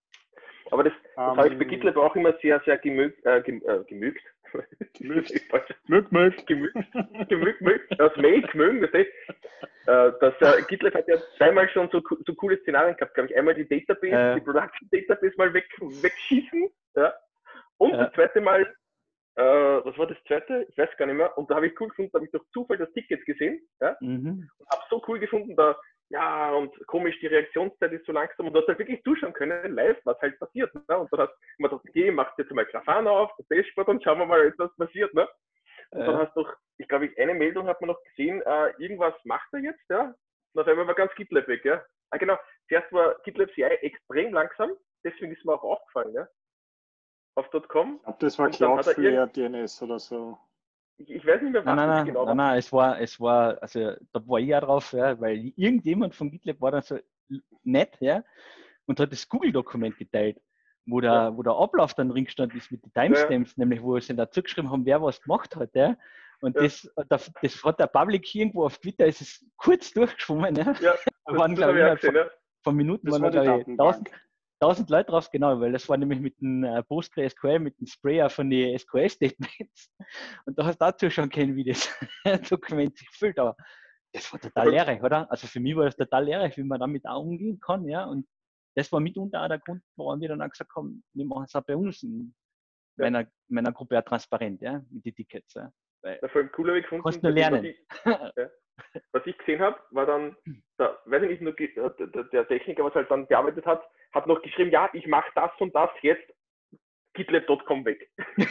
Aber das, das um, habe ich bei GitLab auch immer sehr, sehr gemögt. Äh, gem, äh, gemögt. Gemögt. Mögt, mögt. Gemögt, gemögt, mögt. Aus Mail gemögen, das heißt, äh, dass äh, GitLab hat ja zweimal schon so, so coole Szenarien gehabt, glaube ich. Einmal die Database, äh. die Production Database mal weg, wegschießen. Ja. Und äh. das zweite Mal, äh, was war das zweite? Ich weiß gar nicht mehr. Und da habe ich cool gefunden, da habe ich durch Zufall das Ticket gesehen. Ja. Mhm. Und habe so cool gefunden, da ja, und komisch, die Reaktionszeit ist so langsam und du hast halt wirklich zuschauen können, live, was halt passiert. Ne? Und dann hast du immer gesagt, okay, machst jetzt mal Grafana auf, das Dashboard und schauen wir mal, was passiert. Ne? Und äh. dann hast du noch, ich glaube, eine Meldung hat man noch gesehen, äh, irgendwas macht er jetzt, ja. Und auf einmal war ganz GitLab weg, ja. Ah, genau, zuerst war GitLab C I extrem langsam, deswegen ist mir auch aufgefallen, ja. Auf .com. Ich glaube, das war Cloudflare D N S oder so. Ich, ich weiß nicht mehr, was nein, das nein, genau nein, war. Nein, es war, es war, also da war ich ja drauf, ja, weil irgendjemand von GitLab war dann so nett, ja, und hat das Google-Dokument geteilt, wo der, ja. wo der Ablauf dann drin gestanden ist mit den Timestamps, ja. nämlich wo sie dazu geschrieben haben, wer was gemacht hat, ja. Und ja. das, das, das hat der Public irgendwo auf Twitter, ist es kurz durchgeschwommen, ja. ja das, waren, das glaube ich, gesehen, von, von Minuten das waren war da, glaube ich, tausend, tausend Leute drauf, genau, weil das war nämlich mit dem äh, PostgreSQL, mit dem Sprayer von den S Q L-Statements. Und da hast du dazu schon kennen, wie das Dokument sich füllt, aber das war total lehrreich, oder? Also für mich war das total lehrreich, wie man damit auch umgehen kann, ja. Und das war mitunter auch der Grund, warum wir dann auch gesagt haben, wir machen es auch bei uns in ja. meiner, meiner Gruppe auch transparent, ja, mit den Tickets. Ja. Weil ja, vor allem cool habe ich gefunden, kannst nur lernen. Was ich, ja, was ich gesehen habe, war dann, da, weiß ich nicht, nur, der, der Techniker, was halt dann bearbeitet hat, hat noch geschrieben, ja, ich mache das und das jetzt, GitLab Punkt com weg.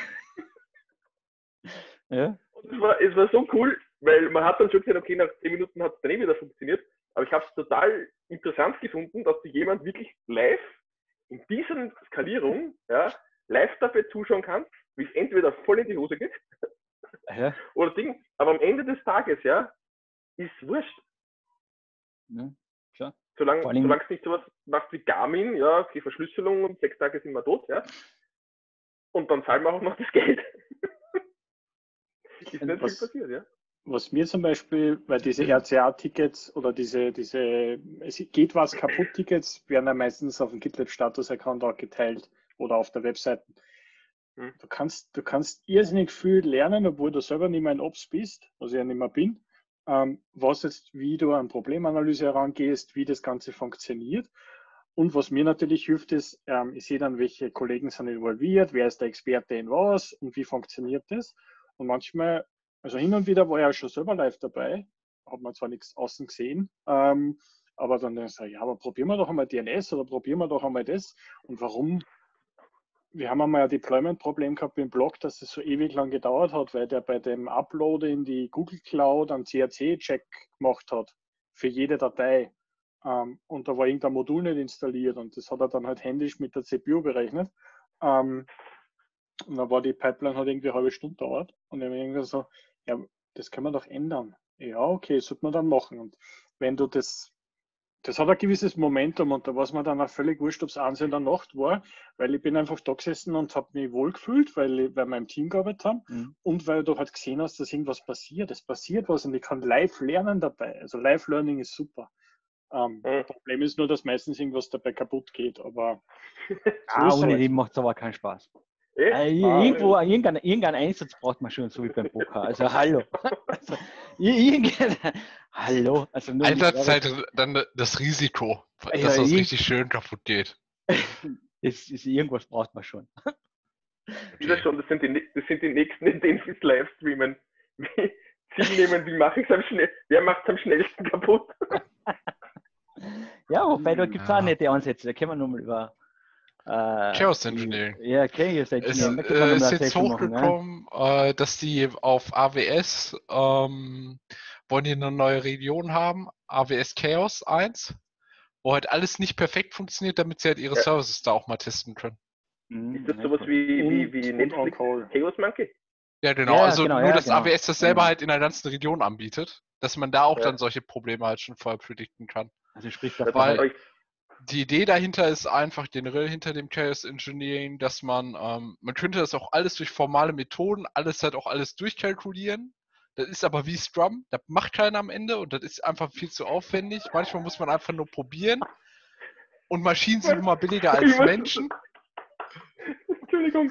Ja. Und es war, es war so cool, weil man hat dann schon gesehen, okay, nach zehn Minuten hat es dann eh wieder funktioniert, aber ich habe es total interessant gefunden, dass sich jemand wirklich live in dieser Skalierung, ja, live dafür zuschauen kann, wie es entweder voll in die Hose geht, ja. oder Ding, aber am Ende des Tages, ja, ist wurscht. Ja, klar. Solange es nicht sowas macht wie Garmin, ja, okay, Verschlüsselung und sechs Tage sind wir tot, ja. Und dann zahlen wir auch noch das Geld. Ist nicht was, viel passiert, ja. Was mir zum Beispiel, weil diese R C A-Tickets oder diese, diese es geht was kaputt Tickets werden ja meistens auf dem GitLab Status-Account auch geteilt oder auf der Webseite. Du kannst, du kannst irrsinnig viel lernen, obwohl du selber nicht mehr ein Ops bist, was ich ja nicht mehr bin. Ähm, was jetzt, wie du an Problemanalyse herangehst, wie das Ganze funktioniert. Und was mir natürlich hilft, ist, ähm, ich sehe dann, welche Kollegen sind involviert, wer ist der Experte in was und wie funktioniert das. Und manchmal, also hin und wieder war ich auch schon selber live dabei, hat man zwar nichts außen gesehen, ähm, aber dann sage ich, ja, aber probieren wir doch einmal D N S oder probieren wir doch einmal das. Und warum? Wir haben einmal ein Deployment-Problem gehabt im Blog, dass es so ewig lang gedauert hat, weil der bei dem Upload in die Google Cloud einen C R C-Check gemacht hat für jede Datei. Um, und da war irgendein Modul nicht installiert und das hat er dann halt händisch mit der C P U berechnet. Um, und dann war die Pipeline halt irgendwie eine halbe Stunde dauert und ich habe irgendwie so, ja, das können wir doch ändern. Ja, okay, das sollte man dann machen. Und wenn du das Das hat ein gewisses Momentum und da war es mir dann auch völlig wurscht, ob es eins in der Nacht war, weil ich bin einfach da gesessen und habe mich wohlgefühlt, weil, ich, weil wir im Team gearbeitet haben mhm. und weil du halt gesehen hast, dass irgendwas passiert. Es passiert was und ich kann live lernen dabei. Also Live-Learning ist super. Ähm, mhm. Das Problem ist nur, dass meistens irgendwas dabei kaputt geht, aber so ah, ohne dem macht es aber keinen Spaß. Also, ah, irgendwo, ja. irgendein, irgendein Einsatz braucht man schon, so wie beim Poker. Also hallo. Also, hallo. Also Einsatzzeit, dann das Risiko, dass ja, das richtig schön kaputt geht. Das ist, irgendwas braucht man schon. Okay. Das, schon, das, sind die, das sind die nächsten, in denen sie es live streamen. Sie nehmen, wie mache ich es am schnellsten? Wer macht es am schnellsten kaputt? Ja, wobei da gibt es ja. auch nette Ansätze. Da können wir nochmal über Äh, Chaos Engineering. Ja, Chaos Engineering. Es äh, ist jetzt hochgekommen, machen, ja? äh, dass die auf A W S ähm, wollen die eine neue Region haben, A W S Chaos eins, wo halt alles nicht perfekt funktioniert, damit sie halt ihre ja. Services da auch mal testen können. Ist das sowas wie, wie, wie Netflix Chaos Monkey? Ja, genau. Ja, also genau, nur, ja, dass genau. A W S das selber ja. halt in der ganzen Region anbietet, dass man da auch ja. dann solche Probleme halt schon vorher predikten kann. Also sprich, das weil halt die Idee dahinter ist einfach generell hinter dem Chaos Engineering, dass man, ähm, man könnte das auch alles durch formale Methoden, alles halt auch alles durchkalkulieren. Das ist aber wie Scrum, das macht keiner am Ende und das ist einfach viel zu aufwendig. Manchmal muss man einfach nur probieren und Maschinen sind immer billiger als Menschen. Entschuldigung.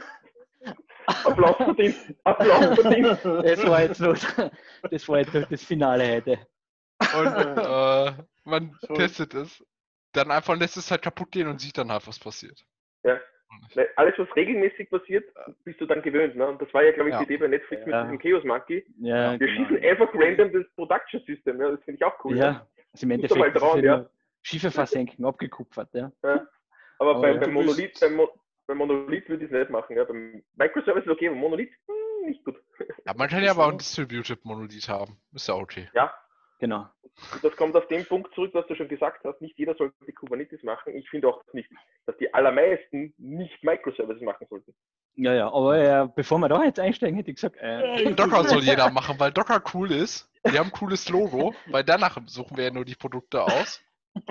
Applaus verdient. Applaus verdient. Das war jetzt noch, das war jetzt noch das Finale heute. Und äh, man so. testet es. Dann einfach lässt es halt kaputt gehen und sieht dann halt, was passiert. Ja. Weil alles, was regelmäßig passiert, bist du dann gewöhnt. Ne? Und das war ja, glaube ich, ja. die Idee bei Netflix ja. mit diesem Chaos Monkey. Ja, Wir genau. schießen einfach random das Production System. Ja? Das finde ich auch cool. Ja, ja. Also im Endeffekt mal dran, ist ja. Schiffe versenken, abgekupfert. Ja. Ja. Aber, Aber beim, ja. beim Monolith, beim, Mo beim Monolith würde ich es nicht machen. Ja? Beim Microservice ist okay, beim Monolith hm, nicht gut. Ja, man kann ja aber auch ein Distributed Monolith haben. Ist ja okay. Ja. Genau. Und das kommt auf den Punkt zurück, was du schon gesagt hast. Nicht jeder sollte Kubernetes machen. Ich finde auch nicht, dass die allermeisten nicht Microservices machen sollten. Ja, ja, aber äh, bevor wir da jetzt einsteigen, hätte ich gesagt, äh, Docker soll jeder machen, weil Docker cool ist. Die haben ein cooles Logo, weil danach suchen wir ja nur die Produkte aus.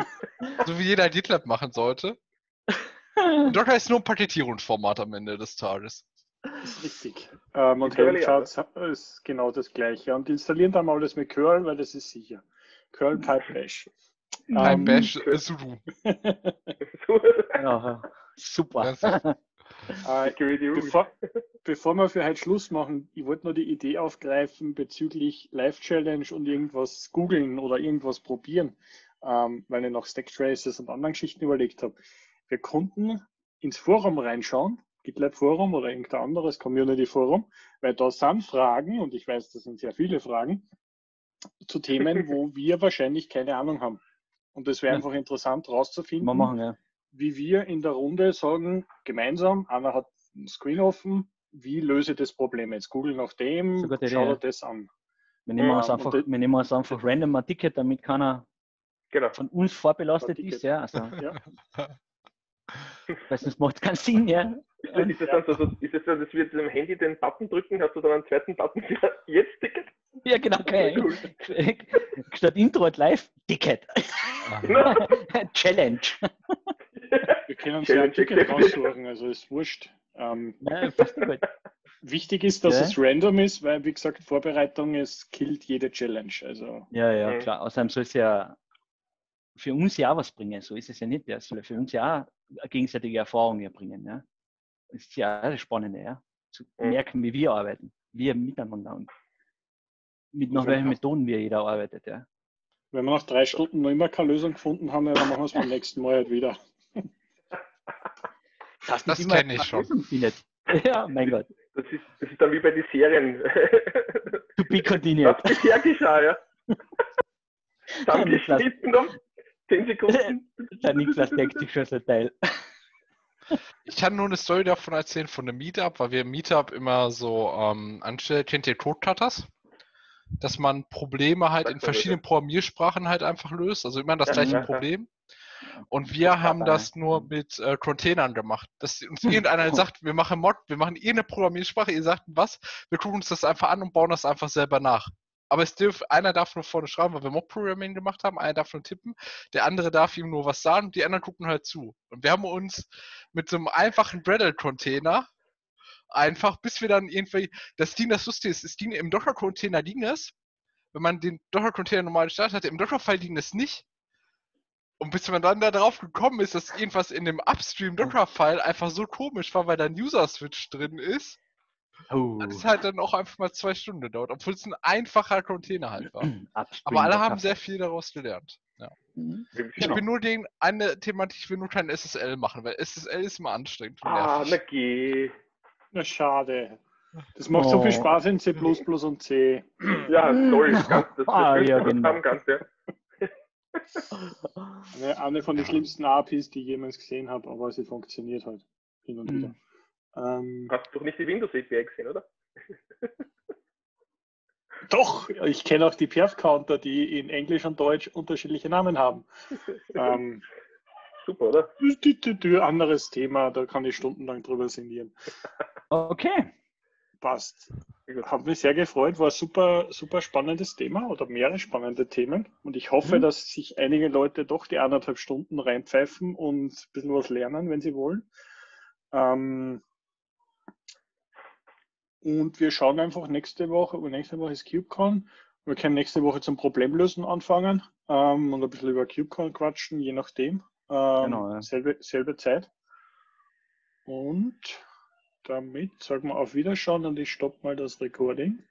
So wie jeder GitLab machen sollte. Und Docker ist nur ein Paketierungsformat am Ende des Tages. Das ist richtig. Ähm, und Helmcharts ist genau das Gleiche. Und installieren dann mal alles mit Curl, weil das ist sicher. Curl Pipe Bash. Pipe ähm, Bash ist Sudo. Ja, super. äh, bevor, bevor wir für heute Schluss machen, ich wollte nur die Idee aufgreifen bezüglich Live-Challenge und irgendwas googeln oder irgendwas probieren, ähm, weil ich nach Stack Traces und anderen Geschichten überlegt habe. Wir konnten ins Forum reinschauen, GitLab Forum oder irgendein anderes Community Forum, weil da sind Fragen, und ich weiß, das sind sehr viele Fragen, zu Themen, wo wir wahrscheinlich keine Ahnung haben. Und das wäre ja. einfach interessant rauszufinden, Mal machen, ja. wie wir in der Runde sagen, gemeinsam, einer hat einen Screen offen, wie löse ich das Problem jetzt? Google nach dem, schau dir ja. das an. Wir nehmen, ja, uns einfach, wir nehmen uns einfach random ein Ticket, damit keiner genau. von uns vorbelastet ist. Ja, also. ja. Weil sonst macht es keinen Sinn, ja. Ist das dann so, so, ist das so, dass wir am Handy den Button drücken, hast du dann einen zweiten Button für jetzt Ticket? Ja, genau, okay. Cool. Statt Intro hat live Ticket. Challenge. Wir können uns ja ein Ticket raussuchen, also ist wurscht. Ähm, ja, passt gut. Wichtig ist, dass ja. es random ist, weil, wie gesagt, Vorbereitung ist, killt jede Challenge. Also. Ja, ja, klar. Außerdem soll es ja für uns ja auch was bringen, so ist es ja nicht. Es soll für uns ja auch gegenseitige Erfahrungen bringen. Ja? Das ist ja das Spannende, ja. Zu Mhm. merken, wie wir arbeiten, wir miteinander und mit nach welchen Methoden wir jeder arbeitet, ja. Wenn wir nach drei Stunden noch immer keine Lösung gefunden haben, ja, dann machen wir es beim nächsten Mal halt wieder. Das, Das kenne ich schon. Findet. Ja, mein Gott. Das ist, das ist dann wie bei den Serien. To be continued. Was bisher geschah, ja. Dann Niklas. geschnitten um zehn Sekunden. Der Niklas denkt sich schon so Teil. Ich kann nur eine Story davon erzählen, von einem Meetup, weil wir im Meetup immer so ähm, anstellen, kennt ihr Code-Cutters? Dass man Probleme halt in verschiedenen Programmiersprachen halt einfach löst, also immer das Ja, gleiche ja, ja. Problem. Und wir haben das nur mit äh, Containern gemacht. Dass uns irgendeiner sagt, wir machen Mod, wir machen irgendeine Programmiersprache, ihr sagt was, wir gucken uns das einfach an und bauen das einfach selber nach. Aber es darf, einer darf nur vorne schreiben, weil wir Mob-Programming gemacht haben, einer darf nur tippen, der andere darf ihm nur was sagen und die anderen gucken halt zu. Und wir haben uns mit so einem einfachen Gradle-Container einfach, bis wir dann irgendwie, das Ding, das lustig ist, das Ding im Docker-Container ging es, wenn man den Docker-Container normal gestartet hatte, im Docker-File ging es nicht. Und bis man dann da drauf gekommen ist, dass irgendwas in dem Upstream-Docker-File einfach so komisch war, weil da ein User-Switch drin ist, Oh. das ist halt dann auch einfach mal zwei Stunden gedauert, obwohl es ein einfacher Container halt war. Upstream Aber alle Docker haben sehr File. viel daraus gelernt. Ja. Mhm. Ich Genau. bin nur den, eine Thematik, ich will nur kein S S L machen, weil S S L ist immer anstrengend und Ah, na nervig. geh. Na, schade. Das macht so viel Oh. Spaß in C plus plus und C. Ja, toll. Ganz, das, das Ah, willst ja, du genau. haben, ganz, ja. Eine, eine von den schlimmsten A P Is, die ich jemals gesehen habe, aber sie funktioniert halt hin und Mhm. wieder. Ähm, Hast du doch nicht die Windows A P I gesehen, oder? doch, ich kenne auch die Perf-Counter, die in Englisch und Deutsch unterschiedliche Namen haben. Ähm, Super, oder? dü- dü- dü, anderes Thema, da kann ich stundenlang drüber sinnieren. Okay. Passt. Sehr gut. Hat mich sehr gefreut, war super, super spannendes Thema oder mehrere spannende Themen. Und ich hoffe, Mhm. dass sich einige Leute doch die anderthalb Stunden reinpfeifen und ein bisschen was lernen, wenn sie wollen. Ähm, und wir schauen einfach nächste Woche, aber nächste Woche ist KubeCon. Wir können nächste Woche zum Problemlösen anfangen ähm, und ein bisschen über KubeCon quatschen, je nachdem. Ähm, Genau, ja. selbe, selbe Zeit. Und damit sagen wir auf Wiederschauen und ich stoppe mal das Recording.